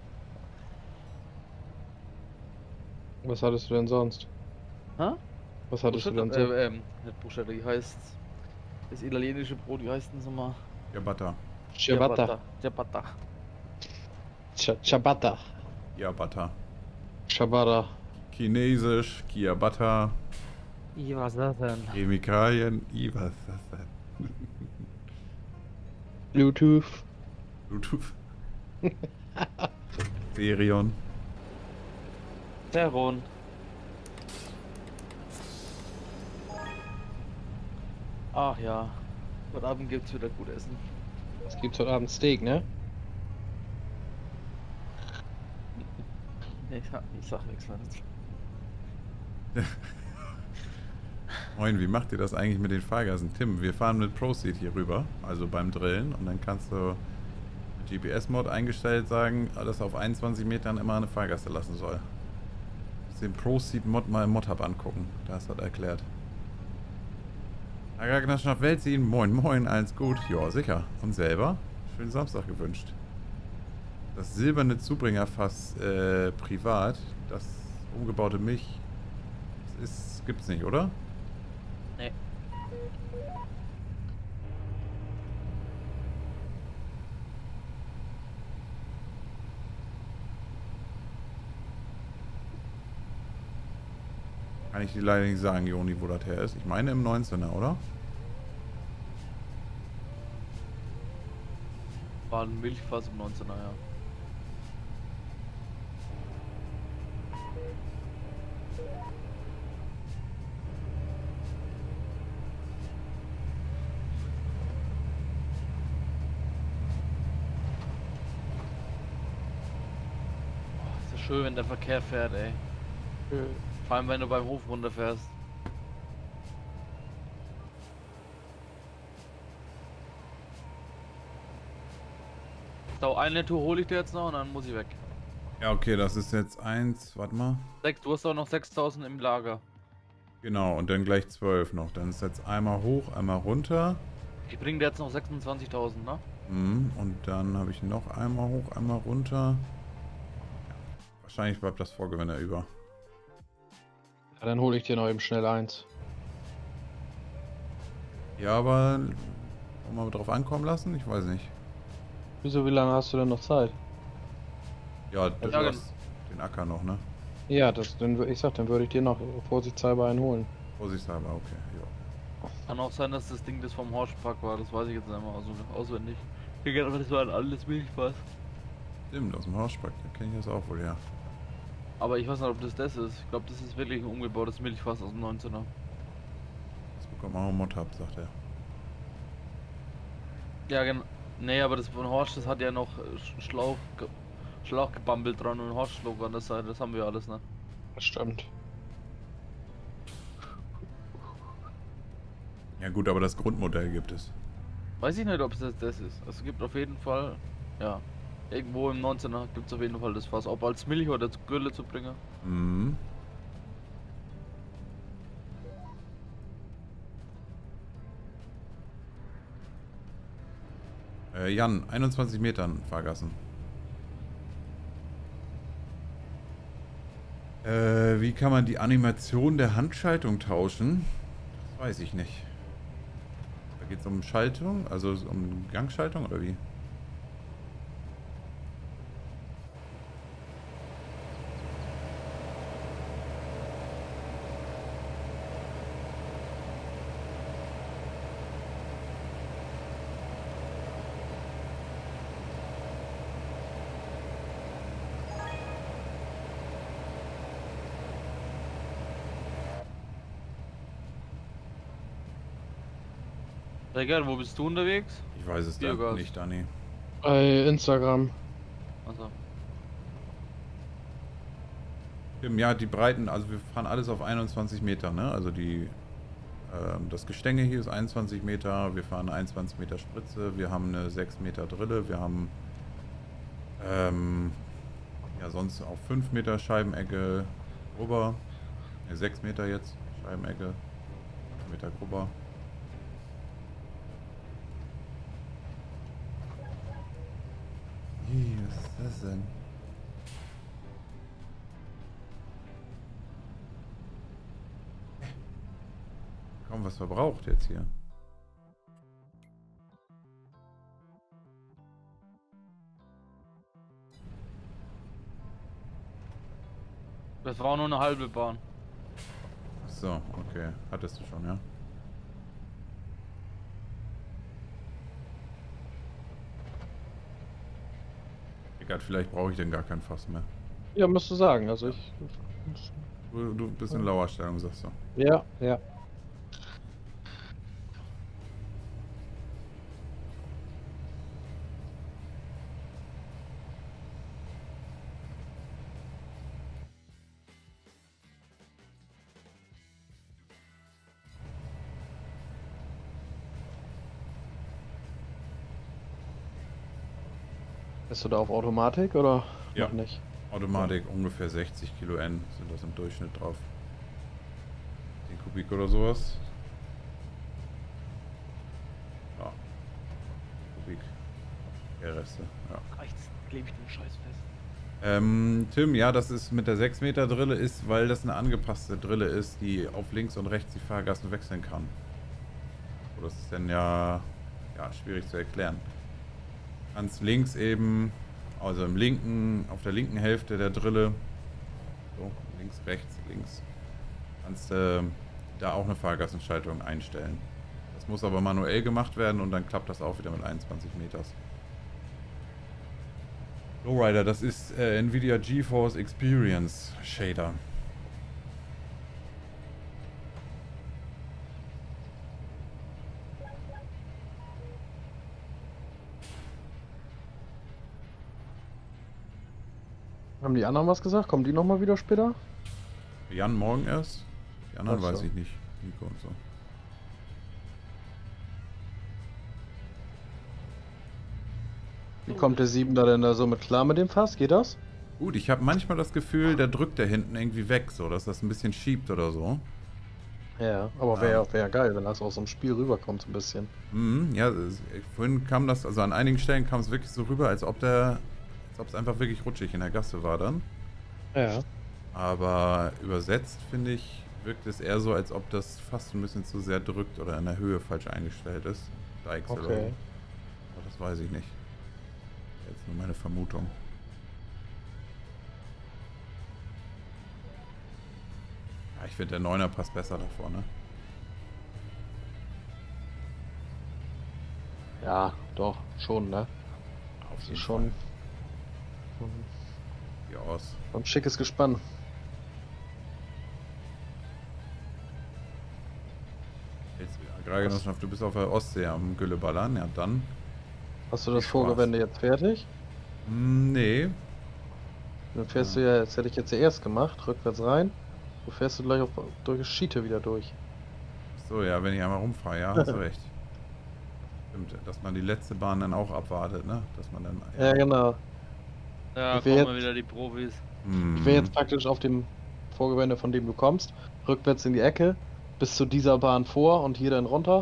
Was hattest du denn sonst? Hä? Was hattest du denn Bruschetta, sonst? nicht Bruschetta, wie heißt das italienische Brot, wie heißt denn so mal? Ciabatta. Ciabatta. Ciabatta. Ciabatta. Ciabatta. Ciabatta. Chinesisch, Ciabatta. Was ist das denn? Chemikalien. Was ist das denn? Bluetooth. Bluetooth. Serion. Teron. Ach ja. Heute Abend gibt's wieder gut Essen. Es gibt heute Abend Steak, ne? Nee, ich sag nichts mehr dazu. Moin, wie macht ihr das eigentlich mit den Fahrgassen? Tim, wir fahren mit Proceed hier rüber, also beim Drillen, und dann kannst du mit GPS-Mod eingestellt sagen, dass auf 21 Metern immer eine Fahrgasse lassen soll. Muss den Proceed-Mod mal im Mod-Hub angucken, da hast du das erklärt. Agagnas nach Weltziehen, moin moin, alles gut? Ja, sicher. Und selber? Schönen Samstag gewünscht. Das silberne Zubringerfass privat, das umgebaute Milch, gibt's nicht, oder? Nee. Kann ich dir leider nicht sagen, Joni, wo das her ist. Ich meine im 19er, oder? War ein Milchfass im 19er, ja. Ist ja schön, wenn der Verkehr fährt, ey. Vor allem, wenn du beim Hof runterfährst. So, eine Tour hole ich dir jetzt noch und dann muss ich weg. Ja, okay, das ist jetzt 1, warte mal. Du hast doch noch 6000 im Lager. Genau, und dann gleich 12 noch. Dann ist jetzt einmal hoch, einmal runter. Ich bringe dir jetzt noch 26.000, ne? Und dann habe ich noch einmal hoch, einmal runter. Ja, wahrscheinlich bleibt das Vorgewinner über. Ja, dann hole ich dir noch eben schnell eins. Ja, aber wollen wir drauf ankommen lassen? Ich weiß nicht. Wieso, wie lange hast du denn noch Zeit? Ja, du Ja, hast den Acker noch, ne? Ja, ich sag, dann würde ich dir noch vorsichtshalber einen holen. Vorsichtshalber, okay. Ja. Kann auch sein, dass das Ding das vom Horschpack war, das weiß ich jetzt nicht mehr auswendig. Ich denke aber, das war ein altes Milchfass. Stimmt, aus dem Hausspack, da kenne ich das auch wohl, ja. Aber ich weiß nicht, ob das ist. Ich glaube, das ist wirklich ein umgebautes Milchfass aus dem 19er. Das bekommt man auch im Mod-Hub, sagt er. Ja, genau. Nee, aber das von Horsch, das hat ja noch Schlauchgebampel dran und Horschschluck an der Seite. Das haben wir alles, ne? Das stimmt. Ja gut, aber das Grundmodell gibt es. Weiß ich nicht, ob es das ist. Es gibt auf jeden Fall, ja. Irgendwo im 19er gibt es auf jeden Fall das Fass. Ob als Milch oder zur Gülle zu bringen. Mhm. Jan, 21 Metern Fahrgassen. Wie kann man die Animation der Handschaltung tauschen? Das weiß ich nicht. Da geht es um Schaltung, also um Gangschaltung oder wie? Digga, wo bist du unterwegs? Ich weiß es Biogas. nicht, Dani. Bei Instagram. Also, Ja, die Breiten, also wir fahren alles auf 21 Meter, ne? Also das Gestänge hier ist 21 Meter, wir fahren 21 Meter Spritze, wir haben eine 6 Meter Drille, wir haben ja sonst auch 5 Meter Scheibenecke Grubber, 6 Meter jetzt Scheibenecke, 5 Meter Grubber. Was ist das denn? Kaum was verbraucht jetzt hier. das war auch nur eine halbe Bahn. Ach so, okay. Hattest du schon, ja? Egal, vielleicht brauche ich denn gar kein Fass mehr. Ja, musst du sagen. Also ich. Du bist in Lauerstellung, sagst du. Ja, ja. Bist du da auf Automatik oder Ja. noch nicht? Automatik ungefähr 60 Kilo N sind das im Durchschnitt drauf. 10 Kubik oder sowas. Ja. Kubik. Der Reste, ja. Jetzt klebe ich den Scheiß fest. Tim, ja, das ist mit der 6 Meter Drille ist, weil das eine angepasste Drille ist, die auf links und rechts die Fahrgassen wechseln kann. So, das ist dann ja schwierig zu erklären. Ganz links eben, also auf der linken Hälfte der Drille, so links, rechts, links, kannst du da auch eine Fahrgassenschaltung einstellen. Das muss aber manuell gemacht werden und dann klappt das auch wieder mit 21 Meters. Lowrider, das ist Nvidia GeForce Experience Shader. Haben die anderen was gesagt? Kommen die nochmal wieder später? Jan morgen erst? Die anderen Ach so. weiß ich nicht. Nico und so. Wie kommt der 7er denn da so mit klar mit dem Fass? Geht das? Gut, ich habe manchmal das Gefühl, der drückt da hinten irgendwie weg, so dass das ein bisschen schiebt oder so. Ja, aber wäre geil, wenn das aus dem Spiel rüberkommt so ein bisschen. Ja, vorhin kam das, also an einigen Stellen kam es wirklich so rüber, als ob es einfach wirklich rutschig in der Gasse war dann. Ja. Aber übersetzt, finde ich, wirkt es eher so, als ob das fast ein bisschen zu sehr drückt oder in der Höhe falsch eingestellt ist. Deichsel oder so. Okay. Aber das weiß ich nicht. Jetzt nur meine Vermutung. Ja, ich finde, der 9er passt besser davor, ne? Ja, doch, schon, ne? Auf Das jeden ist schon Fall. Wie aus. ein schickes Gespann. Jetzt, Agrargenossenschaft, du bist auf der Ostsee am Gülleballern, ja dann. Hast du das Spaß. Vorgewende jetzt fertig? Nee. Dann fährst du ja, das hätte ich jetzt zuerst gemacht, rückwärts rein. Du fährst du gleich durch das Schiete wieder durch. So, ja, wenn ich einmal rumfahre, ja, hast du recht. Stimmt, dass man die letzte Bahn dann auch abwartet, ne? Dass man dann. Ja, genau. Ja, Ich will kommen jetzt- wieder die Profis. Ich wäre jetzt praktisch auf dem Vorgewende, von dem du kommst, rückwärts in die Ecke, bis zu dieser Bahn vor und hier dann runter.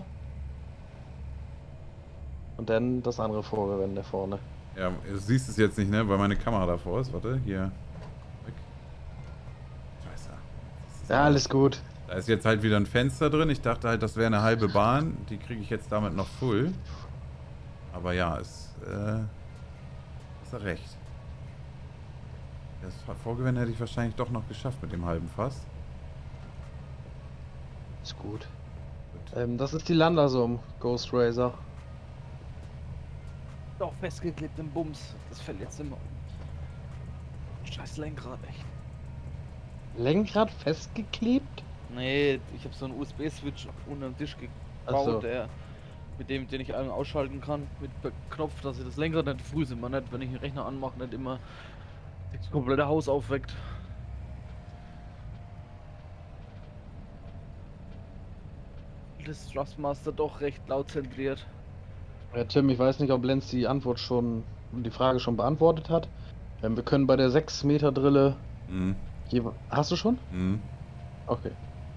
Und dann das andere Vorgewende vorne. Ja, du siehst es jetzt nicht, ne? Weil meine Kamera davor ist. Warte, hier. Weg. Scheiße. Das ist Ja, alles gut. Da ist jetzt halt wieder ein Fenster drin. Ich dachte halt, das wäre eine halbe Bahn. Die kriege ich jetzt damit noch full. Aber ja, hast du recht. Das Vorgewende hätte ich wahrscheinlich doch noch geschafft mit dem halben Fass. Ist gut. Gut. Das ist die Landersum, Ghost Racer. Doch festgeklebt im Bums. Das fällt jetzt immer um. Scheiß Lenkrad, echt. Lenkrad festgeklebt? Nee, ich habe so einen USB-Switch unter dem Tisch Ach so. gebaut, den ich ausschalten kann mit Knopf, dass ich das Lenkrad nicht früh sind, man nicht, wenn ich den Rechner anmache, nicht immer das komplette Haus aufweckt. Das Thrustmaster doch recht laut zentriert. Ja, Tim, ich weiß nicht, ob Lenz die Frage schon beantwortet hat. Wir können bei der 6 Meter Drille Mhm. Hast du schon? Mhm. Okay.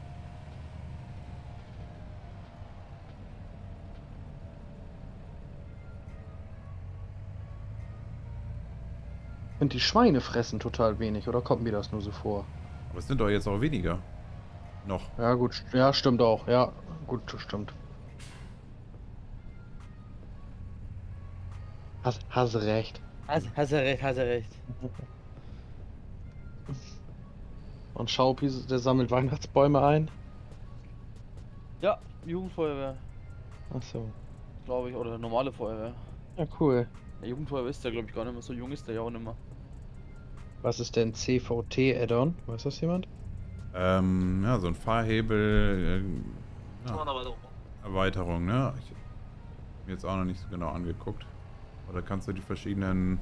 Und die Schweine fressen total wenig, oder kommt mir das nur so vor? Aber es sind doch jetzt auch weniger. Noch. Ja, gut, ja, stimmt auch. Ja, gut, stimmt. Hast recht. Hast du recht. Und Schaupi, der sammelt Weihnachtsbäume ein. Ja, Jugendfeuerwehr, Achso. glaube ich, oder normale Feuerwehr. Ja, cool. Der Jugendfeuerwehr ist der, glaube ich, gar nicht mehr so jung, ist der ja auch nicht mehr. Was ist denn CVT-Add-on? Weiß das jemand? Ja, so ein Fahrhebel. Ja, Erweiterung, ne? Ich hab mir jetzt auch noch nicht so genau angeguckt. Oder kannst du die verschiedenen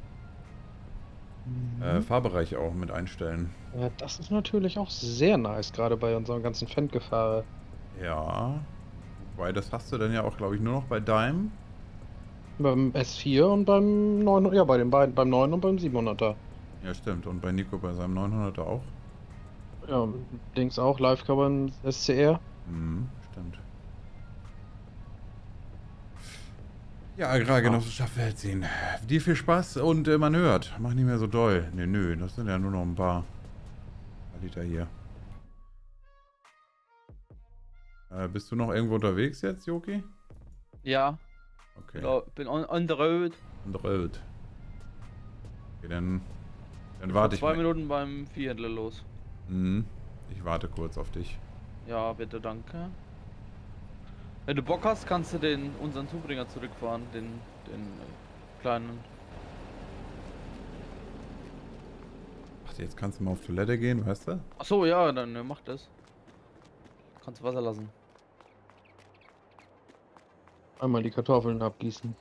Fahrbereiche auch mit einstellen? Ja, das ist natürlich auch sehr nice, gerade bei unserem ganzen Fendgefahre. Ja. Wobei, das hast du dann ja auch, glaube ich, nur noch bei Dime. Beim S4 und beim 9, ja, bei den beiden, beim 9 und beim 700er. Ja, stimmt. Und bei Nico bei seinem 900er auch. Ja, Dings auch, Live-Cover im SCR. Mhm, stimmt. Ja, Agrargenossenschaft Weltziehen. Dir viel Spaß und man hört. Mach nicht mehr so doll. Nö, das sind ja nur noch ein paar Liter hier. Bist du noch irgendwo unterwegs jetzt, Joki? Ja, Okay. bin on the road. On the road. Okay, dann warte ich 2 mal. Minuten beim Viehhändler los. Mhm. Ich warte kurz auf dich. Ja, bitte, danke. Wenn du Bock hast, kannst du unseren Zubringer zurückfahren, den kleinen. Ach, jetzt kannst du mal auf Toilette gehen, weißt du? Ach so, ja, dann mach das. Kannst Wasser lassen. Einmal die Kartoffeln abgießen.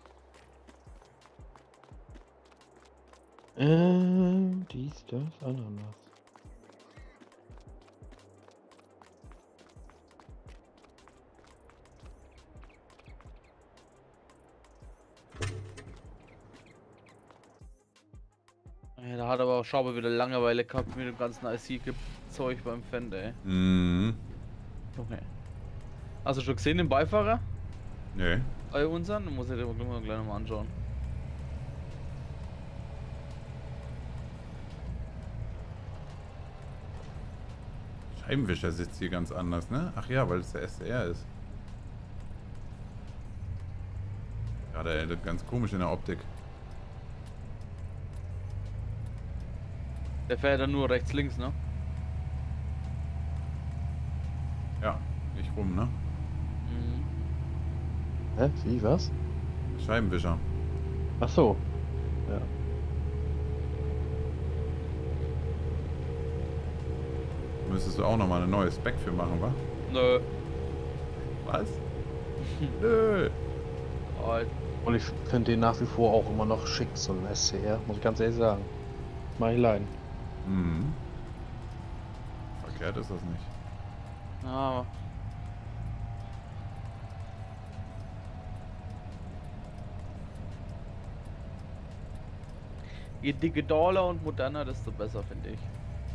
Dies, das, Ananas. Ja, da hat aber auch Schaube wieder Langeweile gehabt mit dem ganzen IC-Zeug beim Fender, ey. Mhm. Okay. Hast du schon gesehen den Beifahrer? Nee. Bei unseren? Muss ich dir mal gleich nochmal anschauen. Scheibenwischer sitzt hier ganz anders, ne? Ach ja, weil es der SCR ist. Ja, der ist ganz komisch in der Optik. Der fährt dann nur rechts, links, ne? Ja, nicht rum, ne? Mhm. Hä? Wie, was? Scheibenwischer. Ach so. Ja. Müsstest du auch nochmal eine neue Spec für machen, wa? Nö. Was? Nö. Halt. Und ich finde den nach wie vor auch immer noch schick, so ein SCR, muss ich ganz ehrlich sagen. Mach ich leiden. Mhm. Verkehrt ist das nicht. Ja. Je digitaler und moderner, desto besser, finde ich.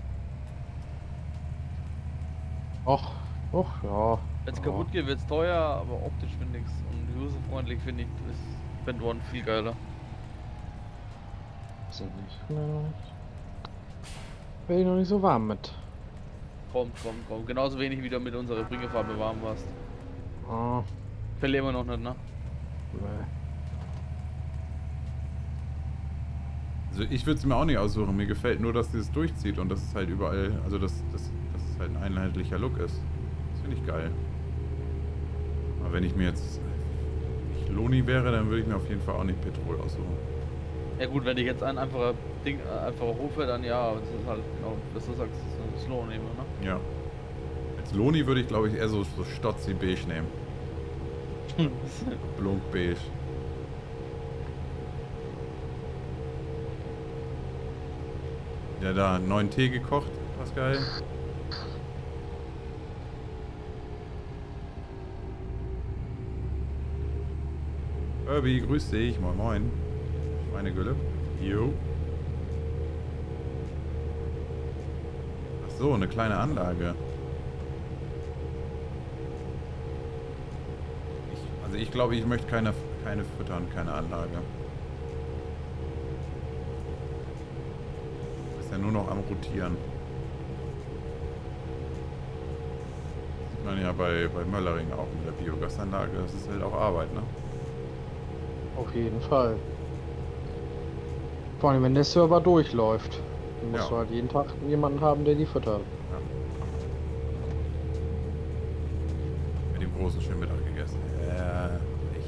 Och, och, ja. Wenn es Ja. kaputt geht, wird es teuer, aber optisch finde ich es und userfreundlich finde ich das Band One viel geiler. Weiß ich nicht. Bin ich noch nicht so warm mit. Komm. Genauso wenig wie du mit unserer Bringerfarbe warm warst. Ah, Verlieren wir noch nicht, ne? nee. Also ich würde es mir auch nicht aussuchen. Mir gefällt nur, dass dieses durchzieht und dass es halt überall, also dass es halt ein einheitlicher Look ist. Das finde ich geil. Aber wenn ich mir jetzt nicht Loni wäre, dann würde ich mir auf jeden Fall auch nicht Petrol aussuchen. Ja gut, wenn ich jetzt ein einfacher Ding, einfacher rufe, dann ja, aber das ist halt genau, was du sagst, das ist ein Slow nehme, ne? Ja. Als Loni würde ich glaube ich eher so Stotzi beige nehmen. Blunk beige. Ja, da 9 Tee gekocht, Pascal. Herbie, grüß dich. Moin moin. Schweinegülle. Jo. Ach so, eine kleine Anlage. Also ich glaube, ich möchte keine füttern, keine Anlage. Du bist ja nur noch am Rotieren. Sieht man ja bei Möllering auch mit der Biogasanlage. Das ist halt auch Arbeit, ne? Auf jeden Fall. Vor allem, wenn der Server durchläuft. Dann musst Ja. du halt jeden Tag jemanden haben, der die füttert. Mit dem großen schönen Mittag gegessen. Ich.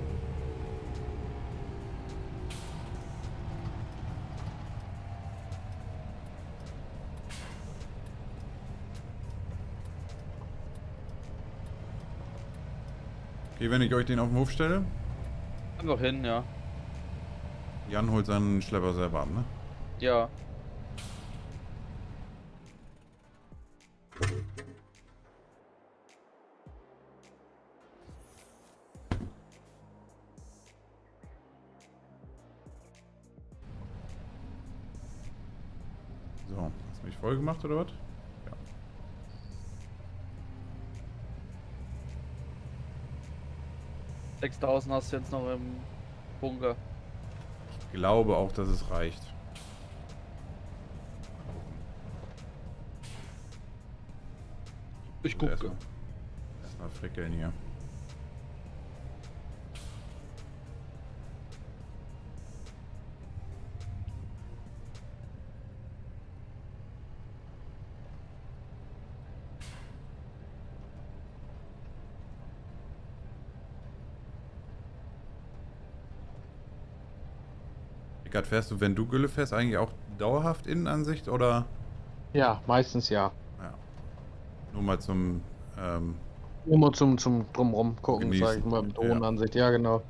Okay, wenn ich euch den auf den Hof stelle, Einfach hin, ja. Jan holt seinen Schlepper selber ab, ne? Ja. So, hast du mich voll gemacht oder was? Ja. Ja. 6000 hast du jetzt noch im Bunker. Ich glaube auch, dass es reicht. Ich Also gucke. Erstmal frickeln hier. Rickard, fährst du, wenn du Gülle fährst, eigentlich auch dauerhaft Innenansicht oder? Ja, meistens ja. Ja. Nur mal zum Nur mal zum Drumrum gucken, Genießen. sag ich mal, mit Ja. Drohnenansicht. Ja, genau.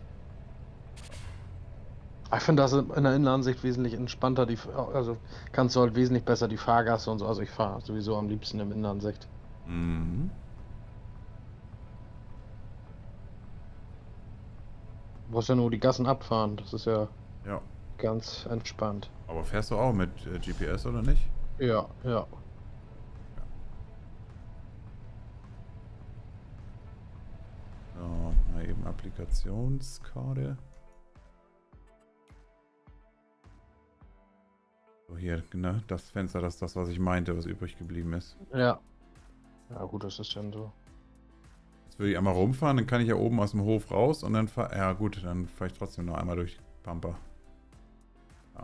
Ich finde das in der Innenansicht wesentlich entspannter. Also kannst du halt wesentlich besser die Fahrgasse und so. Also ich fahre sowieso am liebsten in Innenansicht. Mhm. Du musst ja nur die Gassen abfahren. Das ist ja Ja. ganz entspannt. Aber fährst du auch mit GPS oder nicht? Ja, ja. So, mal eben Applikationskarte. So, hier, ne? Das Fenster, das ist das, was ich meinte, was übrig geblieben ist. Ja. Ja, gut, das ist dann so. Jetzt will ich einmal rumfahren, dann kann ich ja oben aus dem Hof raus und dann fahre. Ja, gut, dann fahre ich trotzdem noch einmal durch Pampa. Ja.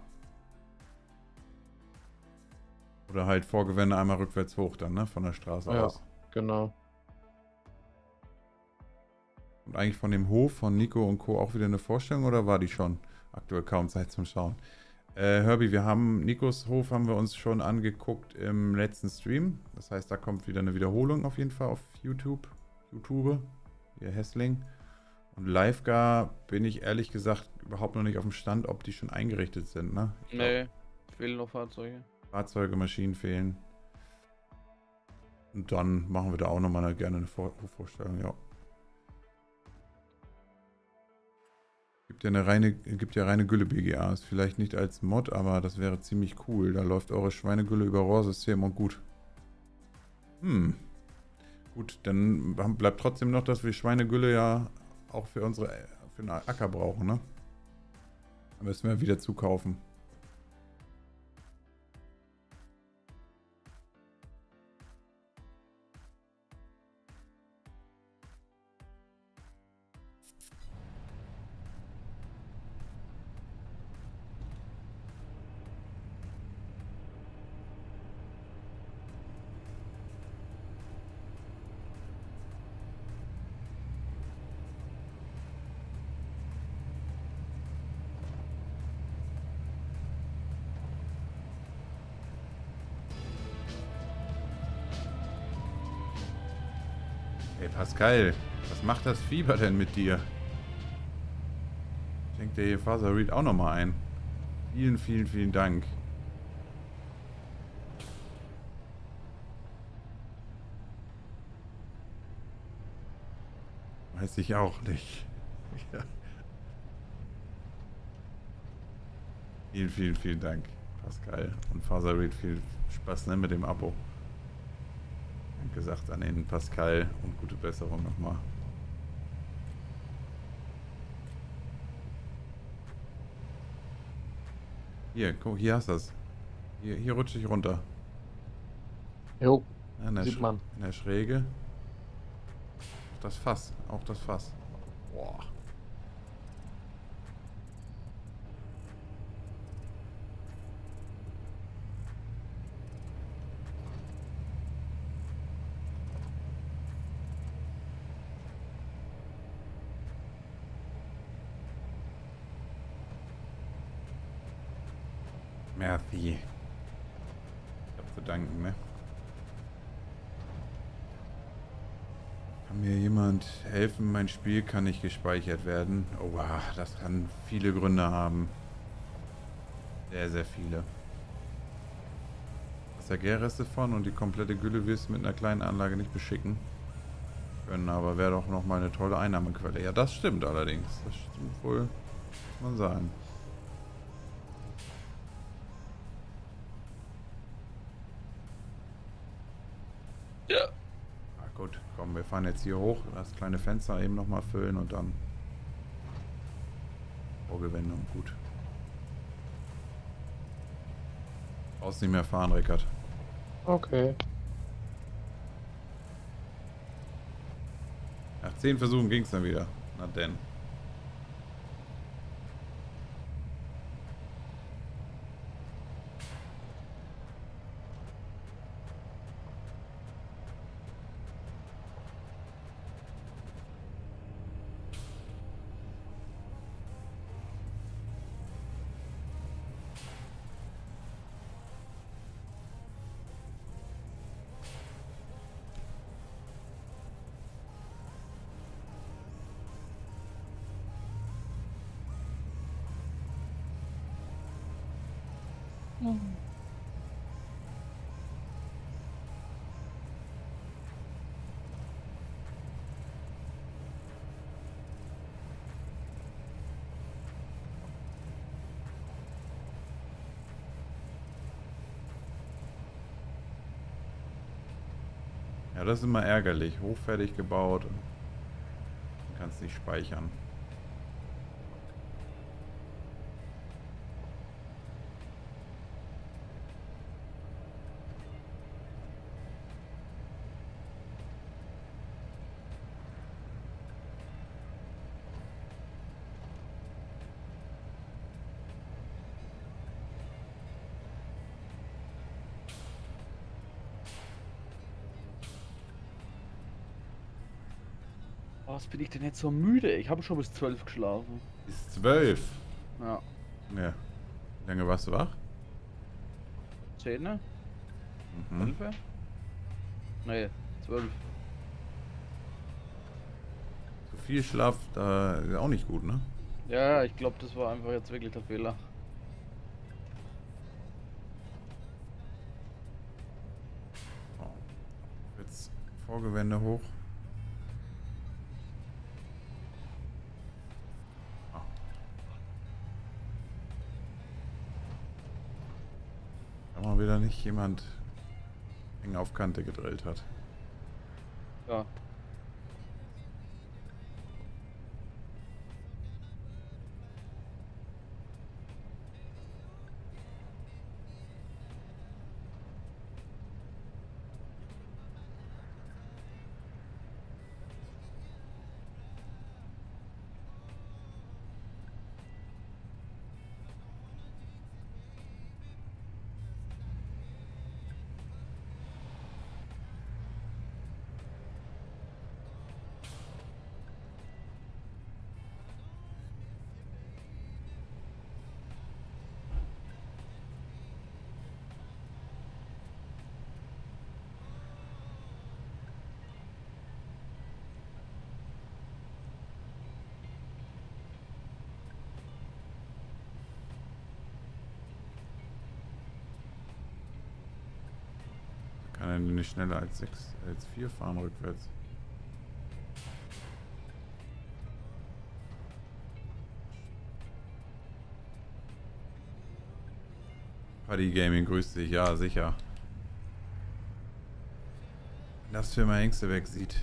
Oder halt Vorgewende einmal rückwärts hoch, dann, ne? Von der Straße Ja, aus. genau. Und eigentlich von dem Hof von Nico und Co. auch wieder eine Vorstellung oder war die schon? Aktuell kaum Zeit zum Schauen. Herbie, wir haben Nikos Hof haben wir uns schon angeguckt im letzten Stream. Das heißt, da kommt wieder eine Wiederholung auf jeden Fall auf YouTube. Ihr Hässling. Und LiveGar bin ich ehrlich gesagt überhaupt noch nicht auf dem Stand, ob die schon eingerichtet sind, ne? Ich glaub, Nee, fehlen noch Fahrzeuge. Fahrzeuge, Maschinen fehlen. Und dann machen wir da auch nochmal gerne eine Vorstellung, ja. Gibt ja reine Gülle BGA. Ist vielleicht nicht als Mod, aber das wäre ziemlich cool. Da läuft eure Schweinegülle über Rohrsystem und gut. Gut, dann bleibt trotzdem noch, dass wir Schweinegülle ja auch für den Acker brauchen, ne? Da müssen wir wieder zukaufen. Ey, Pascal, was macht das Fieber denn mit dir? Schenkt der hier Father Reed auch nochmal ein. Vielen, vielen, vielen Dank. Weiß ich auch nicht. Ja. Vielen, vielen, vielen Dank, Pascal. Und Father Reed, viel Spaß, ne, mit dem Abo. Gesagt an den Pascal und gute Besserung nochmal. Hier, guck, hier hast du das. Hier rutsche ich runter. Jo, In der sieht man. In der Schräge. Auch das Fass. Boah. Merci. Ich hab zu danken, ne? Kann mir jemand helfen? Mein Spiel kann nicht gespeichert werden. Oh, wow, das kann viele Gründe haben. Sehr, sehr viele. Gärreste von und die komplette Gülle wirst du mit einer kleinen Anlage nicht beschicken können, aber wäre doch nochmal eine tolle Einnahmequelle. Ja, das stimmt allerdings. Das stimmt wohl, muss man sagen. Ja. Ah, gut, komm, wir fahren jetzt hier hoch, das kleine Fenster eben nochmal füllen und dann Vorgewende und gut. Brauchst nicht mehr fahren, Rickard. Okay. Nach 10 Versuchen ging es dann wieder. Na denn. Ja, das ist immer ärgerlich. Hochfertig gebaut. Und kannst nicht speichern. Was bin ich denn jetzt so müde? Ich habe schon bis 12 geschlafen. Bis 12. Ja. Ja. Wie lange warst du wach? 10? Mhm. 11? Nee, 12. Zu viel Schlaf, da ist auch nicht gut, ne? Ja, ich glaube, das war einfach jetzt wirklich der Fehler. So. Jetzt Vorgewende hoch. mal wieder nicht jemand eng auf Kante gedrillt hat. Ja. Kann er nicht schneller als 4 fahren rückwärts. Paddy Gaming grüßt dich, ja sicher. Wenn das für meine Hengste wegsieht.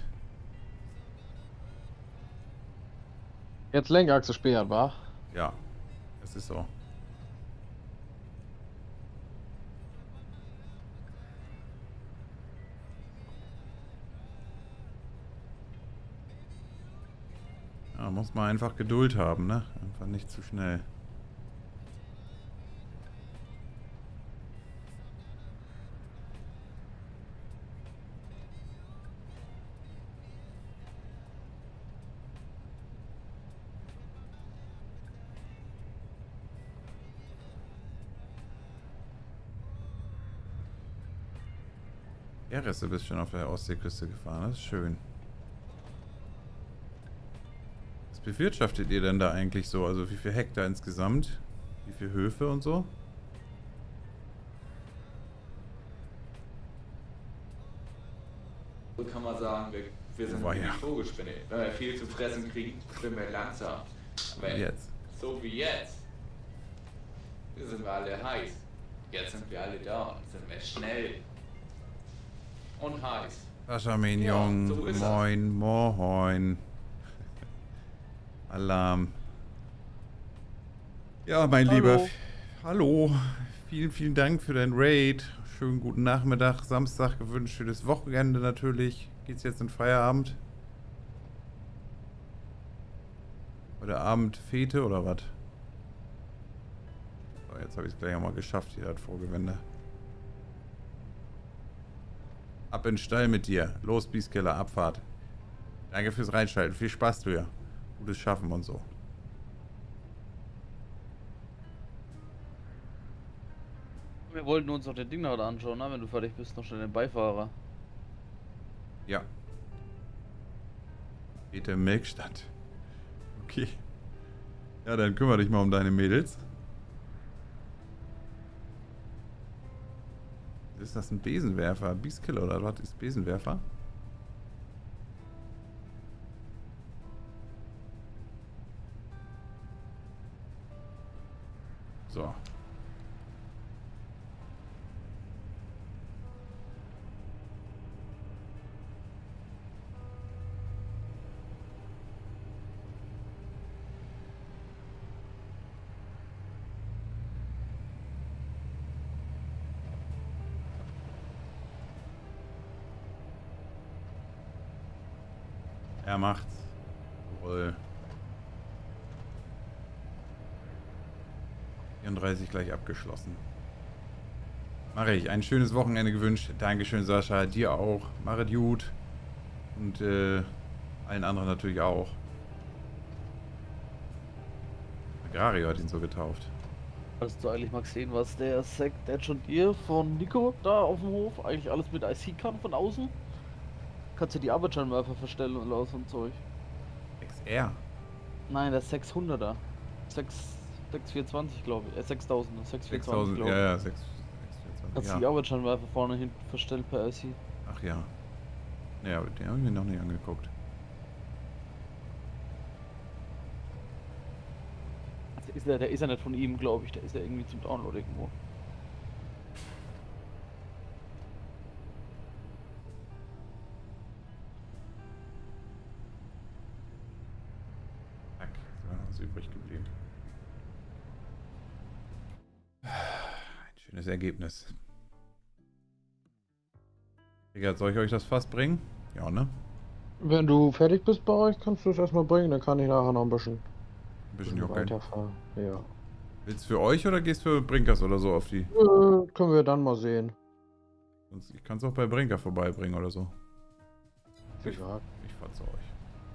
Jetzt Lenkachse sperren, wa? Ja, es ist so. Ja, muss man einfach Geduld haben, ne? Einfach nicht zu schnell. Reste bist schon auf der Ostseeküste gefahren, das ist schön. Was bewirtschaftet ihr denn da eigentlich so? Also wie viel Hektar insgesamt? Wie viele Höfe und so? So kann man sagen, wir sind Oh, wie ja. die Vogelspinne. Wenn wir viel zu fressen kriegen, sind wir langsam. Aber Jetzt. so wie jetzt, sind wir alle heiß. Jetzt sind wir alle da und sind wir schnell und heiß. Sascha Mignon, Ja, so ist moin, moin. Alarm. Ja, mein Lieber. Hallo. Vielen, vielen Dank für dein Raid. Schönen guten Nachmittag, Samstag gewünscht, schönes Wochenende natürlich. Geht's jetzt in Feierabend? Heute Abend Fete oder was? So, jetzt habe ich es gleich auch mal geschafft, hier das Vorgewende. Ab in den Stall mit dir. Los, Bieskiller, Abfahrt. Danke fürs Reinschalten. Viel Spaß dir. Gutes Schaffen und so. Wir wollten uns noch den Ding noch anschauen, ne? Wenn du fertig bist, noch schnell den Beifahrer. Ja. Peter Milkstadt. Okay. Ja, dann kümmere dich mal um deine Mädels. Ist das ein Besenwerfer? Bieskiller oder was ist Besenwerfer? So. Er macht's. Jawohl. 34 gleich abgeschlossen. Mache ich. Ein schönes Wochenende gewünscht. Dankeschön, Sascha. Dir auch. Machet gut. Und allen anderen natürlich auch. Agrario hat ihn so getauft. Hast du eigentlich mal gesehen, was der John Deere von Nico da auf dem Hof eigentlich alles mit IC kann von außen? Kannst du die Arbeitsscheinwerfer verstellen und aus und Zeug. XR. Nein, der 600er. 624 glaube ich. 6000, 624 6000. glaube ich. Ja, ja, 624. Kannst du Ja. die Arbeitsscheinwerfer vorne hinten verstellen per IC. Ach ja. Ja, den habe ich mir noch nicht angeguckt. Der ist ja nicht von ihm, glaube ich. Der ist ja irgendwie zum Download irgendwo. Ein schönes Ergebnis. Digga, soll ich euch das Fass bringen? Ja, ne? Wenn du fertig bist bei euch, kannst du es erstmal bringen, dann kann ich nachher noch ein bisschen Ein bisschen jockeln. weiterfahren. Ja. Willst du für euch oder gehst du für Brinkers oder so auf die? Können wir dann mal sehen. Sonst, ich kann es auch bei Brinker vorbeibringen oder so. Wie gesagt. Ich fahr zu euch.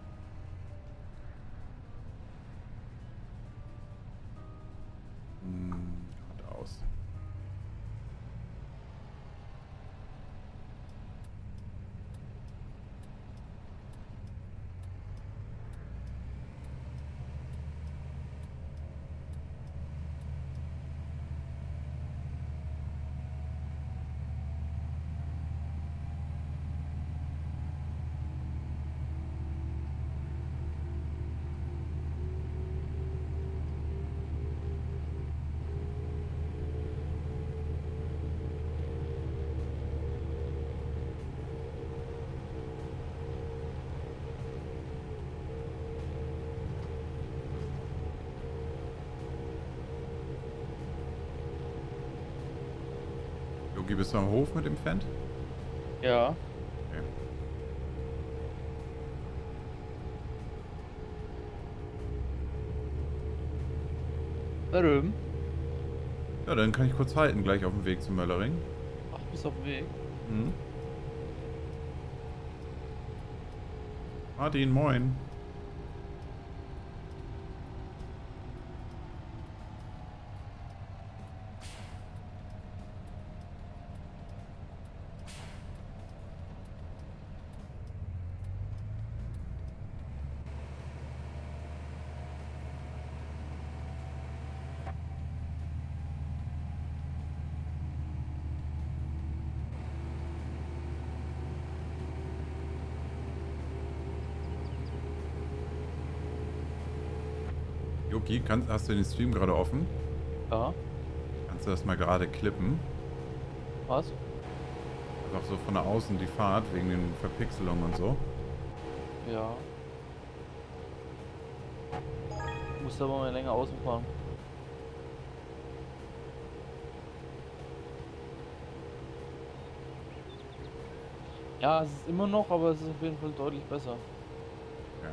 Hat aus. Jogi, bist du am Hof mit dem Fendt? Ja. Okay. Warum? Ja, dann kann ich kurz halten, gleich auf dem Weg zum Möllering. Ach, bist auf dem Weg. Mhm. Martin, moin. Joki, hast du den Stream gerade offen? Ja. Kannst du das mal gerade klippen? Was? Einfach so von der Außen die Fahrt, wegen den Verpixelungen und so. Ja. Musst aber mal länger außen fahren. Ja, es ist immer noch, aber es ist auf jeden Fall deutlich besser. Ja.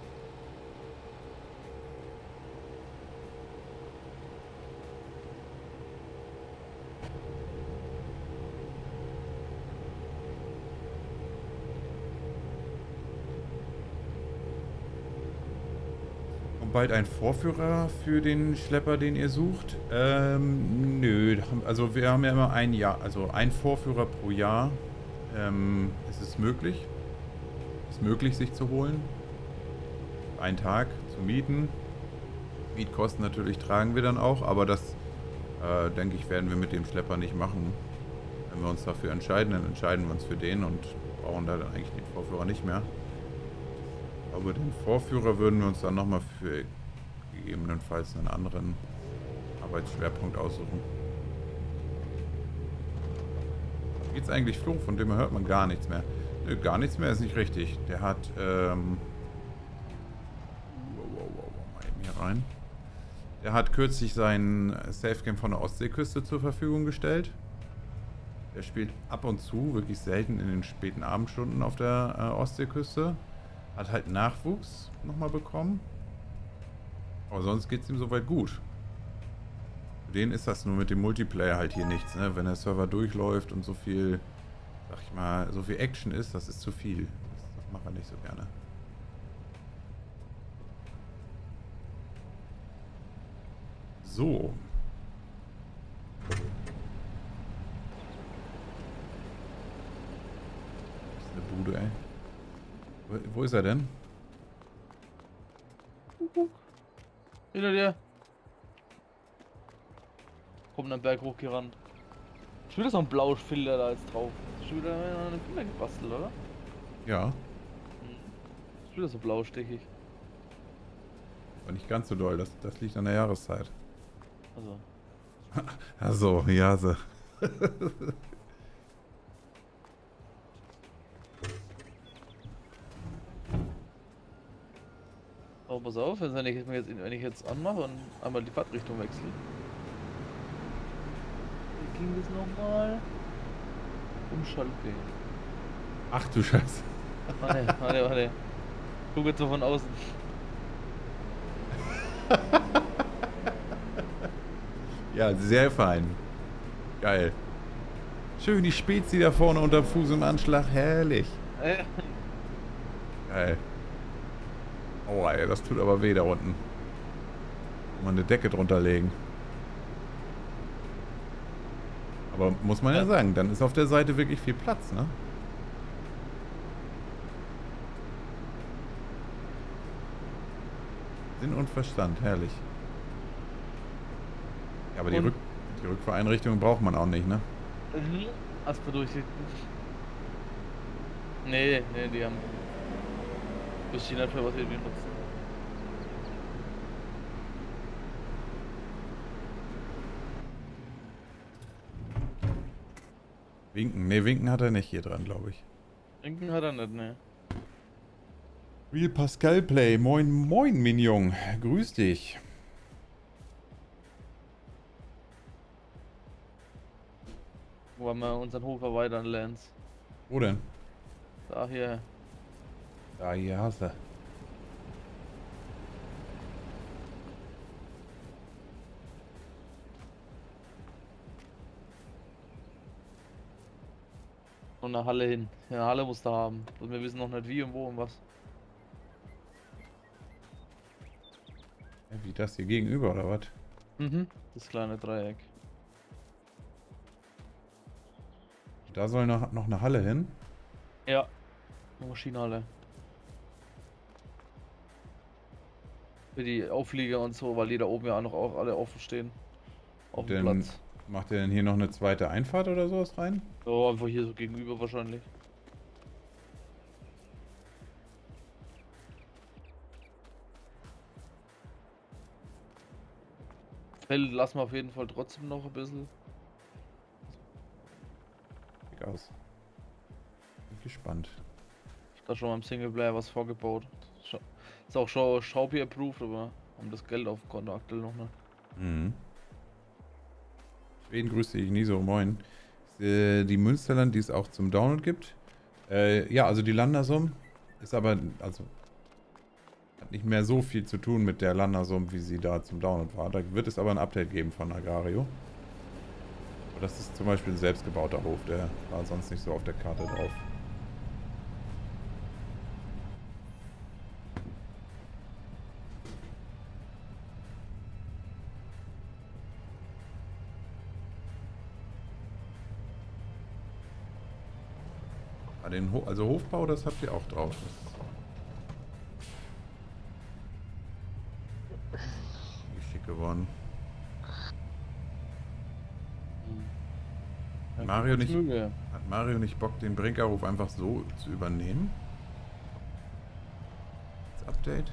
Und bald ein Vorführer für den Schlepper, den ihr sucht? Nö. Also wir haben ja immer ein Jahr, also ein Vorführer pro Jahr. Es ist möglich. Ist möglich, sich zu holen. Einen Tag zu mieten. Mietkosten natürlich tragen wir dann auch, aber das, denke ich, werden wir mit dem Schlepper nicht machen. Wenn wir uns dafür entscheiden, dann entscheiden wir uns für den und brauchen da dann eigentlich den Vorführer nicht mehr. Aber den Vorführer würden wir uns dann nochmal für gegebenenfalls einen anderen Arbeitsschwerpunkt aussuchen. Geht's eigentlich Flo? Von dem hört man gar nichts mehr. Nö, gar nichts mehr ist nicht richtig. Der hat, mal eben hier rein. Der hat kürzlich sein Safegame von der Ostseeküste zur Verfügung gestellt. Der spielt ab und zu, wirklich selten in den späten Abendstunden auf der Ostseeküste. Hat halt Nachwuchs nochmal bekommen. Aber sonst geht es ihm soweit gut. Für den ist das nur mit dem Multiplayer halt hier nichts, ne? Wenn der Server durchläuft und so viel, sag ich mal, so viel Action ist, das ist zu viel. Das macht er nicht so gerne. So. Das ist eine Bude, ey. Wo ist er denn? Hinter dir. Kommt einen Berg hochgerannt. Schon wieder so ein blaues Filter da jetzt drauf. Schon wieder eine Filter gebastelt, oder? Ja, Schon wieder so blaustichig. aber nicht ganz so doll. Das liegt an der Jahreszeit. Also. Also, ja, so. So, pass auf, wenn ich jetzt anmache und einmal die Fahrtrichtung wechsle. Wie ging das nochmal? Umschaltweg. Ach du Scheiße. Warte. Guck jetzt so von außen. Ja, sehr fein. Geil. Schön die Spezi da vorne unter Fuß im Anschlag. Herrlich. Geil. Aua, ey, das tut aber weh da unten. Mal eine Decke drunter legen. Aber muss man ja sagen, dann ist auf der Seite wirklich viel Platz, ne? Sinn und Verstand, herrlich. Ja, aber die Rückfahreinrichtung braucht man auch nicht, ne? Erstmal durchsichten. Nee, die haben. Wüsste ich nicht, für was wir die nutzen. Winken. Ne, winken hat er nicht hier dran, glaube ich. Winken hat er nicht, ne. Real Pascal Play. Moin, moin, Mignon. Grüß dich. Wollen wir unseren Hof erweitern, Lance? Wo denn? Da hier. Da, hier hast du. Und eine Halle hin. Ja, eine Halle muss da haben. Und wir wissen noch nicht wie und wo und was. Ja, wie das hier gegenüber, oder was? Mhm. Das kleine Dreieck. Da soll noch eine Halle hin. Ja. Eine Maschinenhalle. Für die Auflieger und so, weil die da oben ja noch auch alle offen stehen. Auf dem Platz. Macht ihr denn hier noch eine zweite Einfahrt oder sowas rein? So, einfach hier so gegenüber wahrscheinlich. Feld lassen wir auf jeden Fall trotzdem noch ein bisschen. Sieht aus. Bin gespannt. Ich habe da schon mal im Singleplayer was vorgebaut. Ist auch schon Schaubi approved, aber haben das Geld auf dem Konto aktuell noch nicht. Mhm. Schweden grüße ich nie so, moin. Die Münsterland, die es auch zum Download gibt. Ja, also die Landersum ist aber, also hat nicht mehr so viel zu tun mit der Landersum, wie sie da zum Download war. Da wird es aber ein Update geben von Agrario. Aber das ist zum Beispiel ein selbstgebauter Hof, der war sonst nicht so auf der Karte drauf. Also Hofbau, das habt ihr auch drauf. Das ist schick geworden. Hat Mario nicht Bock, den Brinkerhof einfach so zu übernehmen? Das Update?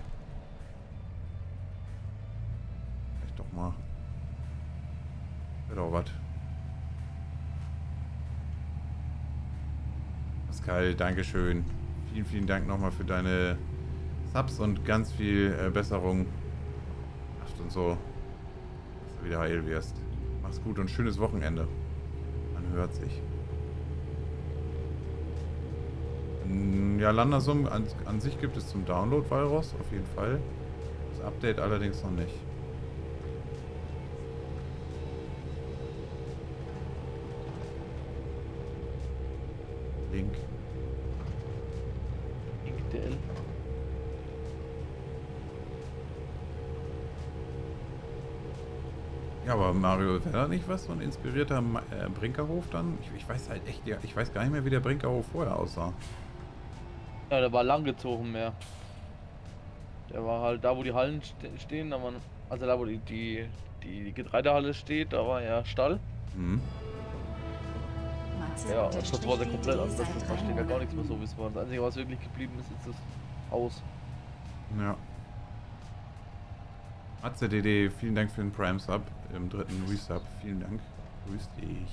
Vielleicht doch mal. Wäre doch was. Pascal, Dankeschön. Vielen, vielen Dank nochmal für deine Subs und ganz viel Besserung. Kraft und so. Dass du wieder heil wirst. Mach's gut und schönes Wochenende. Man hört sich. Ja, Landersum an sich gibt es zum Download Walross, auf jeden Fall. Das Update allerdings noch nicht. Link. XDL. Ja, aber Mario, wäre da nicht was? So ein inspirierter Brinkerhof dann? Ich weiß halt echt, ich weiß gar nicht mehr, wie der Brinkerhof vorher aussah. Ja, der war langgezogen mehr. Der war halt da, wo die Hallen stehen, da also da, wo die Getreidehalle steht, da war ja Stall. Mhm. Ja, das war der komplett anders. Da steht ja gar nichts mehr so, wie es war. Das Einzige, was wirklich geblieben ist, ist das Haus. Ja. AZDD, vielen Dank für den Prime Sub im 3. Resub. Vielen Dank. Grüß dich.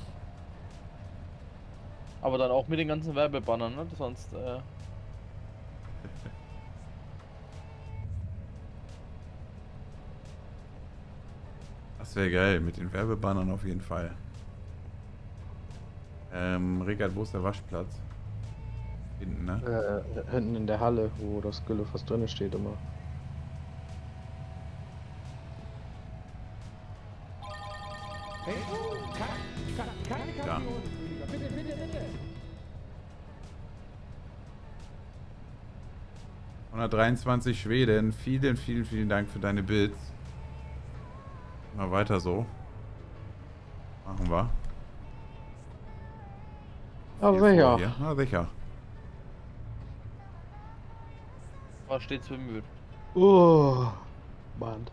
Aber dann auch mit den ganzen Werbebannern, ne? Sonst, Das wäre geil, mit den Werbebannern auf jeden Fall. Rickard, wo ist der Waschplatz? Hinten, ne? Hinten in der Halle, wo das Gülle fast drin steht immer. Ja. 123 Schweden. Vielen, vielen, vielen Dank für deine Bits. Mal weiter so. Machen wir. Ah, sicher. Na sicher. Was steht's bemüht? Band.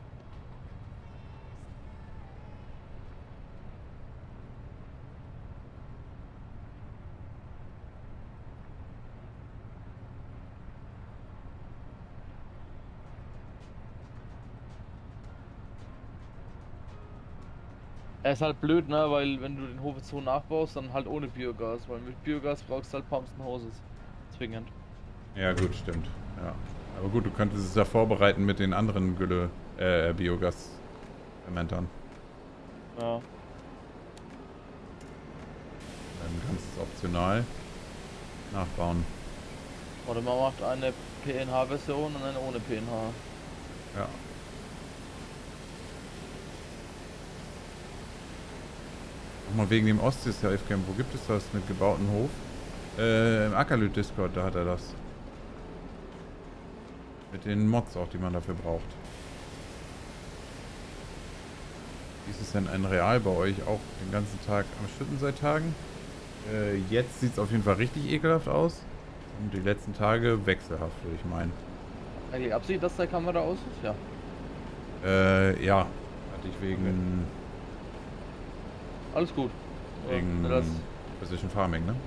Er ist halt blöd, ne, weil wenn du den Hof jetzt so nachbaust, dann halt ohne Biogas, weil mit Biogas brauchst du halt Pumps und Hoses. Zwingend. Ja gut, stimmt. Ja. Aber gut, du könntest es ja vorbereiten mit den anderen Gülle, Biogas-Fermentern. Ja. Dann kannst du es optional nachbauen. Oder man macht eine PNH-Version und eine ohne PNH. Ja. Nochmal wegen dem Ostsee-Safe-Camp. Wo gibt es das mit gebauten Hof? Im Ackerlüt-Discord, da hat er das. Mit den Mods auch, die man dafür braucht. Wie ist es denn ein Real bei euch auch den ganzen Tag am Schütten seit Tagen? Jetzt sieht es auf jeden Fall richtig ekelhaft aus. Und die letzten Tage wechselhaft, würde ich meinen. Die Absicht, dass der Kamera aus ist? Ja. Ja. Hatte ich wegen... Alles gut. Wegen das Precision Farming, ne?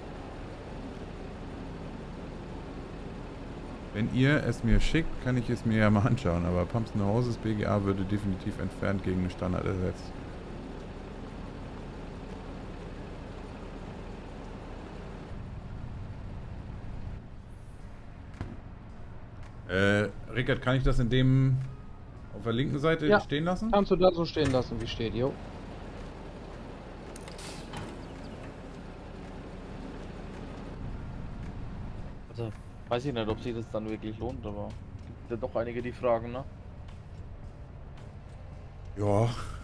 Wenn ihr es mir schickt, kann ich es mir ja mal anschauen, aber Pumps and Hoses BGA würde definitiv entfernt gegen den Standard ersetzt. Rickard, kann ich das in dem auf der linken Seite stehen lassen? Kannst du da so stehen lassen, wie steht, jo. Also, weiß ich nicht, ob sich das dann wirklich lohnt, aber gibt ja doch einige, die fragen, ne? Ja.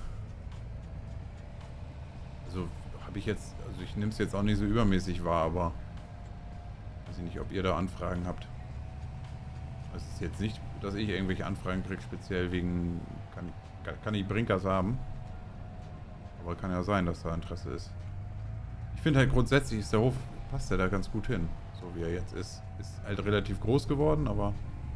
Also habe ich jetzt, also ich nehme es jetzt auch nicht so übermäßig wahr, aber weiß ich nicht, ob ihr da Anfragen habt. Es ist jetzt nicht, dass ich irgendwelche Anfragen kriege, speziell wegen, kann ich Brinkers haben. Aber kann ja sein, dass da Interesse ist. Ich finde halt grundsätzlich ist der Hof, passt ja da ganz gut hin, so wie er jetzt ist. Ist halt relativ groß geworden, aber...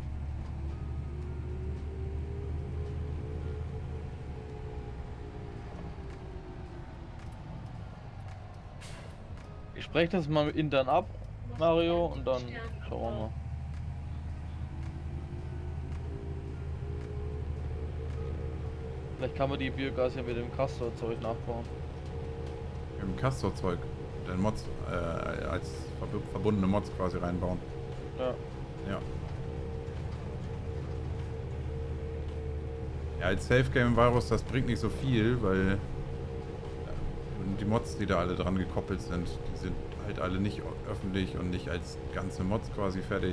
Ich spreche das mal intern ab, Mario, und dann schauen wir mal. Vielleicht kann man die Biogas ja mit dem Castor-Zeug nachbauen. Mit dem Castor-Zeug, den Mods, als verbundene Mods quasi reinbauen. Ja. Ja. Ja, als Safe-Game-Virus, das bringt nicht so viel, weil die Mods, die da alle dran gekoppelt sind, die sind halt alle nicht öffentlich und nicht als ganze Mods quasi fertig.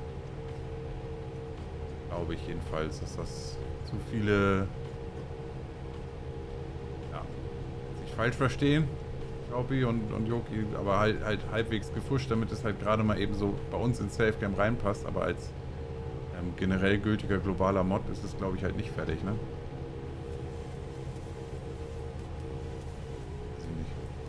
Glaube ich jedenfalls, dass das zu viele... Ja, sich falsch verstehen, Jaupi und Joki, aber halt halbwegs gefuscht, damit es halt gerade mal eben so bei uns ins Safe-Game reinpasst, aber als generell gültiger globaler Mod ist es, glaube ich, halt nicht fertig, ne? Weiß ich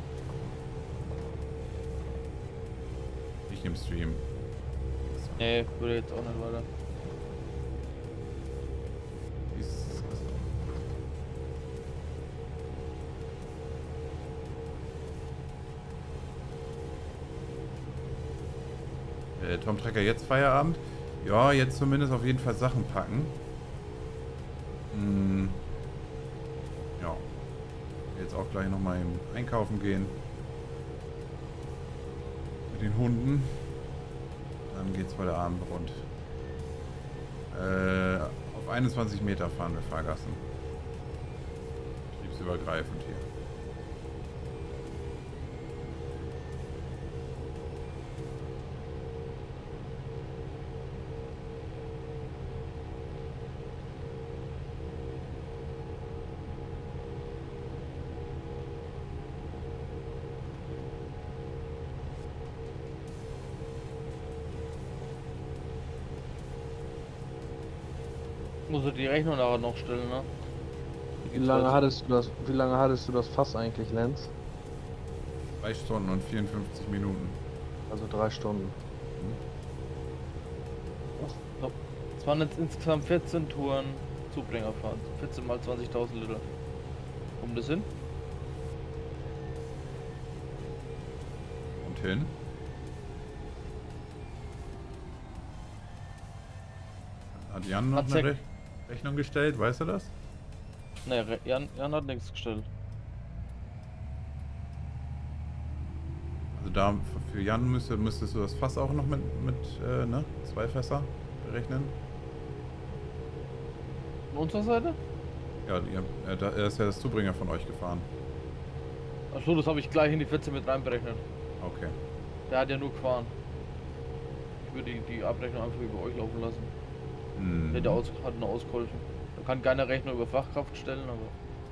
nicht. Nicht im Stream. Nee, würde jetzt auch nicht weiter. Tom Trecker, jetzt Feierabend? Ja, jetzt zumindest auf jeden Fall Sachen packen. Ja. Jetzt auch gleich nochmal einkaufen gehen. Mit den Hunden. Dann geht's heute Abend rund. Auf 21 Meter fahren wir Fahrgassen. grenzübergreifend hier. Muss er die Rechnung nachher noch stellen, ne? Wie lange hattest du das Fass eigentlich, Lenz? 3 Stunden und 54 Minuten. Also 3 Stunden. Es waren jetzt insgesamt 14 Touren Zubringer fahren. 14 mal 20.000 Liter. Kommt das hin? Und hin? Hat Jan noch Hat's eine ja- Rechnung gestellt? Weißt du das? Ne, Jan hat nichts gestellt. Also da für Jan müsstest du das Fass auch noch mit ne? 2 Fässer berechnen. Von unserer Seite? Ja, er ist ja das Zubringer von euch gefahren. Achso, das habe ich gleich in die 14 mit reinberechnet. Okay. Der hat ja nur gefahren. Ich würde die Abrechnung einfach über euch laufen lassen. Hm. Der hat nur ausgeholfen. Er kann keine Rechnung über Fachkraft stellen, aber.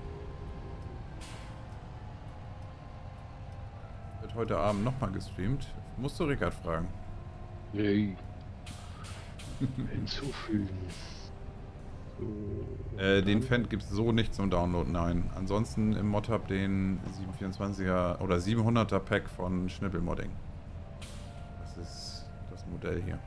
Wird heute Abend nochmal gestreamt. Musst du Rickard fragen. Nee. Hinzufügen. So. Den Fan gibt es so nicht zum Download, nein. Ansonsten im Mod-Hub den 724er oder 700er Pack von Schnippelmodding. Das ist das Modell hier.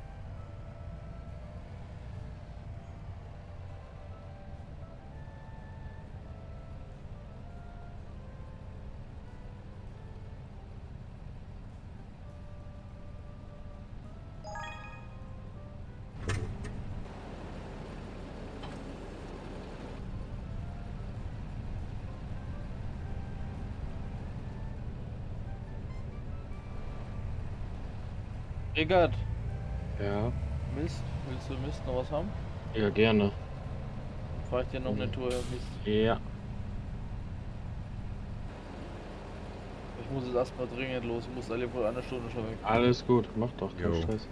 Eggert, Ja. Mist? Willst du Mist noch was haben? Ja, gerne. Fahr ich dir noch eine Tour Mist. Ja. Ich muss jetzt erstmal dringend los. Ich muss alle vor einer Stunde schon weg. Alles gut, mach doch, kein Jo. Stress.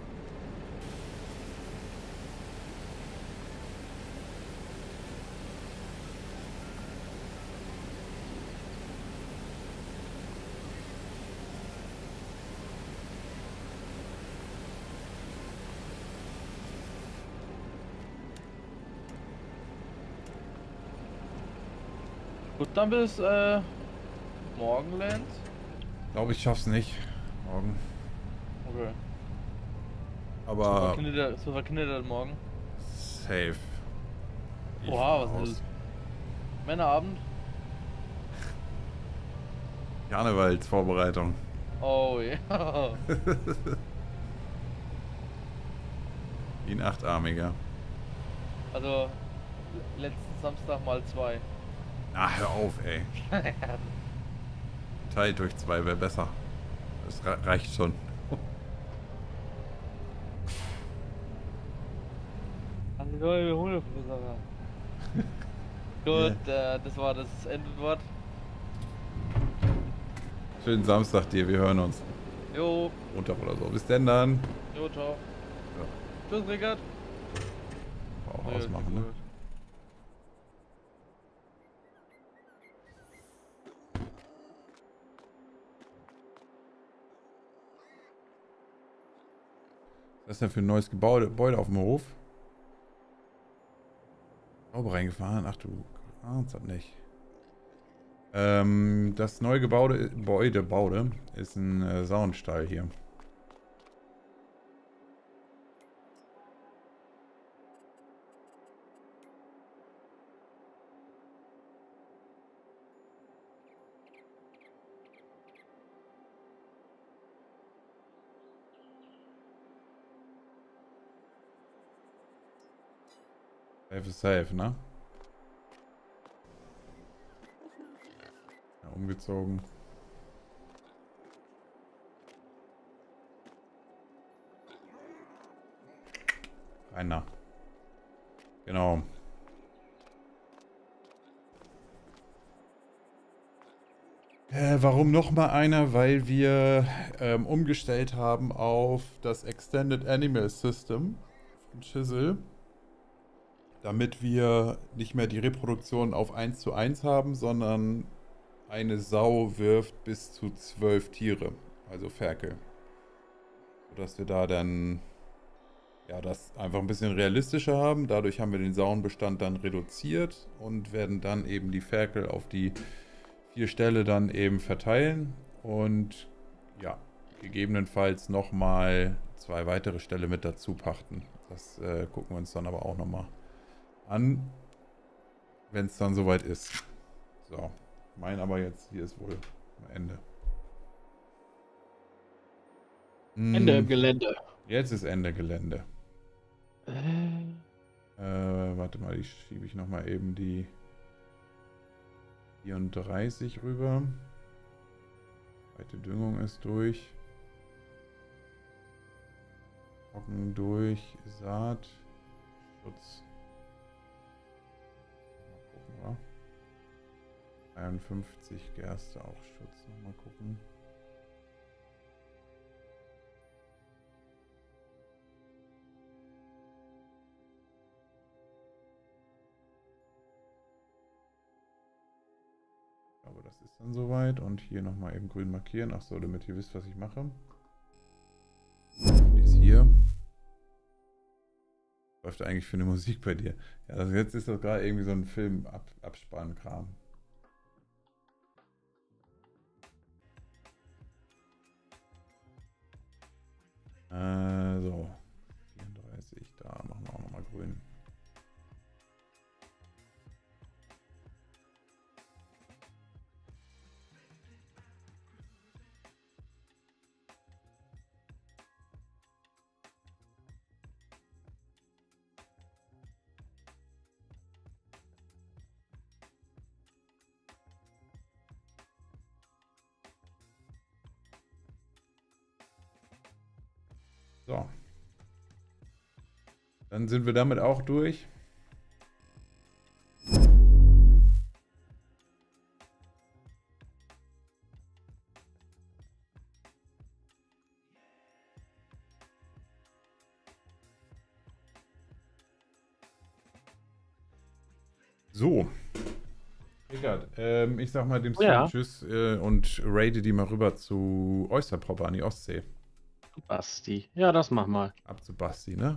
Gut, dann bis morgen, Lenz. Glaube ich schaff's nicht. Morgen. Okay. Aber So verknittert morgen. safe. Ich Oha, von was aus. ist Männerabend? Karnevalsvorbereitung. Oh ja. Wie ein Achtarmiger. Also letzten Samstag mal 2. Ah, hör auf, ey. Teilt durch 2 wäre besser. Das reicht schon. Also neue Hundeversager. Gut, das war das Endwort. Schönen Samstag dir, wir hören uns. Jo, Montag oder so. Bis denn dann. jo, ciao. Ja. Tschüss, Rickard. Auch ausmachen, ne? Was ist das denn für ein neues Gebäude auf dem Hof? Sauber reingefahren? Ach du, ahnst das nicht. Das neue Gebäude ist ein Saunenstall hier. Safe ist safe, ne? Ja, umgezogen. Einer. Genau. Warum nochmal einer? Weil wir umgestellt haben auf das Extended Animal System von Chisel, damit wir nicht mehr die Reproduktion auf 1:1 haben, sondern eine Sau wirft bis zu 12 Tiere, also Ferkel. Sodass wir da dann ja, das einfach ein bisschen realistischer haben. Dadurch haben wir den Sauenbestand dann reduziert und werden dann eben die Ferkel auf die 4 Ställe dann eben verteilen und ja, gegebenenfalls nochmal 2 weitere Ställe mit dazu pachten. Das gucken wir uns dann aber auch nochmal an, wenn es dann soweit ist. So, mein aber jetzt, hier ist wohl Ende. Ende im Gelände. Jetzt ist Ende Gelände. Warte mal, die schiebe ich nochmal eben die 34 rüber. Zweite Düngung ist durch. Trocken durch. Saat. Schutz. Mal gucken, wa? 53 Gerste auch Schutz. Nochmal gucken. Aber das ist dann soweit. Und hier nochmal eben grün markieren. Ach so, damit ihr wisst, was ich mache. Die ist hier. Was läuft eigentlich für eine Musik bei dir? Ja, also jetzt ist das gerade irgendwie so ein Film-Abspann-Kram. So. 34, da machen wir auch nochmal grün. So. Dann sind wir damit auch durch. So. Richard, ich sag mal dem Stream Tschüss und raide die mal rüber zu Oysterpropper an die Ostsee. Basti. Ja, das mach mal. Ab zu Basti, ne?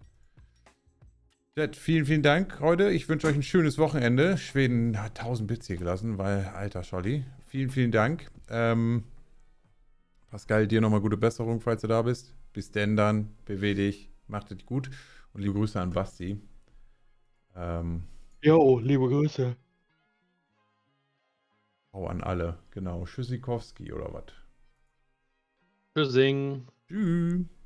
Chat, vielen, vielen Dank heute. Ich wünsche euch ein schönes Wochenende. Schweden hat 1000 Bits hier gelassen, weil, alter Scholli. Vielen, vielen Dank. Pascal, dir nochmal gute Besserung, falls du da bist. Bis denn dann. Beweg dich. Macht es gut. Und liebe Grüße an Basti. Jo, liebe Grüße. Auch an alle. Genau. Tschüssikowski oder was? Tschüssing. Tschüss.